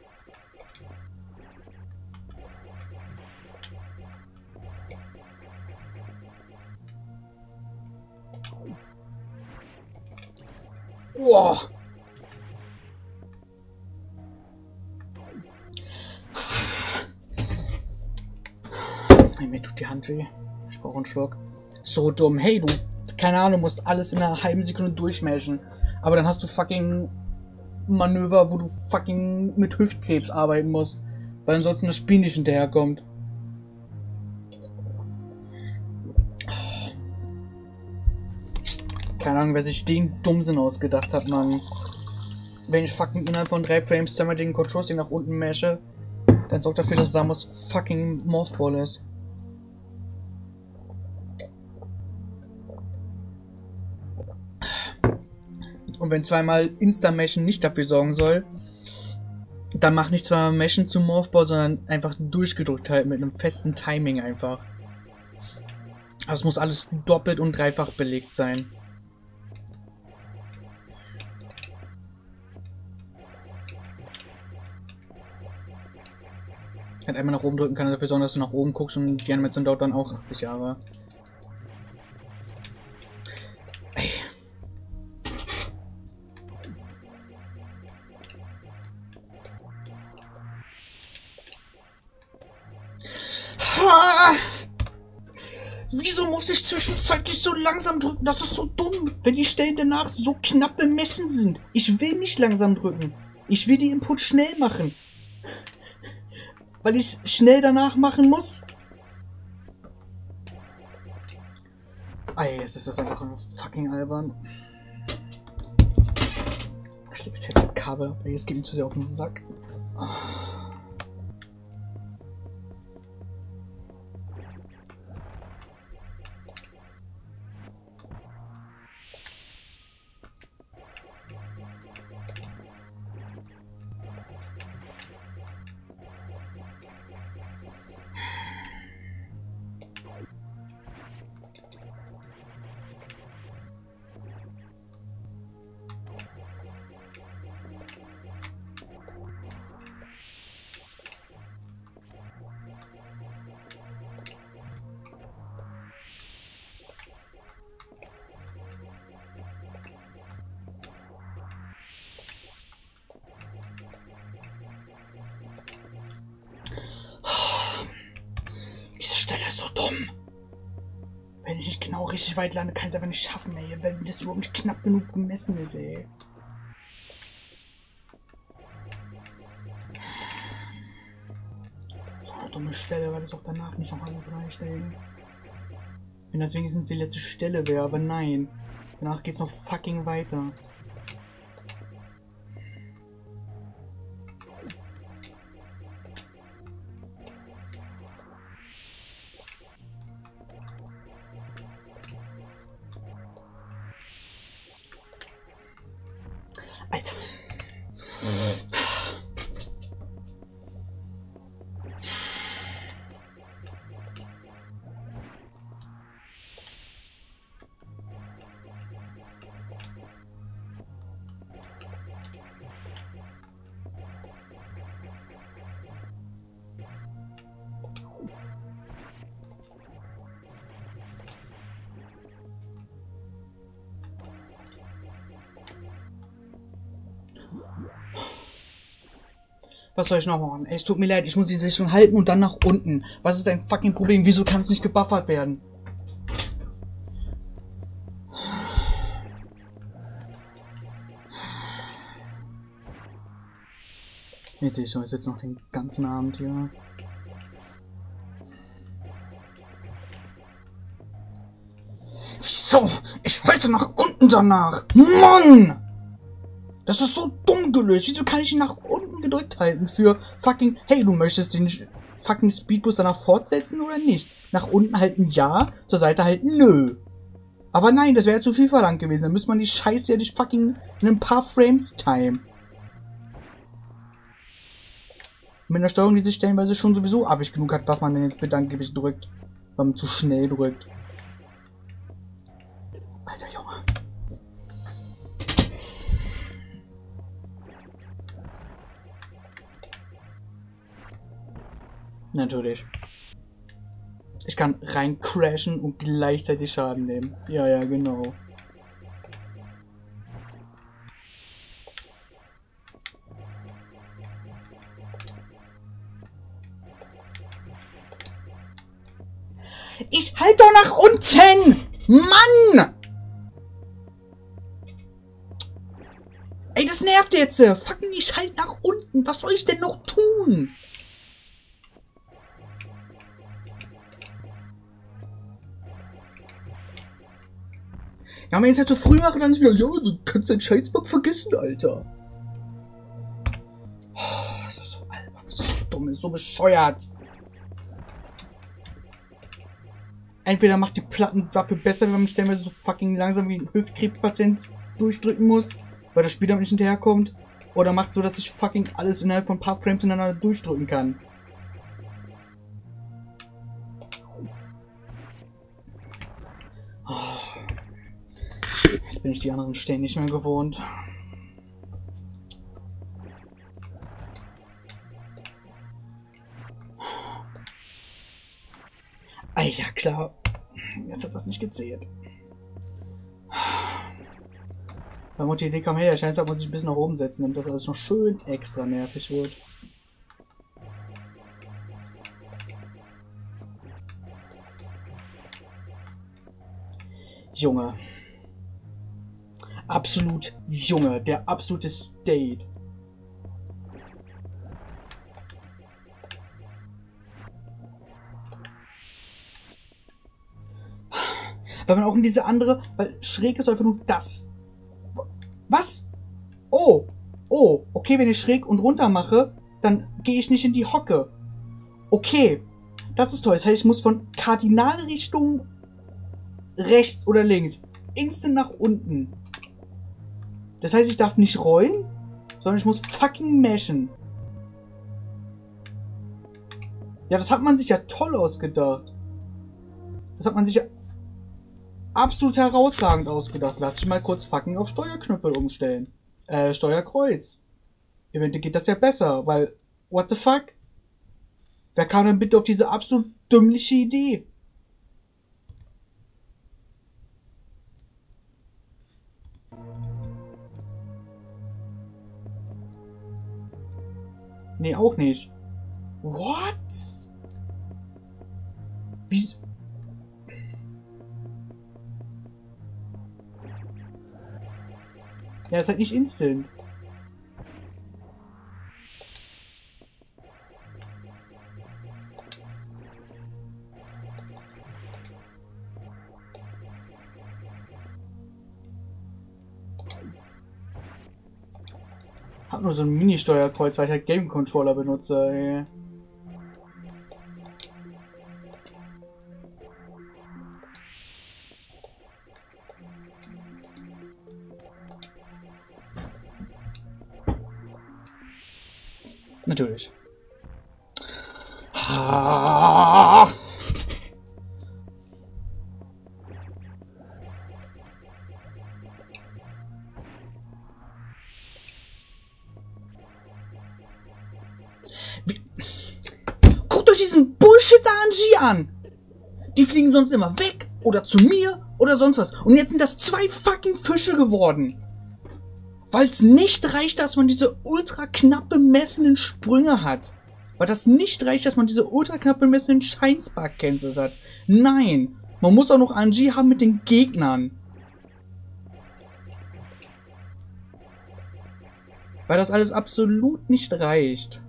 Boah. Mir tut die Hand weh. Ich brauche einen Schluck. So dumm. Hey, du, keine Ahnung, musst alles in einer halben Sekunde durchmashen. Aber dann hast du fucking Manöver, wo du fucking mit Hüftkrebs arbeiten musst. Weil ansonsten das Spiel nicht hinterherkommt. Keine Ahnung, wer sich den Dummsinn ausgedacht hat, Mann. Wenn ich fucking innerhalb von drei Frames zweimal den Control-Stick nach unten mashe, dann sorgt dafür, dass Samus fucking Morphball ist. Und wenn zweimal Insta-Mashen nicht dafür sorgen soll, dann mach nicht zweimal Mashen zu Morphball, sondern einfach durchgedrückt halt mit einem festen Timing einfach. Also es muss alles doppelt und dreifach belegt sein. Halt einmal nach oben drücken kann dafür sorgen, dass du nach oben guckst und die Animation dauert dann auch achtzig Jahre. Ey. Ha! Wieso muss ich zwischenzeitlich so langsam drücken? Das ist so dumm, wenn die Stellen danach so knapp bemessen sind. Ich will nicht langsam drücken. Ich will die Input schnell machen. Weil ich es schnell danach machen muss. Ey, jetzt ist das einfach ein fucking albern. Ich leg das Headset-Kabel ab, ey, es geht mir zu sehr auf den Sack. dumm. Wenn ich nicht genau richtig weit lande, kann ich es einfach nicht schaffen, ey. Wenn das überhaupt nicht knapp genug gemessen ist, ey. So eine dumme Stelle, weil das auch danach nicht noch alles reicht, ey. Wenn das wenigstens die letzte Stelle wäre, aber nein. Danach geht's noch fucking weiter. Alter. Was soll ich noch machen? Ey, es tut mir leid, ich muss die Sicherung halten und dann nach unten. Was ist dein fucking Problem? Wieso kann es nicht gebuffert werden? Jetzt sehe ich schon, ich sitze noch den ganzen Abend hier. Wieso? Ich wollte nach unten danach. Mann! Das ist so dumm gelöst. Wieso kann ich ihn nach unten gedrückt halten für fucking, hey, du möchtest den fucking Speedboost danach fortsetzen oder nicht? Nach unten halten ja, zur Seite halten nö. Aber nein, das wäre ja zu viel verlangt gewesen. Dann müsste man die Scheiße ja nicht fucking in ein paar Frames time. Mit einer Steuerung, die sich stellenweise schon sowieso abig genug hat, was man denn jetzt bedanklich drückt. Weil man zu schnell drückt. Alter Junge. Natürlich. Ich kann rein crashen und gleichzeitig Schaden nehmen. Ja, ja, genau. Ich halt doch nach unten! Mann! Ey, das nervt jetzt. Fucking, ich halt nach unten. Was soll ich denn noch tun? Ja, wenn ich es halt zu früh mache, dann ist wieder, ja, du kannst deinen Scheißbock vergessen, Alter. Oh, das ist so albern, das ist so dumm, das ist so bescheuert. Entweder macht die Platten dafür besser, wenn man stellenweise so fucking langsam wie ein Hüftkrebspatient durchdrücken muss, weil das Spiel damit nicht hinterherkommt. Oder macht so, dass ich fucking alles innerhalb von ein paar Frames hintereinander durchdrücken kann. Oh. Jetzt bin ich die anderen Stellen nicht mehr gewohnt. Ah ja, klar. Jetzt hat das nicht gezählt. Bei Mutti Idee kam her, der Schein muss sich ein bisschen nach oben setzen, damit das alles noch schön extra nervig wird. Junge. Absolut Junge. Der absolute State. Weil man auch in diese andere, weil schräg ist einfach nur das. Was? Oh, oh, okay, wenn ich schräg und runter mache, dann gehe ich nicht in die Hocke. Okay, das ist toll. Das heißt, ich muss von Kardinalrichtung rechts oder links instant nach unten. Das heißt, ich darf nicht rollen, sondern ich muss fucking mashen. Ja, das hat man sich ja toll ausgedacht. Das hat man sich ja absolut herausragend ausgedacht. Lass dich mal kurz fucking auf Steuerknüppel umstellen. Äh, Steuerkreuz. Eventuell geht das ja besser, weil, what the fuck? Wer kam denn bitte auf diese absolut dümmliche Idee? Nee, auch nicht. What? Wie... Ja, ist halt nicht instant. Hab nur so ein Mini-Steuerkreuz, weil ich halt Game-Controller benutze, ey. Natürlich. Ah. Wie? Guckt euch diesen Bullshit-R N G an! Die fliegen sonst immer weg oder zu mir oder sonst was. Und jetzt sind das zwei fucking Fische geworden. Weil es nicht reicht, dass man diese ultra knapp bemessenen Sprünge hat. Weil das nicht reicht, dass man diese ultra knapp bemessenen Scheinspark-Cancels hat. Nein, man muss auch noch R N G haben mit den Gegnern. Weil das alles absolut nicht reicht.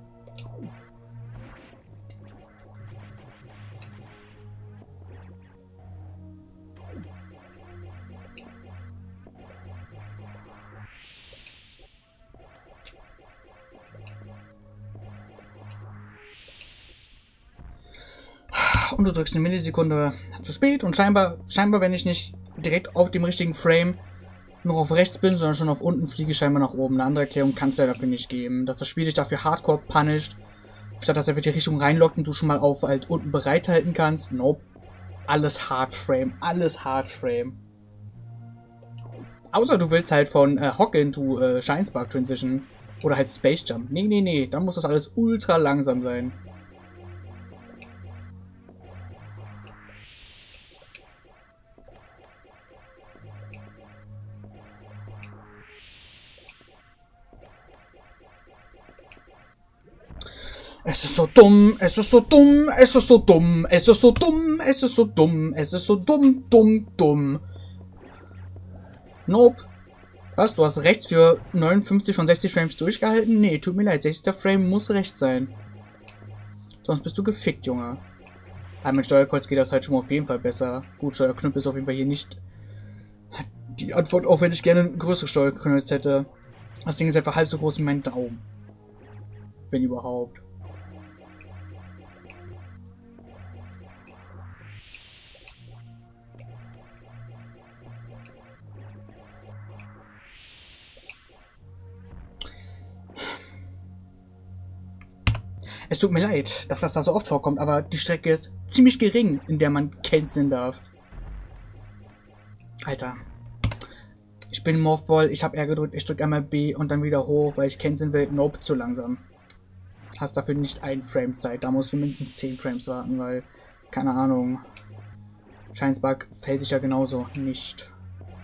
Und du drückst eine Millisekunde zu spät und scheinbar, scheinbar, wenn ich nicht direkt auf dem richtigen Frame noch auf rechts bin, sondern schon auf unten, fliege ich scheinbar nach oben. Eine andere Erklärung kann es ja dafür nicht geben. Dass das Spiel dich dafür hardcore punisht, statt dass er für die Richtung reinlockt und du schon mal auf halt unten bereithalten kannst. Nope. Alles Hardframe, alles Hardframe. Außer du willst halt von äh, Hock into äh, Shinespark Transition oder halt Space Jump. Nee, nee, nee, dann muss das alles ultra langsam sein. Es ist so dumm, es ist so dumm, es ist so dumm, es ist so dumm, es ist so dumm, es ist so dumm, dumm, dumm. Nope. Was, du hast rechts für neunundfünfzig von sechzig Frames durchgehalten? Nee, tut mir leid, sechzigster Frame muss rechts sein. Sonst bist du gefickt, Junge. Aber mit Steuerkreuz geht das halt schon mal auf jeden Fall besser. Gut, Steuerknüppel ist auf jeden Fall hier nicht die Antwort, auch wenn ich gerne ein größeres Steuerkreuz hätte. Das Ding ist einfach halb so groß wie mein Daumen. Wenn überhaupt. Es tut mir leid, dass das da so oft vorkommt, aber die Strecke ist ziemlich gering, in der man canceln darf. Alter. Ich bin Morphball, ich habe R gedrückt, ich drücke einmal B und dann wieder hoch, weil ich canceln will. Nope, zu langsam. Hast dafür nicht ein Frame Zeit, da musst du mindestens zehn Frames warten, weil, keine Ahnung, Shinespark fällt sich ja genauso nicht.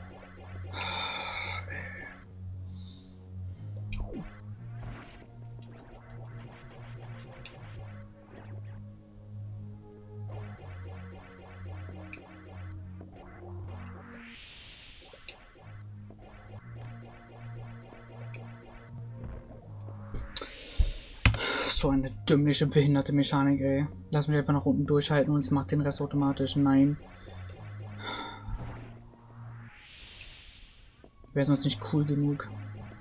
So eine dümmliche, behinderte Mechanik, ey. Lass mich einfach nach unten durchhalten und es macht den Rest automatisch. Nein. Wäre sonst nicht cool genug.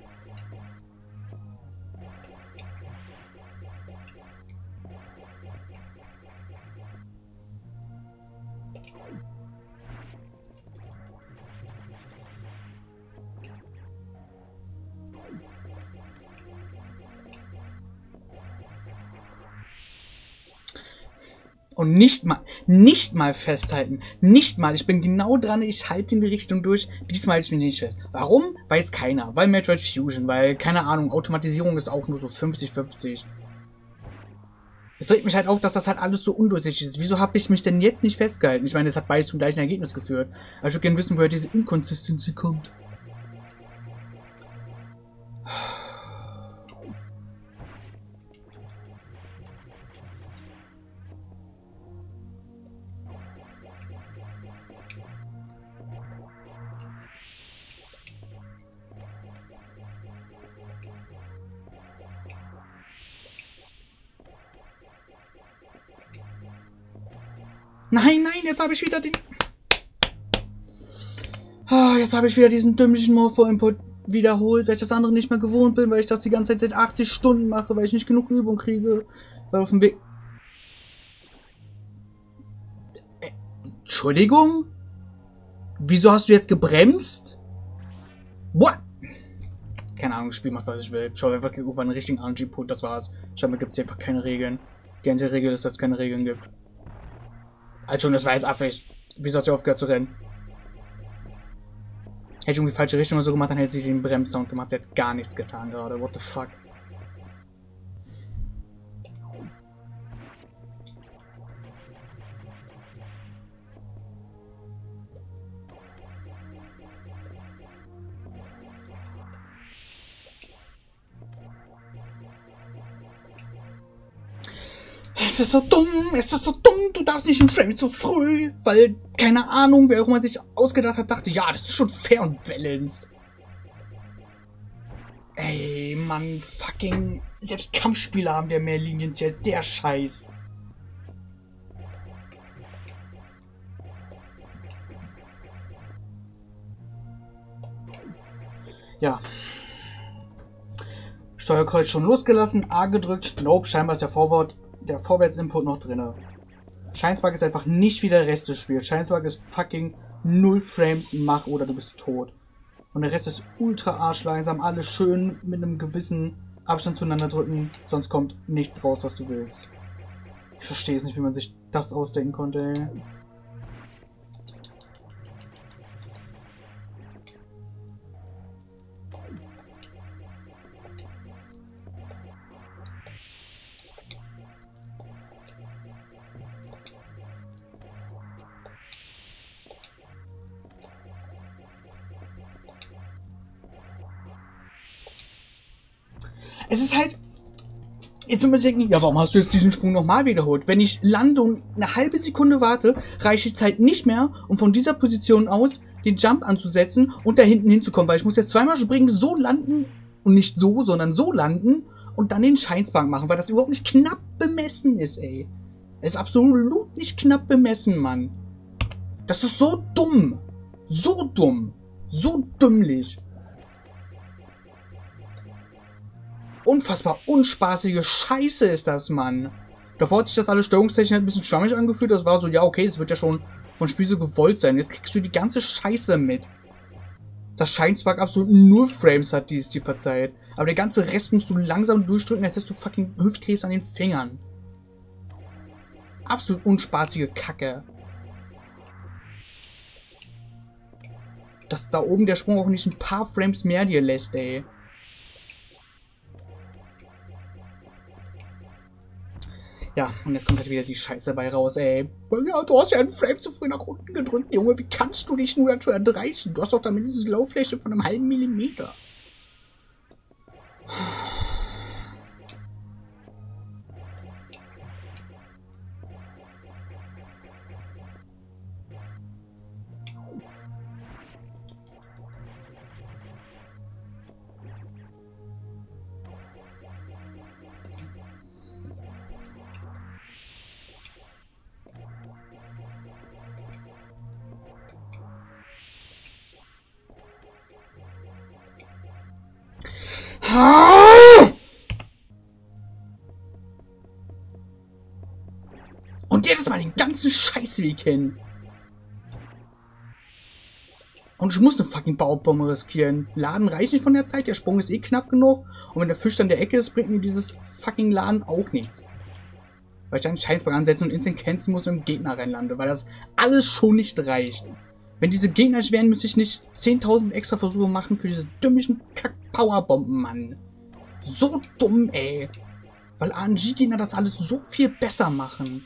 Und nicht mal, nicht mal festhalten. Nicht mal. Ich bin genau dran, ich halte in die Richtung durch. Diesmal halte ich mich nicht fest. Warum? Weiß keiner. Weil Metroid Fusion, weil, keine Ahnung, Automatisierung ist auch nur so fünfzig fünfzig. Es regt mich halt auf, dass das halt alles so undurchsichtig ist. Wieso habe ich mich denn jetzt nicht festgehalten? Ich meine, es hat beides zum gleichen Ergebnis geführt. Aber ich würde gerne wissen, woher diese Inconsistency kommt. Nein, nein, jetzt habe ich wieder den... Ah, jetzt habe ich wieder diesen dümmlichen Morpho-Input wiederholt, weil ich das andere nicht mehr gewohnt bin, weil ich das die ganze Zeit seit achtzig Stunden mache, weil ich nicht genug Übung kriege. Weil auf dem Weg... Äh, Entschuldigung? Wieso hast du jetzt gebremst? What? Keine Ahnung, das Spiel macht, was ich will. Schau einfach irgendwann einen richtigen R N G-Put, das war's. Scheinbar gibt es hier einfach keine Regeln. Die einzige Regel ist, dass es keine Regeln gibt. Also schon, das war jetzt Absicht. Wieso hat sie aufgehört zu rennen? Hätte ich irgendwie die falsche Richtung oder so gemacht, dann hätte sie den Bremssound gemacht. Sie hat gar nichts getan gerade. What the fuck? Es ist so dumm, es ist so dumm, du darfst nicht im Frame zu früh, weil, keine Ahnung, wer auch immer sich ausgedacht hat, dachte, ja, das ist schon fair und balanced. Ey, Mann, fucking, selbst Kampfspieler haben der mehr Linienziel als der Scheiß. Ja. Steuerkreuz schon losgelassen, A gedrückt, nope, scheinbar ist der Vorwort. Der Vorwärtsinput noch drin. Scheinspark ist einfach nicht wie der Rest des Spiels. Scheinspark ist fucking null Frames, mach oder du bist tot. Und der Rest ist ultra arschlangsam. Alles schön mit einem gewissen Abstand zueinander drücken, sonst kommt nicht raus, was du willst. Ich verstehe es nicht, wie man sich das ausdenken konnte, ey. Es ist halt... Jetzt muss man denken, ja, warum hast du jetzt diesen Sprung nochmal wiederholt? Wenn ich lande und eine halbe Sekunde warte, reicht die Zeit nicht mehr, um von dieser Position aus den Jump anzusetzen und da hinten hinzukommen. Weil ich muss jetzt zweimal springen, so landen und nicht so, sondern so landen und dann den Scheinspark machen, weil das überhaupt nicht knapp bemessen ist, ey. Es ist absolut nicht knapp bemessen, Mann. Das ist so dumm. So dumm. So dümmlich. Unfassbar unspaßige Scheiße ist das, Mann. Davor hat sich das alles steuerungstechnisch ein bisschen schwammig angefühlt. Das war so, ja, okay, es wird ja schon von Spiel so gewollt sein. Jetzt kriegst du die ganze Scheiße mit. Das Scheinspark absolut null Frames hat, die es dir verzeiht. Aber der ganze Rest musst du langsam durchdrücken, als hättest du fucking Hüftkrebs an den Fingern. Absolut unspaßige Kacke. Dass da oben der Sprung auch nicht ein paar Frames mehr dir lässt, ey. Ja, und jetzt kommt halt wieder die Scheiße dabei raus, ey. Ja, du hast ja einen Frame zu früh nach unten gedrückt, Junge. Wie kannst du dich nur dazu erdreisten? Du hast doch damit diese Laufläche von einem halben Millimeter. Und jedes Mal den ganzen Scheißweg hin. Und ich muss eine fucking Baubombe riskieren. Laden reicht nicht von der Zeit, der Sprung ist eh knapp genug. Und wenn der Fisch dann der Ecke ist, bringt mir dieses fucking Laden auch nichts. Weil ich dann einen Scheinspark ansetzen und instant canceln muss und im Gegner reinlande. Weil das alles schon nicht reicht. Wenn diese Gegner nicht wären, müsste ich nicht zehntausend extra Versuche machen für diese dümmlichen Kack-Powerbomben, Mann. So dumm, ey. Weil R N G-Gegner das alles so viel besser machen.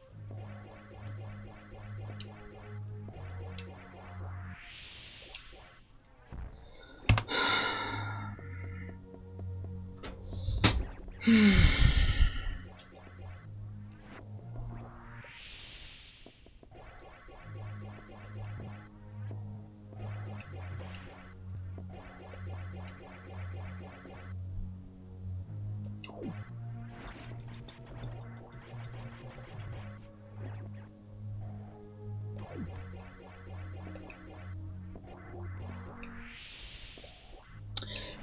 Hm.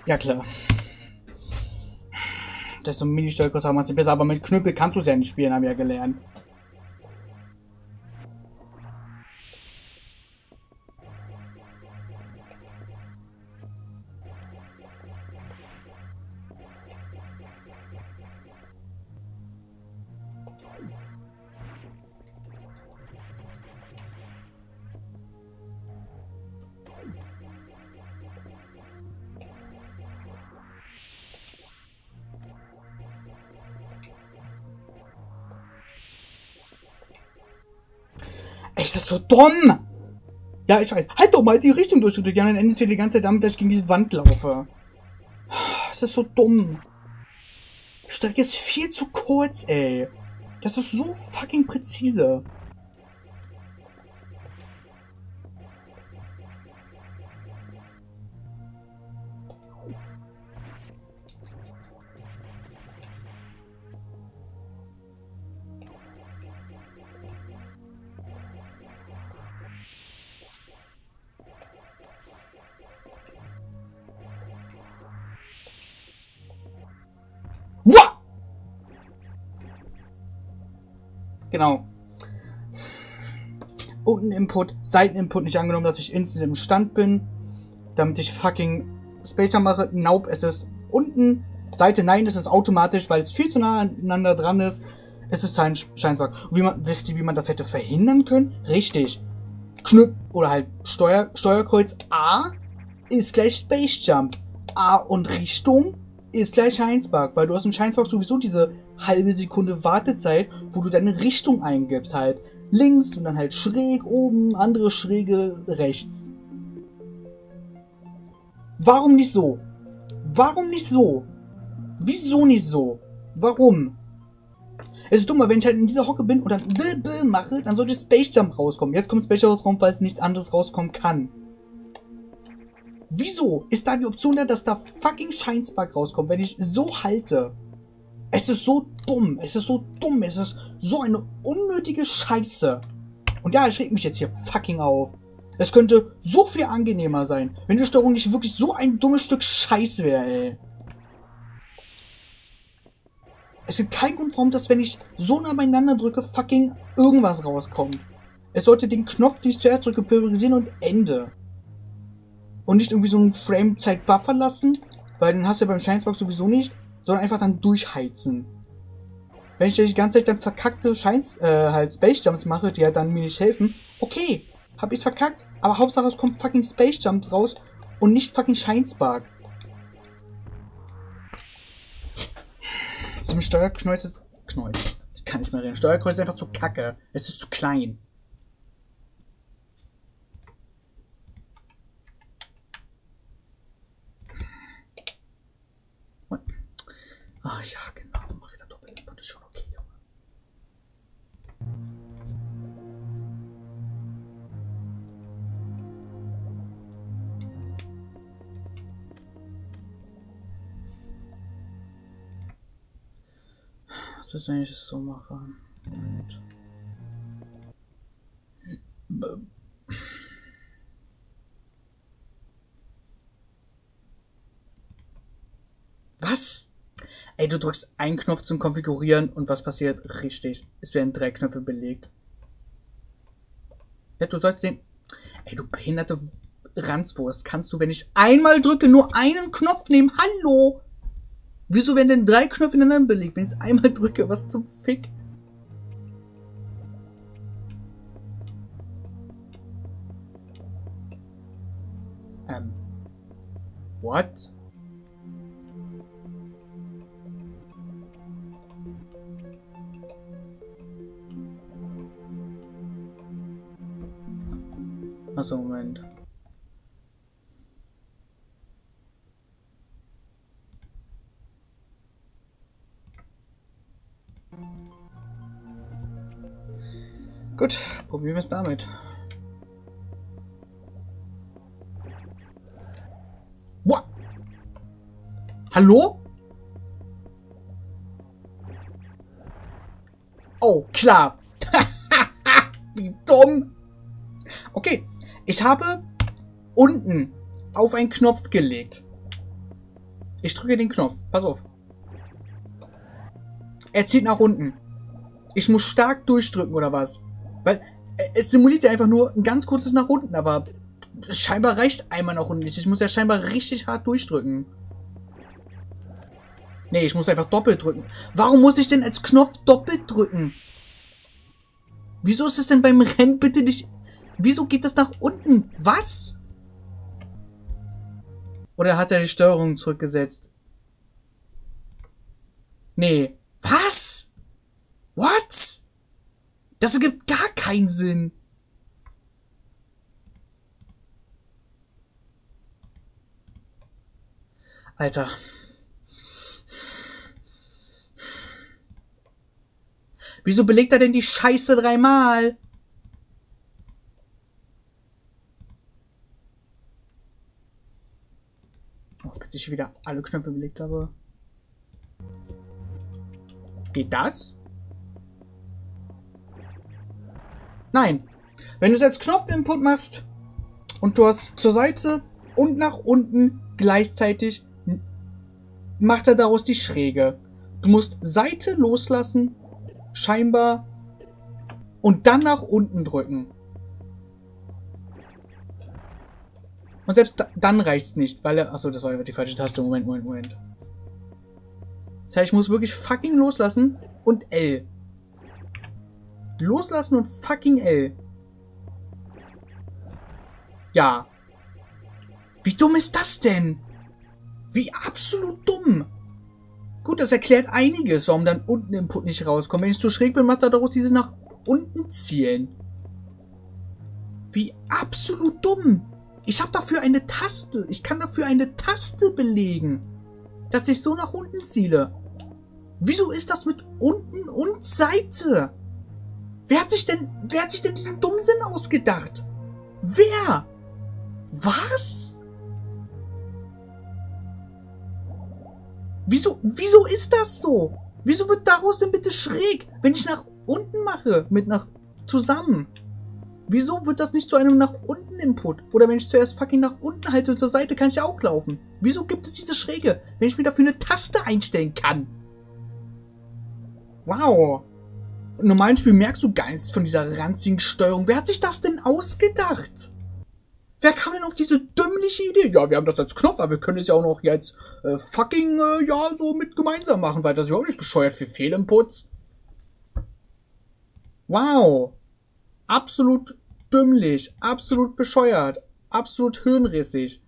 Ja, klar. Das ist so ein Mini-Steuerkreuz haben wir besser, aber mit Knüppel kannst du es ja nicht spielen, haben wir ja gelernt. Ey, ist das so dumm! Ja, ich weiß. Halt doch mal die Richtung durchgedrückt. Ja, dann endest du die ganze Zeit damit, dass ich gegen diese Wand laufe. Das ist so dumm. Die Strecke ist viel zu kurz, ey. Das ist so fucking präzise. Wow! Genau. Unten Input, Seiteninput nicht angenommen, dass ich instant im Stand bin, damit ich fucking Spacer mache. Nope, es ist unten. Seite nein, es ist automatisch, weil es viel zu nah aneinander dran ist. Es ist ein Scheinsbug. Wie man, wisst ihr, wie man das hätte verhindern können? Richtig. Knüpp oder halt Steuer, Steuerkreuz A ist gleich Space Jump. A und Richtung ist gleich Scheinsbug, weil du hast in Scheinsbug sowieso diese halbe Sekunde Wartezeit, wo du deine Richtung eingibst, halt links und dann halt schräg oben, andere schräge rechts. Warum nicht so? Warum nicht so? Wieso nicht so? Warum? Es ist dumm, weil wenn ich halt in dieser Hocke bin und dann b b mache, dann sollte Space Jump rauskommen. Jetzt kommt Space Jump rauskommen, weil es nichts anderes rauskommen kann. Wieso ist da die Option da, dass da fucking Scheinsbug rauskommt, wenn ich so halte? Es ist so dumm. Es ist so dumm. Es ist so eine unnötige Scheiße. Und ja, es regt mich jetzt hier fucking auf. Es könnte so viel angenehmer sein, wenn die Steuerung nicht wirklich so ein dummes Stück Scheiß wäre, ey. Es gibt keinen Grund, warum das, wenn ich so nah beieinander drücke, fucking irgendwas rauskommt. Es sollte den Knopf, den ich zuerst drücke, priorisieren und Ende. Und nicht irgendwie so einen Frame-Zeit-Buffer lassen, weil den hast du ja beim Scheinsbug sowieso nicht, sondern einfach dann durchheizen. Wenn ich die ganze Zeit dann verkackte Scheins, äh, halt Space Jumps mache, die halt dann mir nicht helfen, okay, hab ich's verkackt, aber Hauptsache es kommt fucking Space Jumps raus und nicht fucking Scheinsbug. So ein Steuerkreuz ist... Knäuz. Ich kann nicht mehr reden. Steuerkreuz ist einfach zu kacke. Es ist zu klein. Ach ja, genau. Mach wieder Doppelinput. Ist schon okay, Junge. Was ist, wenn ich es so mache? Moment. Was? Ey, du drückst einen Knopf zum Konfigurieren und was passiert? Richtig. Es werden drei Knöpfe belegt. Ja, du sollst den... Ey, du behinderte Ranzwurst. Kannst du, wenn ich einmal drücke, nur einen Knopf nehmen? Hallo? Wieso werden denn drei Knöpfe ineinander belegt, wenn ich es einmal drücke? Was zum Fick? Ähm. What? Achso, Moment. Gut, probieren wir es damit. What? Hallo? Oh, klar. Wie dumm. Okay, ich habe unten auf einen Knopf gelegt. Ich drücke den Knopf. Pass auf. Er zieht nach unten. Ich muss stark durchdrücken, oder was? Weil es simuliert ja einfach nur ein ganz kurzes nach unten, aber scheinbar reicht einmal nach unten nicht. Ich muss ja scheinbar richtig hart durchdrücken. Nee, ich muss einfach doppelt drücken. Warum muss ich denn als Knopf doppelt drücken? Wieso ist es denn beim Rennen bitte nicht... Wieso geht das nach unten? Was? Oder hat er die Steuerung zurückgesetzt? Nee. Was? What? Das ergibt gar keinen Sinn. Alter. Wieso belegt er denn die Scheiße dreimal? Oh, bis ich wieder alle Knöpfe belegt habe. Geht das? Nein. Wenn du es als Knopfinput machst und du hast zur Seite und nach unten gleichzeitig, macht er daraus die Schräge. Du musst Seite loslassen, scheinbar, und dann nach unten drücken. Und selbst da, dann reicht es nicht, weil er... Achso, das war die falsche Taste. Moment, Moment, Moment. Das heißt, ich muss wirklich fucking loslassen und L. Loslassen und fucking L. Ja. Wie dumm ist das denn? Wie absolut dumm. Gut, das erklärt einiges, warum dann unten Input nicht rauskommt. Wenn ich zu schräg bin, macht er daraus dieses nach unten zielen. Wie absolut dumm. Ich habe dafür eine Taste. Ich kann dafür eine Taste belegen, dass ich so nach unten ziele. Wieso ist das mit unten und Seite? Wer hat sich denn, wer hat sich denn diesen Dummsinn ausgedacht? Wer? Was? Wieso, wieso ist das so? Wieso wird daraus denn bitte schräg, wenn ich nach unten mache, mit nach, zusammen? Wieso wird das nicht zu einem nach unten Input? Oder wenn ich zuerst fucking nach unten halte und zur Seite, kann ich ja auch laufen. Wieso gibt es diese Schräge, wenn ich mir dafür eine Taste einstellen kann? Wow. Im normalen Spiel merkst du gar nichts von dieser ranzigen Steuerung. Wer hat sich das denn ausgedacht? Wer kam denn auf diese dümmliche Idee? Ja, wir haben das als Knopf, aber wir können es ja auch noch jetzt äh, fucking, äh, ja, so mit gemeinsam machen, weil das ist ja auch nicht bescheuert für Fehlinputs. Wow. Absolut dümmlich, absolut bescheuert, absolut hirnrissig.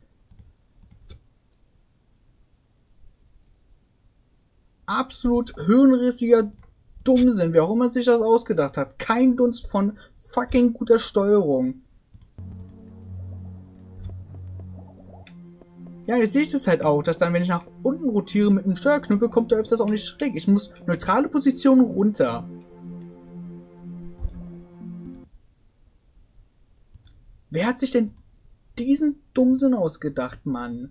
Absolut hirnrissiger Dummsinn, wer auch immer sich das ausgedacht hat. Kein Dunst von fucking guter Steuerung. Ja, jetzt sehe ich das halt auch, dass dann, wenn ich nach unten rotiere mit einem Steuerknüppel, kommt er öfters auch nicht schräg. Ich muss neutrale Position runter. Wer hat sich denn diesen Dummsinn ausgedacht, Mann?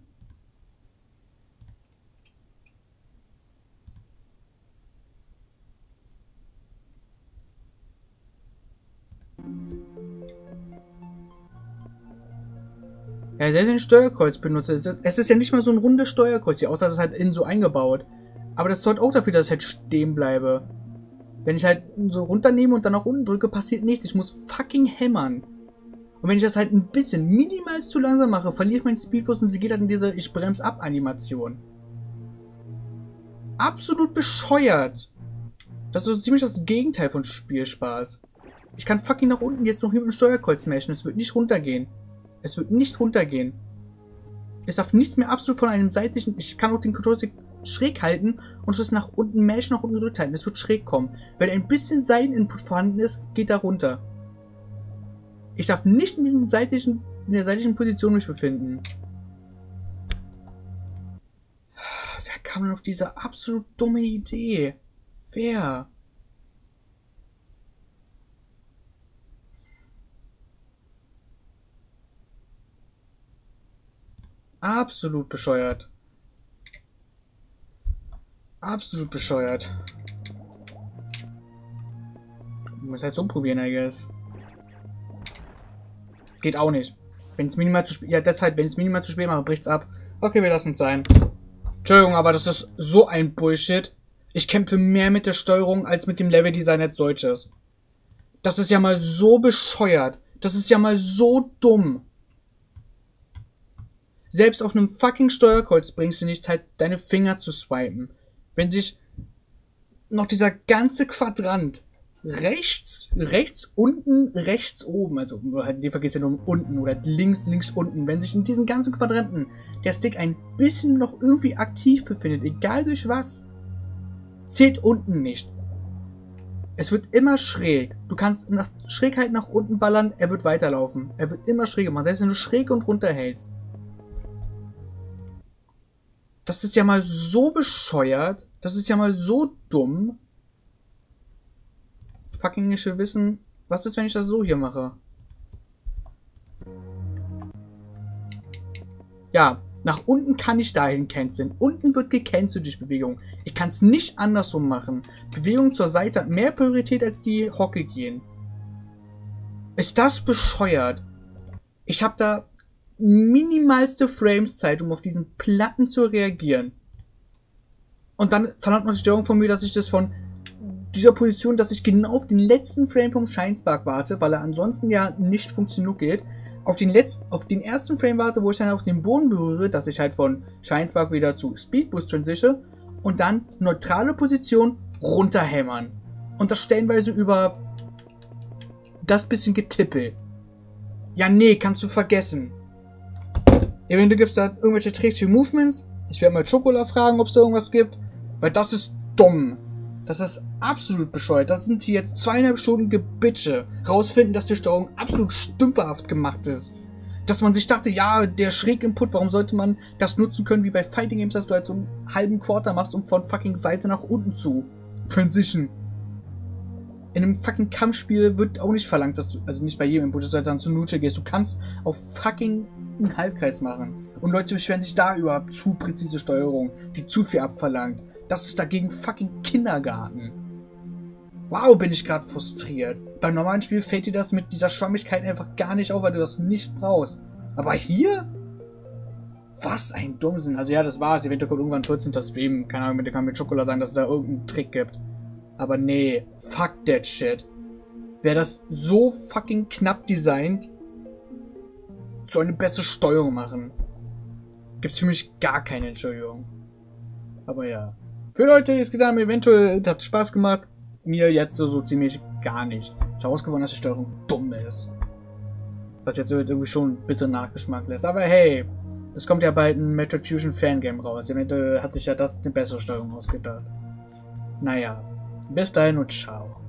Ja, der den Steuerkreuz benutzt. Es ist, es ist ja nicht mal so ein rundes Steuerkreuz hier, außer es ist halt innen so eingebaut. Aber das sorgt auch dafür, dass ich halt stehen bleibe. Wenn ich halt so runternehme und dann nach unten drücke, passiert nichts. Ich muss fucking hämmern. Und wenn ich das halt ein bisschen minimal zu langsam mache, verliere ich meinen Speedboost und sie geht halt in diese Ich bremse ab Animation. Absolut bescheuert. Das ist so ziemlich das Gegenteil von Spielspaß. Ich kann fucking nach unten jetzt noch hier mit dem Steuerkreuz mashen. Es wird nicht runtergehen. Es wird nicht runtergehen. Es darf nichts mehr absolut von einem seitlichen... Ich kann auch den Controller schräg halten und es nach unten mashen, nach unten gedrückt halten. Es wird schräg kommen. Wenn ein bisschen Seiteninput vorhanden ist, geht er runter. Ich darf nicht in diesen seitlichen, in der seitlichen Position mich befinden. Wer kam denn auf diese absolut dumme Idee? Wer? Absolut bescheuert. Absolut bescheuert. Ich muss halt so probieren, I guess. Geht auch nicht. Wenn es minimal zu spät... Ja, deshalb, wenn ich es minimal zu spät mache, bricht's ab. Okay, wir lassen es sein. Entschuldigung, aber das ist so ein Bullshit. Ich kämpfe mehr mit der Steuerung als mit dem Leveldesign als solches. Das ist ja mal so bescheuert. Das ist ja mal so dumm. Selbst auf einem fucking Steuerkreuz bringst du nichts, halt deine Finger zu swipen. Wenn sich noch dieser ganze Quadrant rechts, rechts unten, rechts oben, also halt, die vergisst ja nur unten oder links, links unten, wenn sich in diesen ganzen Quadranten der Stick ein bisschen noch irgendwie aktiv befindet, egal durch was, zählt unten nicht. Es wird immer schräg. Du kannst nach Schrägheit nach unten ballern, er wird weiterlaufen. Er wird immer schräger machen, selbst wenn du schräg und runter hältst. Das ist ja mal so bescheuert. Das ist ja mal so dumm. Fucking, ich will wissen, was ist, wenn ich das so hier mache? Ja, nach unten kann ich dahin canceln. Unten wird gecancelt durch Bewegung. Ich kann es nicht andersrum machen. Bewegung zur Seite hat mehr Priorität als die Hocke gehen. Ist das bescheuert? Ich habe da minimalste Frames-Zeit, um auf diesen Platten zu reagieren. Und dann verlangt man die Steuerung von mir, dass ich das von dieser Position, dass ich genau auf den letzten Frame vom Scheinspark warte, weil er ansonsten ja nicht funktioniert geht, auf den letzten, auf den ersten Frame warte, wo ich dann auf den Boden berühre, dass ich halt von Scheinspark wieder zu Speedboost transition und dann neutrale Position runterhämmern. Und das stellenweise über das bisschen Getippel. Ja, nee, kannst du vergessen. Eventuell gibt es da irgendwelche Tricks für Movements. Ich werde mal Chocola fragen, ob es da irgendwas gibt. Weil das ist dumm. Das ist absolut bescheuert. Das sind hier jetzt zweieinhalb Stunden Gebitsche. Rausfinden, dass die Steuerung absolut stümperhaft gemacht ist. Dass man sich dachte, ja, der Schräg-Input, warum sollte man das nutzen können, wie bei Fighting Games, dass du halt so einen halben Quarter machst, um von fucking Seite nach unten zu transition. In einem fucking Kampfspiel wird auch nicht verlangt, dass du, also nicht bei jedem Input, dass du halt dann zu Neutral gehst. Du kannst auf fucking einen Halbkreis machen. Und Leute beschweren sich da über zu präzise Steuerung, die zu viel abverlangt. Das ist dagegen fucking Kindergarten. Wow, bin ich gerade frustriert. Beim normalen Spiel fällt dir das mit dieser Schwammigkeit einfach gar nicht auf, weil du das nicht brauchst. Aber hier? Was ein Dummsinn. Also ja, das war's. Eventuell kommt irgendwann vierzehnter Stream. Keine Ahnung, mit dem kann mit Schokolade sagen, dass es da irgendeinen Trick gibt. Aber nee, fuck that shit. Wer das so fucking knapp designt, soll eine bessere Steuerung machen. Gibt's für mich gar keine Entschuldigung. Aber ja. Für Leute, die es getan haben, eventuell hat Spaß gemacht. Mir jetzt so, so ziemlich gar nicht. Ich habe herausgefunden, dass die Steuerung dumm ist. Was jetzt irgendwie schon bitter Nachgeschmack lässt. Aber hey, es kommt ja bald ein Metroid Fusion Fangame raus. Eventuell hat sich ja das eine bessere Steuerung ausgedacht. Naja, bis dahin und ciao.